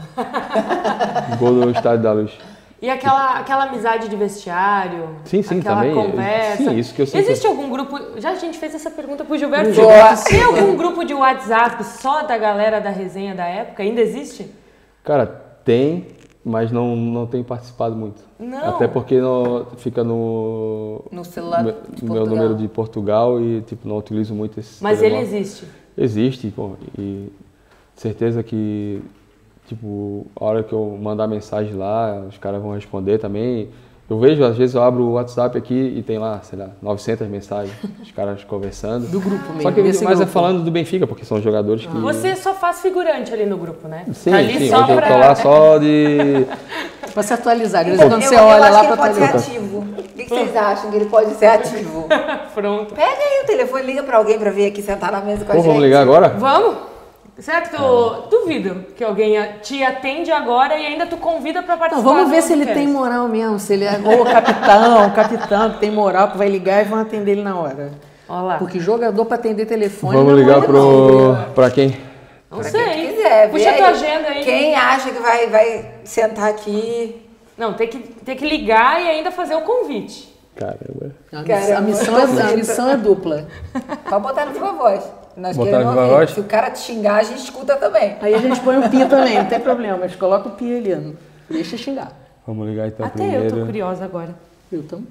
Speaker 4: O gol no Estádio da Luz.
Speaker 1: E aquela, aquela amizade de vestiário?
Speaker 4: Sim, sim,
Speaker 1: aquela
Speaker 4: também.
Speaker 1: conversa.
Speaker 4: Sim, isso que eu sinto.
Speaker 1: Existe algum grupo... Já a gente fez essa pergunta pro Gilberto.
Speaker 3: Gilberto
Speaker 1: Tem
Speaker 3: Silva.
Speaker 1: algum grupo de WhatsApp só da galera da resenha da época? Ainda existe?
Speaker 4: Cara, tem, mas não, não tenho participado muito.
Speaker 1: Não.
Speaker 4: Até porque não, fica no,
Speaker 3: No celular
Speaker 4: no
Speaker 3: de
Speaker 4: meu
Speaker 3: Portugal.
Speaker 4: número de Portugal e tipo, não utilizo muito esse
Speaker 1: Mas ele
Speaker 4: telemóvel.
Speaker 1: existe.
Speaker 4: Existe, pô, e certeza que, tipo, a hora que eu mandar mensagem lá, os caras vão responder também. Eu vejo, às vezes eu abro o WhatsApp aqui e tem lá, sei lá, novecentas mensagens, os caras conversando.
Speaker 2: Do grupo mesmo.
Speaker 4: Só que
Speaker 2: desse
Speaker 4: mais é
Speaker 2: grupo.
Speaker 4: falando do Benfica, porque são jogadores que...
Speaker 1: Você só faz figurante ali no grupo, né?
Speaker 4: Sim,
Speaker 1: Tá ali
Speaker 4: sim,
Speaker 1: só
Speaker 4: hoje eu
Speaker 1: pra...
Speaker 4: tô lá só de...
Speaker 2: Pra se atualizar. De vez
Speaker 3: Eu,
Speaker 2: em quando
Speaker 3: eu,
Speaker 2: você
Speaker 3: eu
Speaker 2: olha
Speaker 3: acho
Speaker 2: lá
Speaker 3: que
Speaker 2: pra
Speaker 3: ele pode ser
Speaker 2: atualizar.
Speaker 3: ativo. O que, que vocês acham que ele pode ser ativo?
Speaker 1: Pronto.
Speaker 3: Pega aí o telefone, liga pra alguém pra vir aqui sentar na mesa com a
Speaker 4: Pô,
Speaker 3: gente.
Speaker 4: vamos ligar agora?
Speaker 1: Vamos? Será que tu... Duvido que alguém te atende agora e ainda tu convida pra participar.
Speaker 2: Então, vamos
Speaker 1: do
Speaker 2: ver se ele
Speaker 1: podcast.
Speaker 2: tem moral mesmo, se ele é o capitão, o capitão que tem moral, que vai ligar e vão atender ele na hora.
Speaker 1: Olha lá.
Speaker 2: Porque jogador pra atender telefone
Speaker 4: Vamos
Speaker 2: não
Speaker 4: ligar
Speaker 2: é
Speaker 4: pro...
Speaker 2: não.
Speaker 4: pra quem?
Speaker 1: Não
Speaker 3: Pra
Speaker 1: sei.
Speaker 3: quem quiser.
Speaker 1: Puxa
Speaker 3: vê
Speaker 1: tua
Speaker 3: aí.
Speaker 1: agenda aí.
Speaker 3: Quem acha que vai, vai sentar aqui?
Speaker 1: Não, tem que, tem que ligar e ainda fazer o convite.
Speaker 4: Caramba.
Speaker 2: A, miss-
Speaker 3: Caramba,
Speaker 2: a missão, é, a missão é dupla.
Speaker 3: Pode botar no Viva Voz. Nós
Speaker 4: Botar
Speaker 3: queremos
Speaker 4: no Viva
Speaker 3: ouvir.
Speaker 4: Voz?
Speaker 3: Se o cara te xingar, a gente escuta também.
Speaker 2: Aí a gente põe o pi também, não tem problema, mas coloca o pi ali, não deixa xingar.
Speaker 4: Vamos ligar então
Speaker 1: Até
Speaker 4: primeiro.
Speaker 1: eu tô curiosa agora.
Speaker 2: Eu também.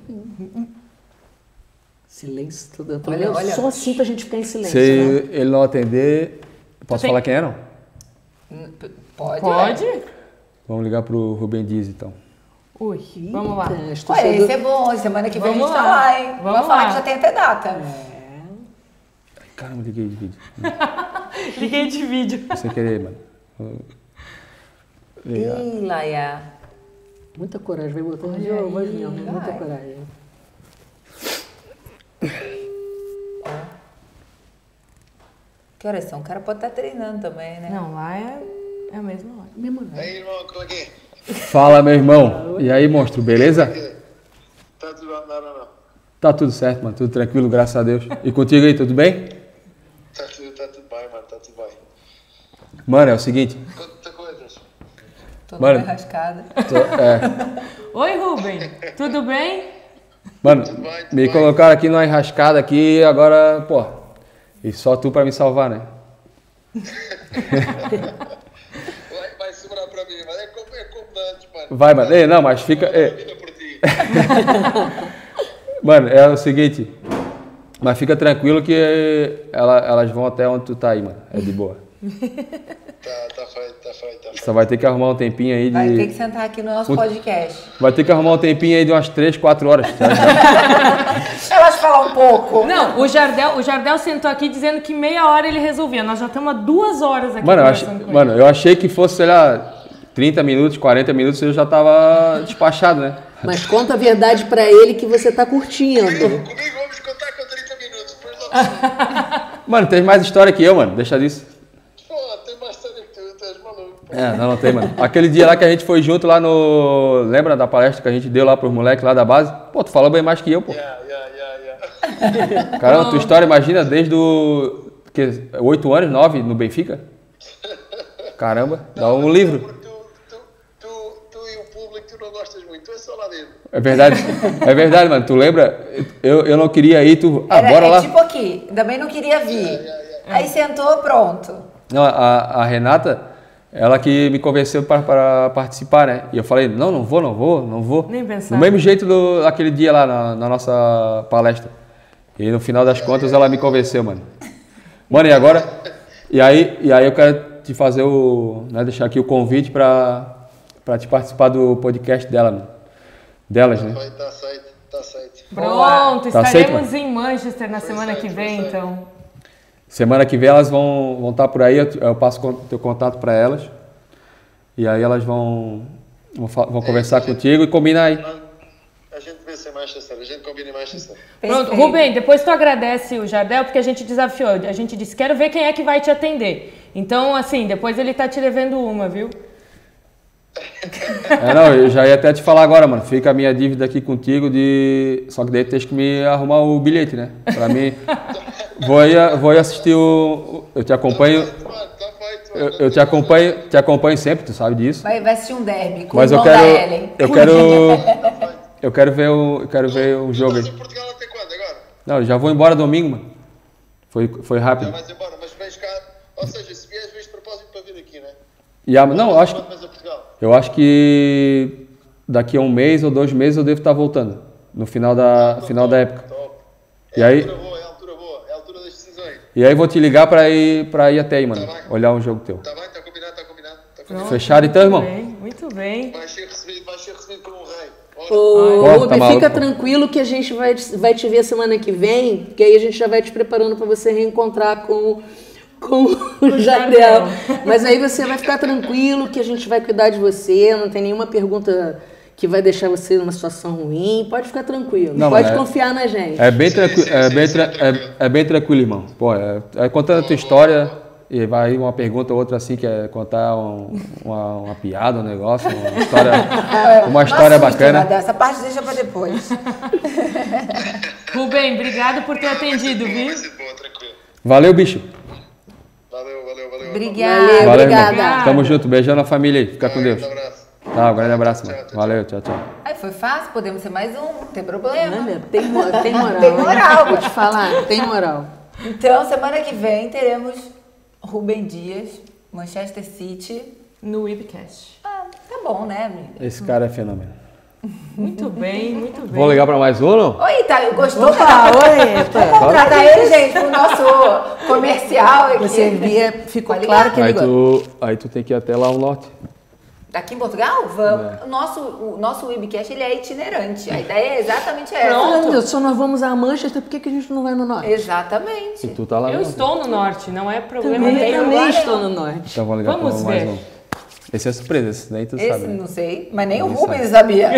Speaker 2: Silêncio, tudo.
Speaker 3: Olha, olha.
Speaker 2: Só assim pra gente ficar em silêncio.
Speaker 4: Se
Speaker 2: né?
Speaker 4: ele não atender, posso
Speaker 1: tem-
Speaker 4: falar quem é, não?
Speaker 3: Pode?
Speaker 1: Pode?
Speaker 3: ué.
Speaker 4: Vamos ligar pro Rubem Dias, então.
Speaker 1: Ui, vamos lá.
Speaker 2: Eita, estou
Speaker 3: Ué,
Speaker 2: cheio
Speaker 3: esse é bom. Semana que vem
Speaker 1: Vamos
Speaker 3: a gente tá
Speaker 1: lá.
Speaker 3: lá, hein?
Speaker 1: Vamos
Speaker 3: Vamos falar
Speaker 1: lá.
Speaker 3: que já tem até data.
Speaker 2: É.
Speaker 4: Caramba, liguei de vídeo.
Speaker 1: Liguei de vídeo.
Speaker 4: Sem querer, mano. Vou ligar.
Speaker 3: Ih, Laia.
Speaker 2: Muita coragem, vai botando de voz mesmo, né? Muita
Speaker 3: Vai.
Speaker 2: coragem.
Speaker 3: Que horas são? O cara pode estar treinando também, né?
Speaker 1: Não, lá é, é a mesma hora.
Speaker 2: Mesmo não.
Speaker 5: Aí, irmão, como é que é?
Speaker 4: Fala, meu irmão. E aí, monstro, beleza?
Speaker 5: Tá tudo bem? Não, não, não.
Speaker 4: Tá tudo certo, mano. Tudo tranquilo, graças a Deus. E contigo aí, tudo bem?
Speaker 5: Tá tudo, tá tudo bem, mano, tá tudo bem.
Speaker 4: Mano, é o seguinte.
Speaker 5: Conta coisas.
Speaker 3: Tô
Speaker 4: Mano.
Speaker 3: numa rascada.
Speaker 4: tô- é,
Speaker 1: Oi, Rubem. Tudo bem?
Speaker 4: mano,
Speaker 5: Tudo bem, tudo
Speaker 4: me
Speaker 5: bem.
Speaker 4: colocaram aqui numa enrascada aqui, agora, pô. E só tu pra me salvar, né?
Speaker 5: Vai, vai segurar pra mim, mas é como, é como antes, mano.
Speaker 4: Vai, mano. Ei, não, mas fica.
Speaker 5: Vou dar a
Speaker 4: ei.
Speaker 5: vida por ti.
Speaker 4: Mano, é o seguinte. Mas fica tranquilo que ela- elas vão até onde tu tá aí, mano. É de boa.
Speaker 5: Tá, tá feito, tá feito, tá feito.
Speaker 4: Só vai ter que arrumar um tempinho aí de.
Speaker 3: Vai ter que sentar aqui no nosso
Speaker 4: Puta.
Speaker 3: podcast.
Speaker 4: Vai ter que arrumar um tempinho aí de umas três, quatro horas. Tá?
Speaker 3: Elas falam um pouco.
Speaker 1: Não, o Jardel, o Jardel sentou aqui dizendo que meia hora ele resolvia. Nós já estamos há duas horas aqui
Speaker 4: Mano, eu achei,
Speaker 1: conversando com
Speaker 4: mano, eu achei que fosse, sei lá, trinta minutos, quarenta minutos, eu já tava despachado, né?
Speaker 2: Mas conta a verdade pra ele que você tá curtindo.
Speaker 5: Comigo, comigo vamos contar com trinta minutos, depois logo.
Speaker 4: Mano, tem mais história que eu, mano. Deixa disso.
Speaker 5: Pô, tem mais história que tu, tu és maluco. Pô.
Speaker 4: É, não, não tem, mano. Aquele dia lá que a gente foi junto lá no... Lembra da palestra que a gente deu lá pros moleques lá da base? Pô, tu falou bem mais que eu, pô.
Speaker 5: Yeah, yeah, yeah, yeah.
Speaker 4: Caramba, tua história, imagina, desde o... Que, oito anos, nove, no Benfica? Caramba, dá um livro.
Speaker 5: Porque tu, tu, tu, tu e o público, tu não gostas muito, tu és só lá dentro.
Speaker 4: É verdade, é verdade, mano. Tu lembra? Eu, eu não queria ir, tu... Ah,
Speaker 3: Era,
Speaker 4: bora
Speaker 3: é
Speaker 4: lá.
Speaker 3: tipo aqui, também não queria vir. Aí sentou, pronto.
Speaker 4: Não, a, a Renata, ela que me convenceu para, para participar, né? E eu falei, não, não vou, não vou, não vou.
Speaker 1: Nem pensar.
Speaker 4: Do mesmo jeito do, aquele dia lá na, na nossa palestra. E no final das contas ela me convenceu, mano. Mano, e agora? E aí, e aí eu quero te fazer o... Né, deixar aqui o convite para para te participar do podcast dela, mano. Delas, né?
Speaker 5: Foi, tá aceito, tá aceito.
Speaker 1: Pronto,
Speaker 4: Tá aceito,
Speaker 1: estaremos em Manchester na semana que vem, então.
Speaker 4: Semana que vem elas vão vão estar por aí, eu, eu passo o teu contato para elas. E aí elas vão, vão, fa- vão conversar
Speaker 5: gente.
Speaker 4: contigo e combinar aí.
Speaker 5: A gente vê se é Manchester, a gente combina em Manchester.
Speaker 1: Pronto,
Speaker 3: Perfeito.
Speaker 1: Rubem, depois tu agradece o Jardel, porque a gente desafiou. A gente disse, quero ver quem é que vai te atender. Então, assim, depois ele tá te devendo uma, viu?
Speaker 4: É, não, eu já ia até te falar agora, mano. Fica a minha dívida aqui contigo de... Só que daí tu tens que me arrumar o bilhete, né? Pra mim... Vou aí, vou aí assistir o... Eu te acompanho...
Speaker 5: Tá feito, mano, tá feito,
Speaker 4: Eu,
Speaker 5: mano.
Speaker 4: eu te acompanho, te acompanho sempre, tu sabe disso.
Speaker 3: Vai, vai assistir um derby com
Speaker 4: Mas
Speaker 3: o
Speaker 4: eu
Speaker 3: irmão
Speaker 4: quero...
Speaker 3: da Ellen.
Speaker 4: Eu quero... Eu quero ver o... Eu quero ver o jogo
Speaker 5: Estás
Speaker 4: aí.
Speaker 5: em Portugal até quando agora?
Speaker 4: Não, eu já vou embora domingo, mano. Foi, foi
Speaker 5: Já
Speaker 4: rápido.
Speaker 5: vais embora, mas vens cá. Ou seja, se vieres, vens de propósito para vir aqui, né?
Speaker 4: E a, não, eu acho,
Speaker 5: Quando vais a Portugal?
Speaker 4: eu acho que daqui a um mês ou dois meses eu devo estar voltando. No final da, final da época.
Speaker 5: Top.
Speaker 4: E
Speaker 5: É a
Speaker 4: aí-
Speaker 5: altura boa, é a altura boa, é a altura das decisões.
Speaker 4: E aí vou te ligar pra ir, pra ir até aí, mano.
Speaker 5: Tá bem.
Speaker 4: Olhar um jogo teu.
Speaker 5: Está bem? Está combinado? Está combinado? Está combinado.
Speaker 1: Pronto,
Speaker 4: Fechado então,
Speaker 1: muito
Speaker 4: irmão?
Speaker 1: bem, muito bem.
Speaker 5: Vais ser recebido, vais ser recebido como um rei. Ora,
Speaker 2: Ô,
Speaker 4: Ó,
Speaker 2: Rubem,
Speaker 4: tá maluco,
Speaker 2: fica
Speaker 4: pô.
Speaker 2: tranquilo que a gente vai, vai te ver semana que vem, que aí a gente já vai te preparando para você reencontrar com, com o Jardel. Mas aí você vai ficar tranquilo que a gente vai cuidar de você, não tem nenhuma pergunta que vai deixar você numa situação ruim. Pode ficar tranquilo,
Speaker 4: Não,
Speaker 2: pode
Speaker 4: é-
Speaker 2: confiar na gente.
Speaker 4: É bem, tranqui é, bem tra é, é bem tranquilo, irmão. Pô, é, é contando a tua história e vai uma pergunta ou outra assim, que é contar um, uma, uma piada, um negócio, uma história, uma história
Speaker 3: Não assusta,
Speaker 4: bacana.
Speaker 3: nada, essa parte deixa pra depois.
Speaker 1: Rubem, obrigado por ter atendido, viu?
Speaker 5: Vai ser boa, tranquilo.
Speaker 4: Valeu, bicho.
Speaker 5: Valeu, valeu, valeu.
Speaker 3: Obrigada.
Speaker 2: Valeu,
Speaker 4: Valeu,
Speaker 2: obrigada.
Speaker 4: irmão. Tamo junto. Beijão na família aí. Fica com Deus.
Speaker 5: Um abraço.
Speaker 4: Tá, um grande abraço, mano. Valeu, tchau, tchau.
Speaker 3: Aí foi fácil, podemos ser mais um, não tem problema.
Speaker 2: Olha, tem, mo- tem moral.
Speaker 3: Tem
Speaker 2: hein?
Speaker 3: moral.
Speaker 2: Vou te falar, tem moral.
Speaker 3: Então, semana que vem teremos Rubem Dias, Manchester City.
Speaker 1: No Webcast.
Speaker 3: Ah, tá bom, né, amiga?
Speaker 4: Esse cara é fenômeno.
Speaker 1: Muito bem, muito bem.
Speaker 4: Vou ligar pra mais um ou não?
Speaker 3: Oi, tá, gostou?
Speaker 2: Opa, oi,
Speaker 3: Vamos
Speaker 2: Epa.
Speaker 3: contratar ele, gente, pro nosso comercial aqui.
Speaker 2: Você via, ficou
Speaker 3: Pode
Speaker 2: claro
Speaker 3: ligar.
Speaker 2: que ele
Speaker 4: Aí
Speaker 2: gosta.
Speaker 4: tu, aí tu tem que ir até lá ao norte.
Speaker 3: Aqui em Portugal? Vamos.
Speaker 4: É.
Speaker 3: O nosso, o nosso webcast ele é itinerante. A ideia é exatamente essa.
Speaker 2: Meu Deus, só nós vamos a Manchester, por que, que a gente não vai no norte?
Speaker 3: Exatamente.
Speaker 4: E tu tá lá
Speaker 1: Eu
Speaker 4: no norte.
Speaker 1: estou no norte, não é problema
Speaker 2: Também,
Speaker 1: nenhum.
Speaker 2: também
Speaker 3: Agora
Speaker 2: estou
Speaker 3: não.
Speaker 2: no norte.
Speaker 4: Então vamos ligar
Speaker 1: Vamos
Speaker 4: pra mais
Speaker 1: ver.
Speaker 4: um. Esse é surpresa, esse daí tu
Speaker 3: Esse
Speaker 4: sabe. né?
Speaker 3: não sei, mas nem o
Speaker 4: Ele
Speaker 3: Rubens
Speaker 4: sabe.
Speaker 3: sabia.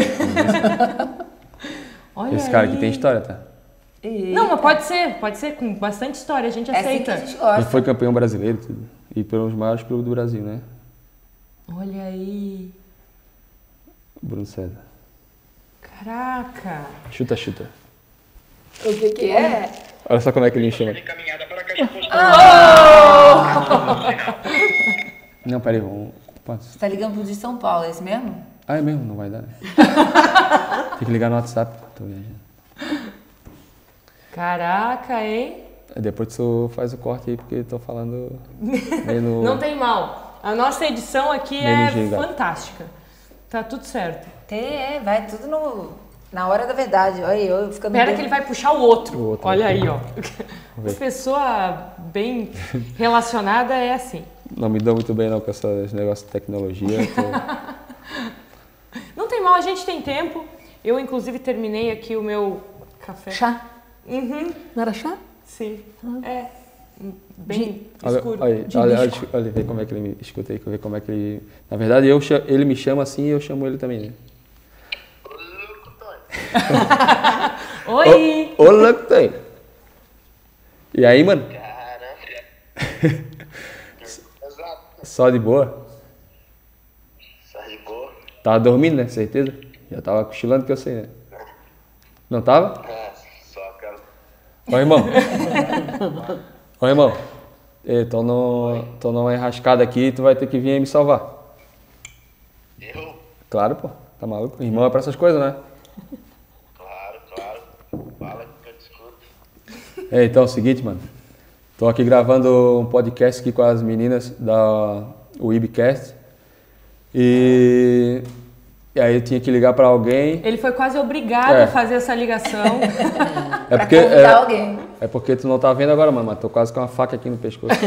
Speaker 1: Olha
Speaker 4: Esse cara
Speaker 1: aí.
Speaker 4: aqui tem história, tá?
Speaker 1: Não, mas pode ser, pode ser com bastante história, a gente
Speaker 3: É assim que
Speaker 1: aceita.
Speaker 3: a gente
Speaker 4: Ele
Speaker 3: gosta.
Speaker 4: foi campeão brasileiro tudo. E pelos maiores clubes do Brasil, né?
Speaker 1: Olha aí.
Speaker 4: Bruno César.
Speaker 1: Caraca.
Speaker 4: Chuta, chuta.
Speaker 3: O que que é?
Speaker 4: Olha só como é que ele me chama.
Speaker 5: Encaminhada para a caixa postal.
Speaker 4: Não, peraí, vamos. Pode.
Speaker 3: Você tá ligando pro de São Paulo, é esse mesmo?
Speaker 4: Ah, é mesmo? Não vai dar, né? Tem que ligar no WhatsApp. Tô viajando.
Speaker 1: Caraca, hein?
Speaker 4: Aí depois tu faz o corte aí, porque tô falando meio no...
Speaker 1: Não tem mal. A nossa edição aqui
Speaker 4: Meio
Speaker 1: é
Speaker 4: gigante.
Speaker 1: fantástica. Tá tudo certo.
Speaker 3: Tem, é, vai tudo no, na hora da verdade. Olha eu ficando
Speaker 1: Espera
Speaker 3: bem-
Speaker 1: que ele vai puxar o outro.
Speaker 4: O outro.
Speaker 1: Olha aí, ó.
Speaker 4: ver.
Speaker 1: Uma pessoa bem relacionada é assim.
Speaker 4: Não me dou muito bem não com esses negócios de tecnologia. Tô...
Speaker 1: Não tem mal, a gente tem tempo. Eu, inclusive, terminei aqui o meu café.
Speaker 2: Chá?
Speaker 1: Uhum,
Speaker 2: Não era chá?
Speaker 1: sim. É. Bem
Speaker 4: Olha,
Speaker 1: escuro.
Speaker 4: olha,
Speaker 2: de
Speaker 4: olha, olha,
Speaker 2: bicho.
Speaker 4: olha, vê como é que ele me escuta aí, vê como é que ele... Na verdade, eu, cha- ele me chama assim e eu chamo ele também, né?
Speaker 1: Oi!
Speaker 4: Ô, louco, tem. E aí, mano?
Speaker 5: Caramba. Exato.
Speaker 4: Só de boa?
Speaker 5: Sai de boa.
Speaker 4: Tava dormindo, né? Certeza? Já tava cochilando que eu sei, né? Não tava?
Speaker 5: Ah, só aquela.
Speaker 4: Ô, irmão. Ô, irmão. Eu tô, no, tô numa enrascada aqui e tu vai ter que vir aí me salvar.
Speaker 5: Eu?
Speaker 4: Claro, pô. Tá maluco? Irmão é pra essas coisas, né?
Speaker 5: Claro, claro. Fala que eu te escuto.
Speaker 4: É, então é o seguinte, mano. Tô aqui gravando um podcast aqui com as meninas da Webcast. E... E aí eu tinha que ligar pra alguém.
Speaker 1: Ele foi quase obrigado
Speaker 4: É.
Speaker 1: a fazer essa ligação.
Speaker 4: É
Speaker 3: Pra
Speaker 4: porque,
Speaker 3: convidar
Speaker 4: é,
Speaker 3: alguém.
Speaker 4: é porque tu não tá vendo agora, mano, mas tô quase com uma faca aqui no pescoço.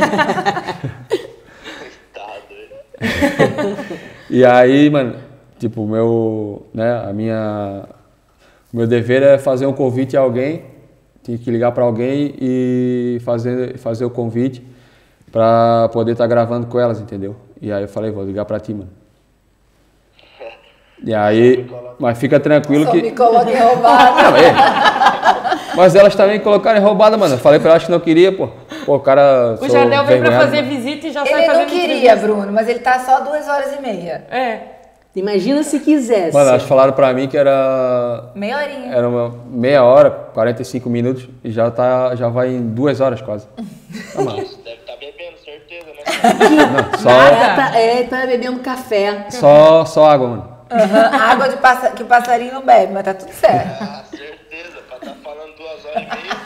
Speaker 5: Tá doido.
Speaker 4: E aí, mano, tipo, o meu, né, a minha, o meu dever é fazer um convite a alguém, tinha que ligar pra alguém e fazer, fazer o convite pra poder estar gravando com elas, entendeu? E aí eu falei, vou ligar pra ti, mano. E aí, mas fica tranquilo
Speaker 3: Só
Speaker 4: que...
Speaker 3: me coloquem roubado.
Speaker 4: Não, é. Mas elas também colocaram em roubada, mano. Eu falei pra elas que não queria, pô. Pô, o cara...
Speaker 1: O
Speaker 4: sou
Speaker 1: Jardel veio pra
Speaker 4: vergonhado,
Speaker 1: fazer
Speaker 4: mano.
Speaker 1: visita e já sai
Speaker 3: Ele
Speaker 1: fazendo
Speaker 3: não queria,
Speaker 1: entrevista.
Speaker 3: Bruno, mas ele tá só duas horas e meia.
Speaker 1: É.
Speaker 2: Imagina se quisesse.
Speaker 4: Mano, elas falaram pra mim que era...
Speaker 3: Meia horinha.
Speaker 4: Era uma meia hora, quarenta e cinco minutos, e já, tá, já vai em duas horas quase. Tá, mano.
Speaker 5: Deve estar bebendo, certeza, né?
Speaker 4: Não, só,
Speaker 2: É, tá, é, tá bebendo café.
Speaker 4: só, só água, mano.
Speaker 3: Aham, água de passa... que o passarinho não bebe, mas tá tudo certo.
Speaker 5: Ah, certeza. Pra estar falando duas horas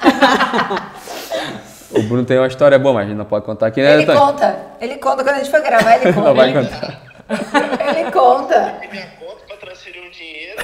Speaker 5: e meia.
Speaker 4: O Bruno tem uma história boa, mas a gente não pode contar aqui, né,
Speaker 3: Ele
Speaker 4: Antônio?
Speaker 3: conta. Ele conta quando a gente for gravar, ele conta.
Speaker 4: Não vai contar.
Speaker 3: Ele conta.
Speaker 5: E minha conta pra transferir um dinheiro.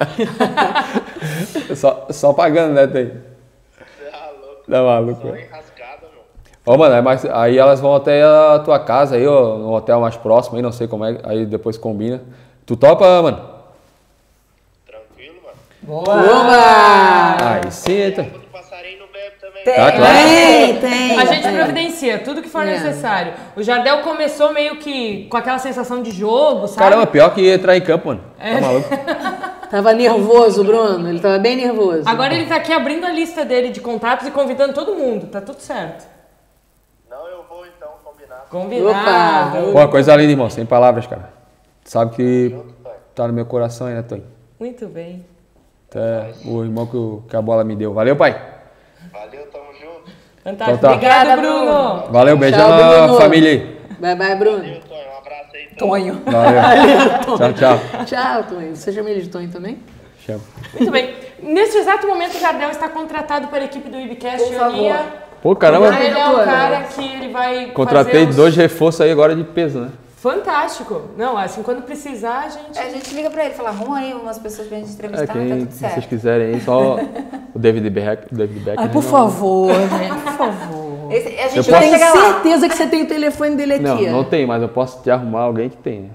Speaker 4: Só, só pagando, né, tem?
Speaker 5: Você é louco.
Speaker 4: Tá maluco.
Speaker 5: Só
Speaker 4: mano.
Speaker 5: enrascada, meu.
Speaker 4: Ó, mano, aí, mas, aí elas vão até a tua casa aí, ó, no hotel mais próximo aí, não sei como é, aí depois combina. Tu topa, mano?
Speaker 5: Tranquilo, mano.
Speaker 2: Oba!
Speaker 4: Aí sim, então.
Speaker 5: Água do passarinho não bebe também.
Speaker 3: Tem,
Speaker 6: Tá, claro.
Speaker 2: Tem, tem.
Speaker 1: A gente
Speaker 2: tem.
Speaker 1: providencia tudo que for
Speaker 2: É.
Speaker 1: necessário. O Jardel começou meio que com aquela sensação de jogo, sabe?
Speaker 6: Caramba, pior que entrar em campo, mano. Tá maluco?
Speaker 2: Tava nervoso, Bruno. Ele tava bem nervoso.
Speaker 1: Agora ele tá aqui abrindo a lista dele de contatos e convidando todo mundo. Tá tudo certo.
Speaker 5: Não, eu vou então combinar.
Speaker 1: Combinado.
Speaker 6: Pô, coisa linda, irmão. Sem palavras, cara. Sabe que tá no meu coração aí, né, Tonho?
Speaker 1: Muito bem.
Speaker 6: Até o irmão que, o- que a bola me deu. Valeu, pai.
Speaker 5: Valeu, tamo junto.
Speaker 1: Fantástico.
Speaker 6: Então tá.
Speaker 1: Obrigada,
Speaker 3: Obrigada,
Speaker 1: Bruno.
Speaker 6: Valeu, beijão
Speaker 2: Tchau,
Speaker 6: na
Speaker 2: Bruno.
Speaker 6: família aí.
Speaker 2: Bye, bye, Bruno.
Speaker 5: Valeu, Tonho. Um abraço aí.
Speaker 3: Tonho.
Speaker 6: Valeu. Tchau, tchau.
Speaker 2: Tchau, Tonho. Você chama ele de Tonho também?
Speaker 6: Chama.
Speaker 1: Muito bem. Neste exato momento, o Jardel está contratado para a equipe do Webcast.
Speaker 3: Por favor.
Speaker 1: Aninha.
Speaker 6: Pô, caramba.
Speaker 1: Ele é um cara que ele vai
Speaker 6: Contratei
Speaker 1: fazer os-
Speaker 6: dois reforços aí agora de peso, né?
Speaker 1: Fantástico. Não, assim, quando precisar, a gente...
Speaker 3: É, a gente liga pra ele e fala, arruma aí umas pessoas pra gente
Speaker 6: É,
Speaker 3: entrevistar, tá
Speaker 6: quem
Speaker 3: tudo
Speaker 6: vocês
Speaker 3: certo.
Speaker 6: quiserem aí, só o David Beck. O David Beck
Speaker 2: Ai, por favor, gente, por favor.
Speaker 3: Esse- a
Speaker 6: Eu
Speaker 3: gente
Speaker 2: Eu
Speaker 3: vai
Speaker 2: tenho
Speaker 3: chegar lá.
Speaker 2: certeza que você tem o telefone dele aqui.
Speaker 6: Não,
Speaker 2: ó.
Speaker 6: não tem, mas eu posso te arrumar alguém que tem.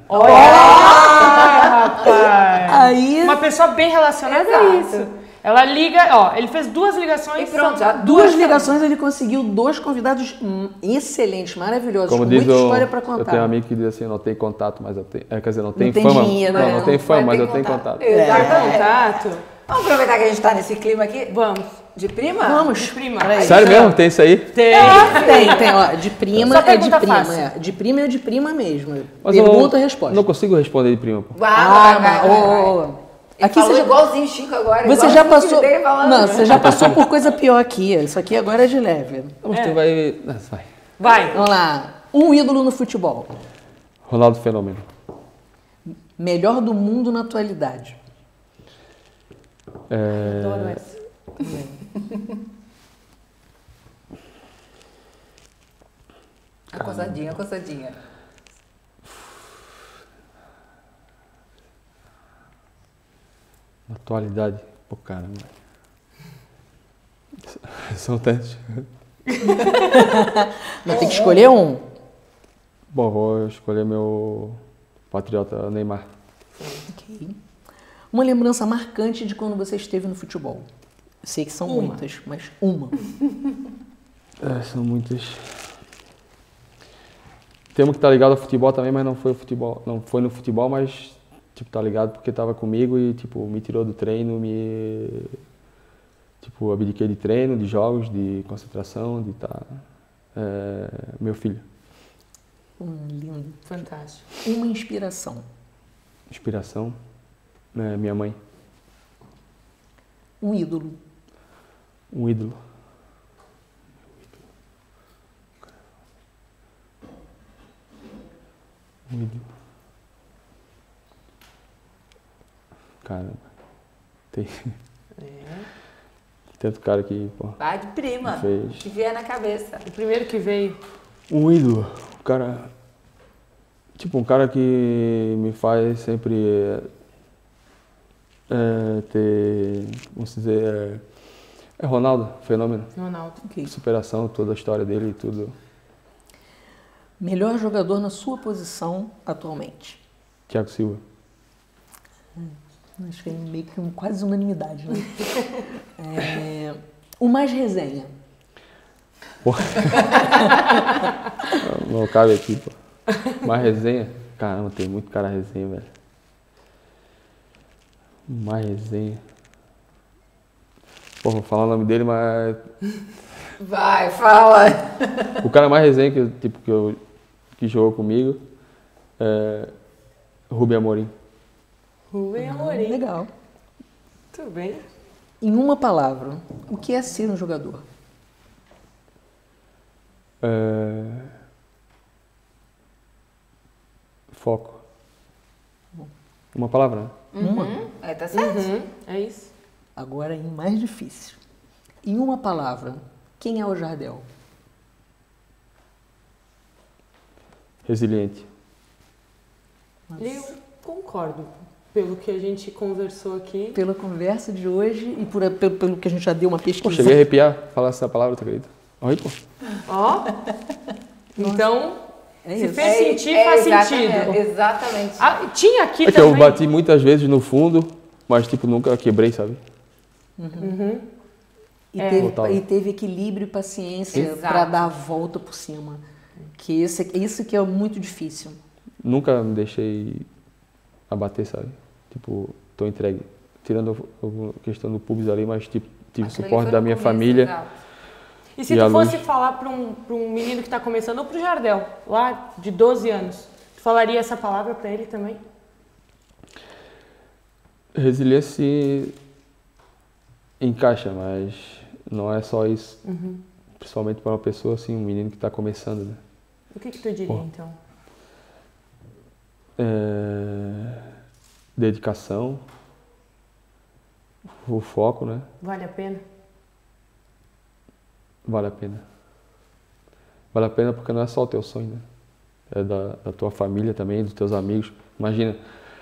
Speaker 1: Rapaz.
Speaker 2: Aí,
Speaker 1: Uma pessoa bem relacionada é
Speaker 3: Exato.
Speaker 1: isso. Ela liga, ó, ele fez duas ligações.
Speaker 3: E pronto, já
Speaker 2: duas
Speaker 3: duas
Speaker 2: ligações ele conseguiu dois convidados hum, excelentes, maravilhosos,
Speaker 6: Como
Speaker 2: com
Speaker 6: diz
Speaker 2: muita
Speaker 6: o,
Speaker 2: história pra
Speaker 6: eu tenho um
Speaker 2: contar.
Speaker 6: amigo que diz assim, não tem contato, mas eu tenho, é, quer dizer, não tem
Speaker 2: tem
Speaker 6: fama,
Speaker 2: dinheiro,
Speaker 6: não,
Speaker 2: né?
Speaker 6: não tem fama,
Speaker 3: Vai
Speaker 6: mas
Speaker 3: ter
Speaker 6: eu tenho
Speaker 3: contato.
Speaker 6: contato.
Speaker 3: Exatamente.
Speaker 1: Contato.
Speaker 3: Vamos aproveitar que a gente tá nesse clima aqui?
Speaker 1: Vamos.
Speaker 3: De prima?
Speaker 2: Vamos,
Speaker 1: Prima.
Speaker 2: Peraí.
Speaker 6: Sério mesmo? Tem isso aí?
Speaker 1: Tem.
Speaker 2: Tem, tem, ó, de prima
Speaker 1: Só
Speaker 2: é de
Speaker 1: pergunta
Speaker 2: prima,
Speaker 1: fácil.
Speaker 2: é. De prima é de prima mesmo.
Speaker 6: Mas eu
Speaker 2: Pergunta
Speaker 6: não,
Speaker 2: e resposta.
Speaker 6: não consigo responder de prima, pô.
Speaker 3: Vai,
Speaker 2: Ah,
Speaker 3: vai, vai,
Speaker 2: mas,
Speaker 3: vai,
Speaker 2: ô,
Speaker 3: vai.
Speaker 2: ô, ô.
Speaker 3: Ele
Speaker 2: Aqui
Speaker 3: falou
Speaker 2: você já,
Speaker 3: igualzinho o Chico agora.
Speaker 2: você
Speaker 3: igual
Speaker 2: já
Speaker 3: o filho
Speaker 2: passou.
Speaker 3: dele falando.
Speaker 2: Não, você já passou por coisa pior aqui. Isso aqui agora é de leve.
Speaker 6: Mas tu vai... Ah, vai.
Speaker 1: Vai.
Speaker 2: Vamos lá. Um ídolo no futebol.
Speaker 6: Ronaldo Fenômeno.
Speaker 2: Melhor do mundo na atualidade.
Speaker 6: É,
Speaker 1: Adoro essa.
Speaker 3: A coçadinha, a coçadinha.
Speaker 6: na atualidade, pô, caramba. São tantos.
Speaker 2: Mas tem que escolher um.
Speaker 6: Bom, vou escolher meu patriota Neymar.
Speaker 2: Ok. Uma lembrança marcante de quando você esteve no futebol. Eu sei que são
Speaker 1: Uma.
Speaker 2: muitas, mas uma.
Speaker 6: É, são muitas. Tem um que tá ligado ao futebol também, mas não foi o futebol. Não foi no futebol, mas tipo, tá ligado porque tava comigo e tipo, me tirou do treino, me. Tipo, abdiquei de treino, de jogos, de concentração, de estar. Tá, é, meu filho.
Speaker 2: Um lindo.
Speaker 1: Fantástico.
Speaker 2: Uma inspiração.
Speaker 6: Inspiração. É, minha mãe.
Speaker 2: Um ídolo.
Speaker 6: Um ídolo. Um ídolo. Caramba. Tem tanto cara que, pô,
Speaker 3: Vai de prima.
Speaker 6: fez.
Speaker 3: Que vier na cabeça.
Speaker 1: O primeiro que veio.
Speaker 6: Um ídolo. Um cara. Tipo, um cara que me faz sempre é, ter. Vamos dizer. É, é Ronaldo, fenômeno.
Speaker 1: Ronaldo.
Speaker 2: Ok.
Speaker 6: Superação, toda a história dele e tudo.
Speaker 2: Melhor jogador na sua posição atualmente.
Speaker 6: Thiago Silva.
Speaker 2: Acho que é meio que um, quase unanimidade, né? É, o mais resenha.
Speaker 6: Porra. não, não cabe aqui, pô. Mais resenha? Caramba, tem muito cara resenha, velho. Mais resenha. Pô, vou falar o nome dele, mas.
Speaker 3: Vai, fala.
Speaker 6: O cara mais resenha que, eu- tipo, que, eu, que jogou comigo é. Rubem Amorim.
Speaker 1: Rubem Amorim.
Speaker 2: Legal.
Speaker 1: Tudo bem.
Speaker 2: Em uma palavra, o que é ser um jogador?
Speaker 6: É... Foco. Uma palavra, né?
Speaker 3: Uhum. É, tá certo.
Speaker 1: Uhum, é isso.
Speaker 2: Agora em mais difícil. Em uma palavra, quem é o Jardel?
Speaker 6: Resiliente.
Speaker 1: Eu concordo. Pelo que a gente conversou aqui.
Speaker 2: Pela conversa de hoje e por, pelo, pelo que a gente já deu uma
Speaker 6: Pô,
Speaker 2: pesquisa.
Speaker 6: cheguei a arrepiar falar essa palavra, tu acredita? Olha, pô.
Speaker 1: Ó. Então,
Speaker 2: É
Speaker 1: se
Speaker 2: isso.
Speaker 1: fez sentir,
Speaker 3: é,
Speaker 1: faz
Speaker 3: exatamente,
Speaker 1: sentido.
Speaker 3: Exatamente.
Speaker 1: Ah, tinha aqui
Speaker 6: É que
Speaker 1: também.
Speaker 6: eu bati muitas vezes no fundo, mas tipo, nunca quebrei, sabe?
Speaker 2: E,
Speaker 1: É.
Speaker 2: teve,
Speaker 6: Voltava.
Speaker 2: e teve equilíbrio e paciência
Speaker 3: Exato.
Speaker 2: para dar a volta por cima. Que isso, isso que é muito difícil.
Speaker 6: Nunca me deixei abater, sabe? Tipo, tô entregue. Tirando a questão do pubis ali, mas tipo, tive
Speaker 3: Aquilo ali
Speaker 6: suporte
Speaker 3: foi
Speaker 6: da
Speaker 3: no
Speaker 6: minha
Speaker 3: começo,
Speaker 6: família.
Speaker 3: exato.
Speaker 1: E se
Speaker 6: E
Speaker 1: tu
Speaker 6: a
Speaker 1: fosse
Speaker 6: luz?
Speaker 1: falar para um, pra um menino que está começando, ou para o Jardel, lá de doze anos, tu falaria essa palavra para ele também?
Speaker 6: Resiliência se encaixa, mas não é só isso.
Speaker 1: Uhum.
Speaker 6: Principalmente para uma pessoa assim, um menino que está começando, né?
Speaker 1: O que que tu diria,
Speaker 6: Pô.
Speaker 1: então?
Speaker 6: É, dedicação, o foco, né?
Speaker 1: Vale a pena?
Speaker 6: Vale a pena. Vale a pena porque não é só o teu sonho, né? É da, da tua família também, dos teus amigos. Imagina,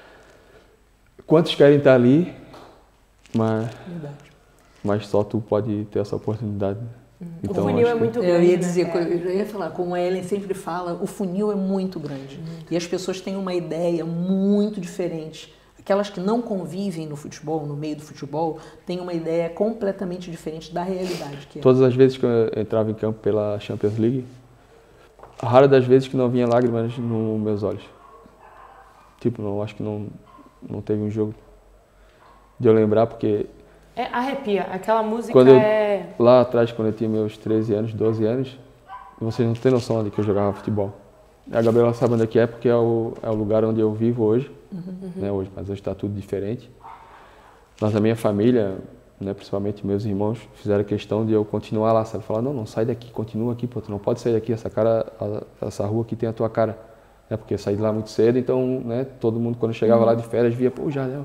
Speaker 6: quantos querem estar ali, mas,
Speaker 2: Verdade.
Speaker 6: mas só tu pode ter essa oportunidade. Né?
Speaker 1: o funil
Speaker 6: acho
Speaker 1: é
Speaker 6: que-
Speaker 1: muito grande,
Speaker 2: Eu ia
Speaker 1: né?
Speaker 2: dizer, eu ia falar, como a Ellen sempre fala, o funil é muito grande. E as pessoas têm uma ideia muito diferente. Aquelas que não convivem no futebol, no meio do futebol, têm uma ideia completamente diferente da realidade que é.
Speaker 6: Todas as vezes que eu entrava em campo pela Champions League, rara das vezes que não vinha lágrimas nos meus olhos. Tipo, não, acho que não, não teve um jogo de eu lembrar, porque
Speaker 1: É, arrepia. Aquela música
Speaker 6: Quando eu-
Speaker 1: é...
Speaker 6: lá atrás, quando eu tinha meus treze anos, doze anos, vocês não têm noção de que eu jogava futebol. A Gabriela sabe onde é que é, porque é o, é o lugar onde eu vivo hoje, né, hoje, mas hoje está tudo diferente. Mas a minha família, né, principalmente meus irmãos, fizeram questão de eu continuar lá, sabe? Falar, não, não, sai daqui, continua aqui, pô, tu não pode sair daqui, essa, cara, a- essa rua aqui tem a tua cara. Né, porque eu saí de lá muito cedo, então, né, todo mundo, quando chegava lá de férias, via, pô, Jardel.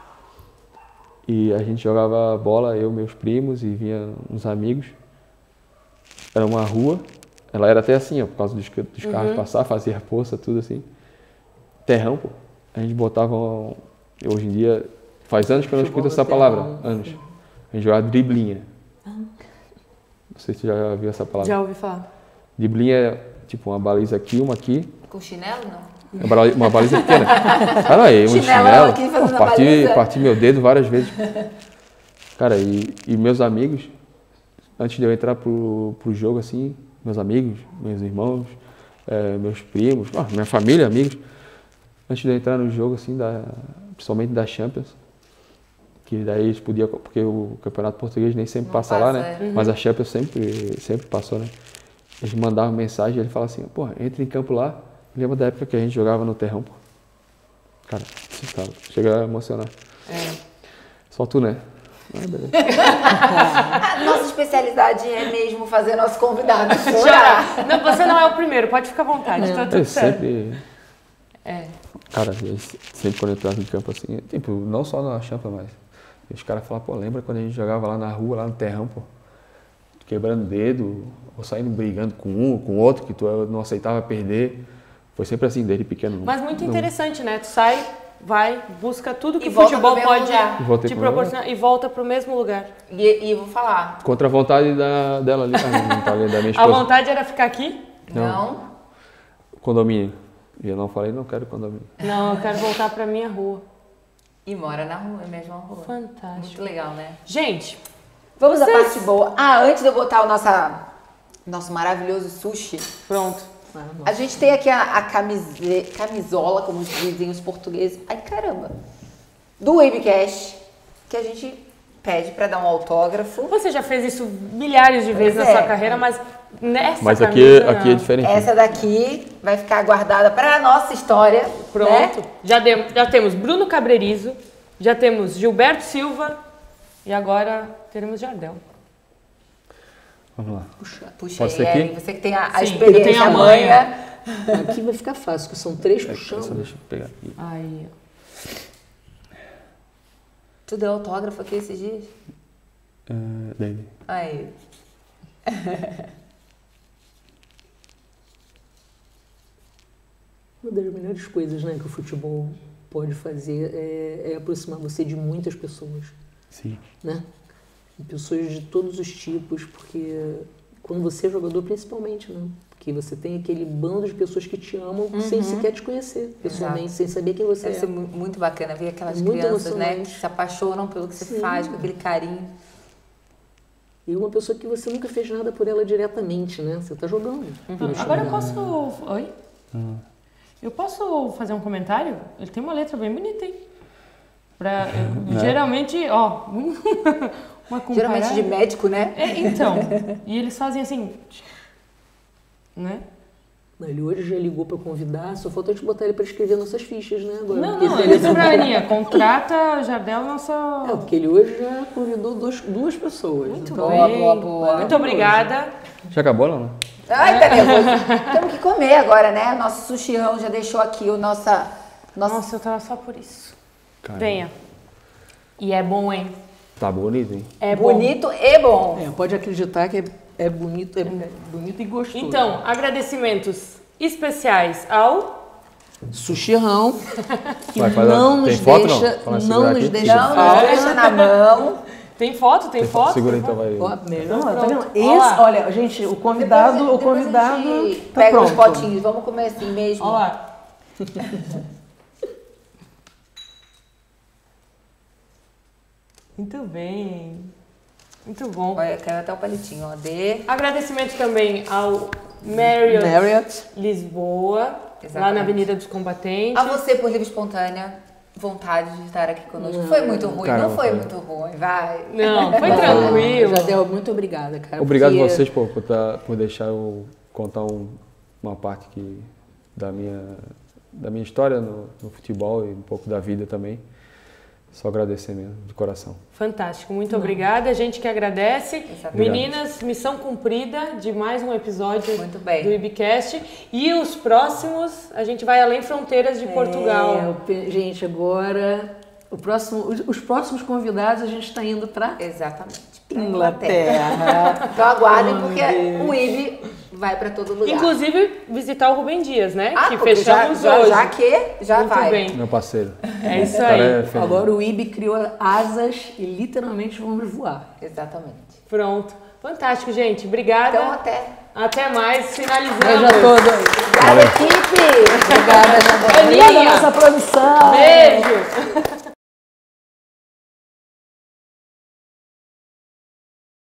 Speaker 6: E a gente jogava bola, eu, meus primos, e vinha uns amigos. Era uma rua, ela era até assim, ó, por causa dos, dos carros passar, fazia poça, tudo assim. Terrão, pô. A gente botava, um- hoje em dia, faz anos que eu não escuto essa palavra, anos. A gente jogava driblinha. Não sei se você já viu essa palavra.
Speaker 1: Já ouvi falar.
Speaker 6: Driblinha é tipo uma baliza aqui, uma aqui,
Speaker 3: Com chinelo, não?
Speaker 6: uma baliza- uma baliza pequena. Ah, não, aí, um
Speaker 3: Chinelão
Speaker 6: chinelo,
Speaker 3: aqui fazendo
Speaker 6: pô,
Speaker 3: a
Speaker 6: parti,
Speaker 3: baliza.
Speaker 6: parti meu dedo várias vezes. Cara, e, e meus amigos, antes de eu entrar pro, pro jogo, assim, meus amigos, meus irmãos, eh, meus primos, ah, minha família, amigos, antes de eu entrar no jogo, assim, da, principalmente da Champions, que daí eles podiam, porque o Campeonato Português nem sempre
Speaker 3: Não
Speaker 6: passa, lá,
Speaker 3: passa,
Speaker 6: né?
Speaker 3: é.
Speaker 6: Mas a Champions sempre, sempre passou, né? Eles mandavam mensagem e ele falava assim, pô, entra em campo lá. Lembra da época que a gente jogava no terrão, pô? Cara, você tava, chega a emocionar.
Speaker 1: É.
Speaker 6: Só tu, né? Ah, beleza.
Speaker 3: A nossa especialidade é mesmo fazer nosso convidado chorar.
Speaker 1: Chorar. Não, você não é o primeiro, pode ficar à vontade, tá tudo
Speaker 6: Eu
Speaker 1: certo.
Speaker 6: sempre...
Speaker 1: É.
Speaker 6: Cara, eles sempre quando eu entrava em campo assim, tipo, não só na Champions, mas os caras falavam, pô, lembra quando a gente jogava lá na rua, lá no terrão, pô? Quebrando dedo, ou saindo brigando com um, com o outro, que tu não aceitava perder. Foi sempre assim, desde pequeno.
Speaker 1: Mas muito
Speaker 6: Não-
Speaker 1: interessante, né? Tu sai, vai, busca tudo que
Speaker 3: E
Speaker 1: o
Speaker 3: volta
Speaker 1: futebol
Speaker 3: pro mesmo
Speaker 1: pode
Speaker 3: lugar.
Speaker 6: E volta
Speaker 1: te
Speaker 6: pro mesmo
Speaker 1: proporcionar e volta pro mesmo lugar.
Speaker 3: E, e vou falar,
Speaker 6: Contra a vontade da, dela ali, ah, não tá ali, da minha
Speaker 1: A
Speaker 6: esposa.
Speaker 1: vontade era ficar aqui?
Speaker 6: Não.
Speaker 3: não,
Speaker 6: Condomínio. E eu não falei, não quero condomínio.
Speaker 1: Não, eu quero voltar pra minha rua.
Speaker 3: e mora na rua, mesma rua.
Speaker 1: Fantástico.
Speaker 3: Muito legal, né?
Speaker 1: Gente,
Speaker 3: Vamos à
Speaker 1: Vocês-
Speaker 3: parte boa. Ah, antes de eu botar o nossa, nosso maravilhoso sushi,
Speaker 1: pronto.
Speaker 3: a gente tem aqui a, a camise, camisola, como dizem os portugueses. Ai, caramba. Do Webcast, que a gente pede pra dar um autógrafo.
Speaker 1: Você já fez isso milhares de vezes
Speaker 3: Pois
Speaker 1: na
Speaker 3: é.
Speaker 1: sua carreira, mas nessa
Speaker 6: Mas aqui,
Speaker 1: camisa,
Speaker 6: aqui é
Speaker 1: não.
Speaker 6: diferente.
Speaker 3: Essa daqui vai ficar guardada para a nossa história.
Speaker 1: Pronto.
Speaker 3: Né?
Speaker 1: Já, demo- já temos Bruno Cabrerizo, já temos Gilberto Silva e agora teremos Jardel.
Speaker 6: Vamos lá.
Speaker 3: Puxa, puxa
Speaker 6: Pode
Speaker 3: aí,
Speaker 6: ser aqui?
Speaker 3: Ellen, você que tem a, a
Speaker 1: Sim,
Speaker 3: experiência,
Speaker 1: eu tenho a
Speaker 3: a manha.
Speaker 2: Aqui vai ficar fácil, porque são três
Speaker 6: Só
Speaker 2: puxando.
Speaker 6: deixa eu pegar aqui.
Speaker 1: Aí,
Speaker 3: Tu deu autógrafo aqui esses dias?
Speaker 6: É, daí.
Speaker 3: Aí.
Speaker 2: Uma das melhores coisas, né, que o futebol pode fazer é, é aproximar você de muitas pessoas,
Speaker 6: Sim.
Speaker 2: né? De pessoas de todos os tipos, porque quando você é jogador, principalmente, né? Porque você tem aquele bando de pessoas que te amam sem sequer te conhecer pessoalmente, sem saber quem você
Speaker 3: Deve
Speaker 2: é.
Speaker 3: ser mu- muito bacana ver aquelas
Speaker 2: Muito
Speaker 3: crianças, né, que
Speaker 2: emocionante.
Speaker 3: se apaixonam pelo que você
Speaker 2: Sim.
Speaker 3: faz, com aquele carinho.
Speaker 2: E uma pessoa que você nunca fez nada por ela diretamente, né? Você tá jogando.
Speaker 1: Uhum. Agora eu posso... Oi? Uhum. Eu posso fazer um comentário? Ele tem uma letra bem bonita, hein? Pra, eu, geralmente, ó... uma comparada.
Speaker 3: Geralmente de médico, né?
Speaker 1: É, então. E eles fazem assim... Né?
Speaker 2: Ele hoje já ligou para convidar, só falta a gente botar ele para escrever nossas fichas, né? Agora,
Speaker 1: não, não, ele disse pra Aninha, contrata Jardel nossa...
Speaker 2: É, porque ele hoje já convidou dois, duas pessoas.
Speaker 1: Muito
Speaker 2: então,
Speaker 1: bem.
Speaker 3: Boa, boa, boa.
Speaker 1: Muito obrigada.
Speaker 6: Já acabou, não?
Speaker 3: Ai, tá nervoso. Temos que comer agora, né? Nosso sushirão já deixou aqui o nossa... Nossa,
Speaker 1: Nossa, eu tava só por isso.
Speaker 6: Caramba.
Speaker 1: Venha. E é bom, hein?
Speaker 6: Tá bonito, hein?
Speaker 1: É
Speaker 3: bonito bom. e bom.
Speaker 2: É, pode acreditar que é, é bonito, é bonito e gostoso.
Speaker 1: Então, agradecimentos especiais ao
Speaker 2: Sushirão, que
Speaker 6: Vai, faz a-
Speaker 2: não
Speaker 6: tem
Speaker 2: nos
Speaker 6: foto, não?
Speaker 2: deixa,
Speaker 6: Fala,
Speaker 2: não,
Speaker 6: segura
Speaker 2: nos
Speaker 6: aqui.
Speaker 2: deixa
Speaker 3: Não,
Speaker 2: falta.
Speaker 3: não deixa na mão.
Speaker 1: Tem foto? Tem, foto?
Speaker 6: Segura
Speaker 1: Tem
Speaker 6: então,
Speaker 1: foto?
Speaker 6: vai.
Speaker 2: Ó, melhor,
Speaker 1: Então,
Speaker 2: tá vendo?
Speaker 1: pronto.
Speaker 2: Esse,
Speaker 1: Ó lá.
Speaker 2: olha, gente, o convidado,
Speaker 3: Depois-
Speaker 2: o
Speaker 3: depois a
Speaker 2: convidado
Speaker 3: gente
Speaker 2: tá
Speaker 3: pega os
Speaker 2: pronto.
Speaker 3: potinhos, vamos comer assim mesmo.
Speaker 1: Olha lá. Muito bem. Muito bom.
Speaker 3: Olha, quero até o palitinho, ó. De...
Speaker 1: Agradecimento também ao Marriott,
Speaker 2: Marriott.
Speaker 1: Lisboa, lá
Speaker 3: Exatamente.
Speaker 1: na Avenida dos Combatentes.
Speaker 3: A você, por livre e espontânea vontade de estar aqui conosco. Foi muito ruim,
Speaker 6: Caramba,
Speaker 3: não foi,
Speaker 6: foi.
Speaker 3: muito ruim, vai.
Speaker 1: Não, foi
Speaker 2: Não,
Speaker 1: tranquilo.
Speaker 2: Jardel, muito obrigada, cara.
Speaker 6: Obrigado
Speaker 2: porque-
Speaker 6: vocês por, por, tá- por deixar eu contar um- uma parte que, da, minha, da minha história no, no futebol e um pouco da vida também. Só agradecer mesmo, de coração.
Speaker 1: Fantástico, muito obrigada. A gente que agradece.
Speaker 3: Exatamente.
Speaker 1: Meninas, missão cumprida de mais um episódio
Speaker 3: Muito bem.
Speaker 1: do IBcast. E os próximos, a gente vai além fronteiras de
Speaker 2: É,
Speaker 1: Portugal.
Speaker 2: o pe- gente, agora o próximo, os, os próximos convidados a gente está indo para
Speaker 3: Exatamente. pra
Speaker 2: Inglaterra.
Speaker 3: Então aguardem,
Speaker 2: Oh,
Speaker 3: porque
Speaker 2: meu
Speaker 3: o I B vai pra todo lugar.
Speaker 1: Inclusive, visitar o Rubem Dias, né?
Speaker 3: ah,
Speaker 1: que
Speaker 3: porque
Speaker 1: fechamos
Speaker 3: já, já,
Speaker 1: hoje.
Speaker 3: já que já
Speaker 1: Muito
Speaker 3: vai.
Speaker 1: bem.
Speaker 6: Meu parceiro.
Speaker 1: É isso
Speaker 6: O cara
Speaker 1: aí.
Speaker 6: é fenomenal.
Speaker 2: Agora o I B criou asas e literalmente vamos voar.
Speaker 3: Exatamente.
Speaker 1: Pronto. Fantástico, gente. Obrigada.
Speaker 3: Então até.
Speaker 1: Até mais. Finalizando.
Speaker 2: Beijo a todos.
Speaker 3: Obrigada, equipe!
Speaker 2: Obrigada, Jardel.
Speaker 1: Aninha.
Speaker 2: Obrigada, nossa produção.
Speaker 1: Beijo.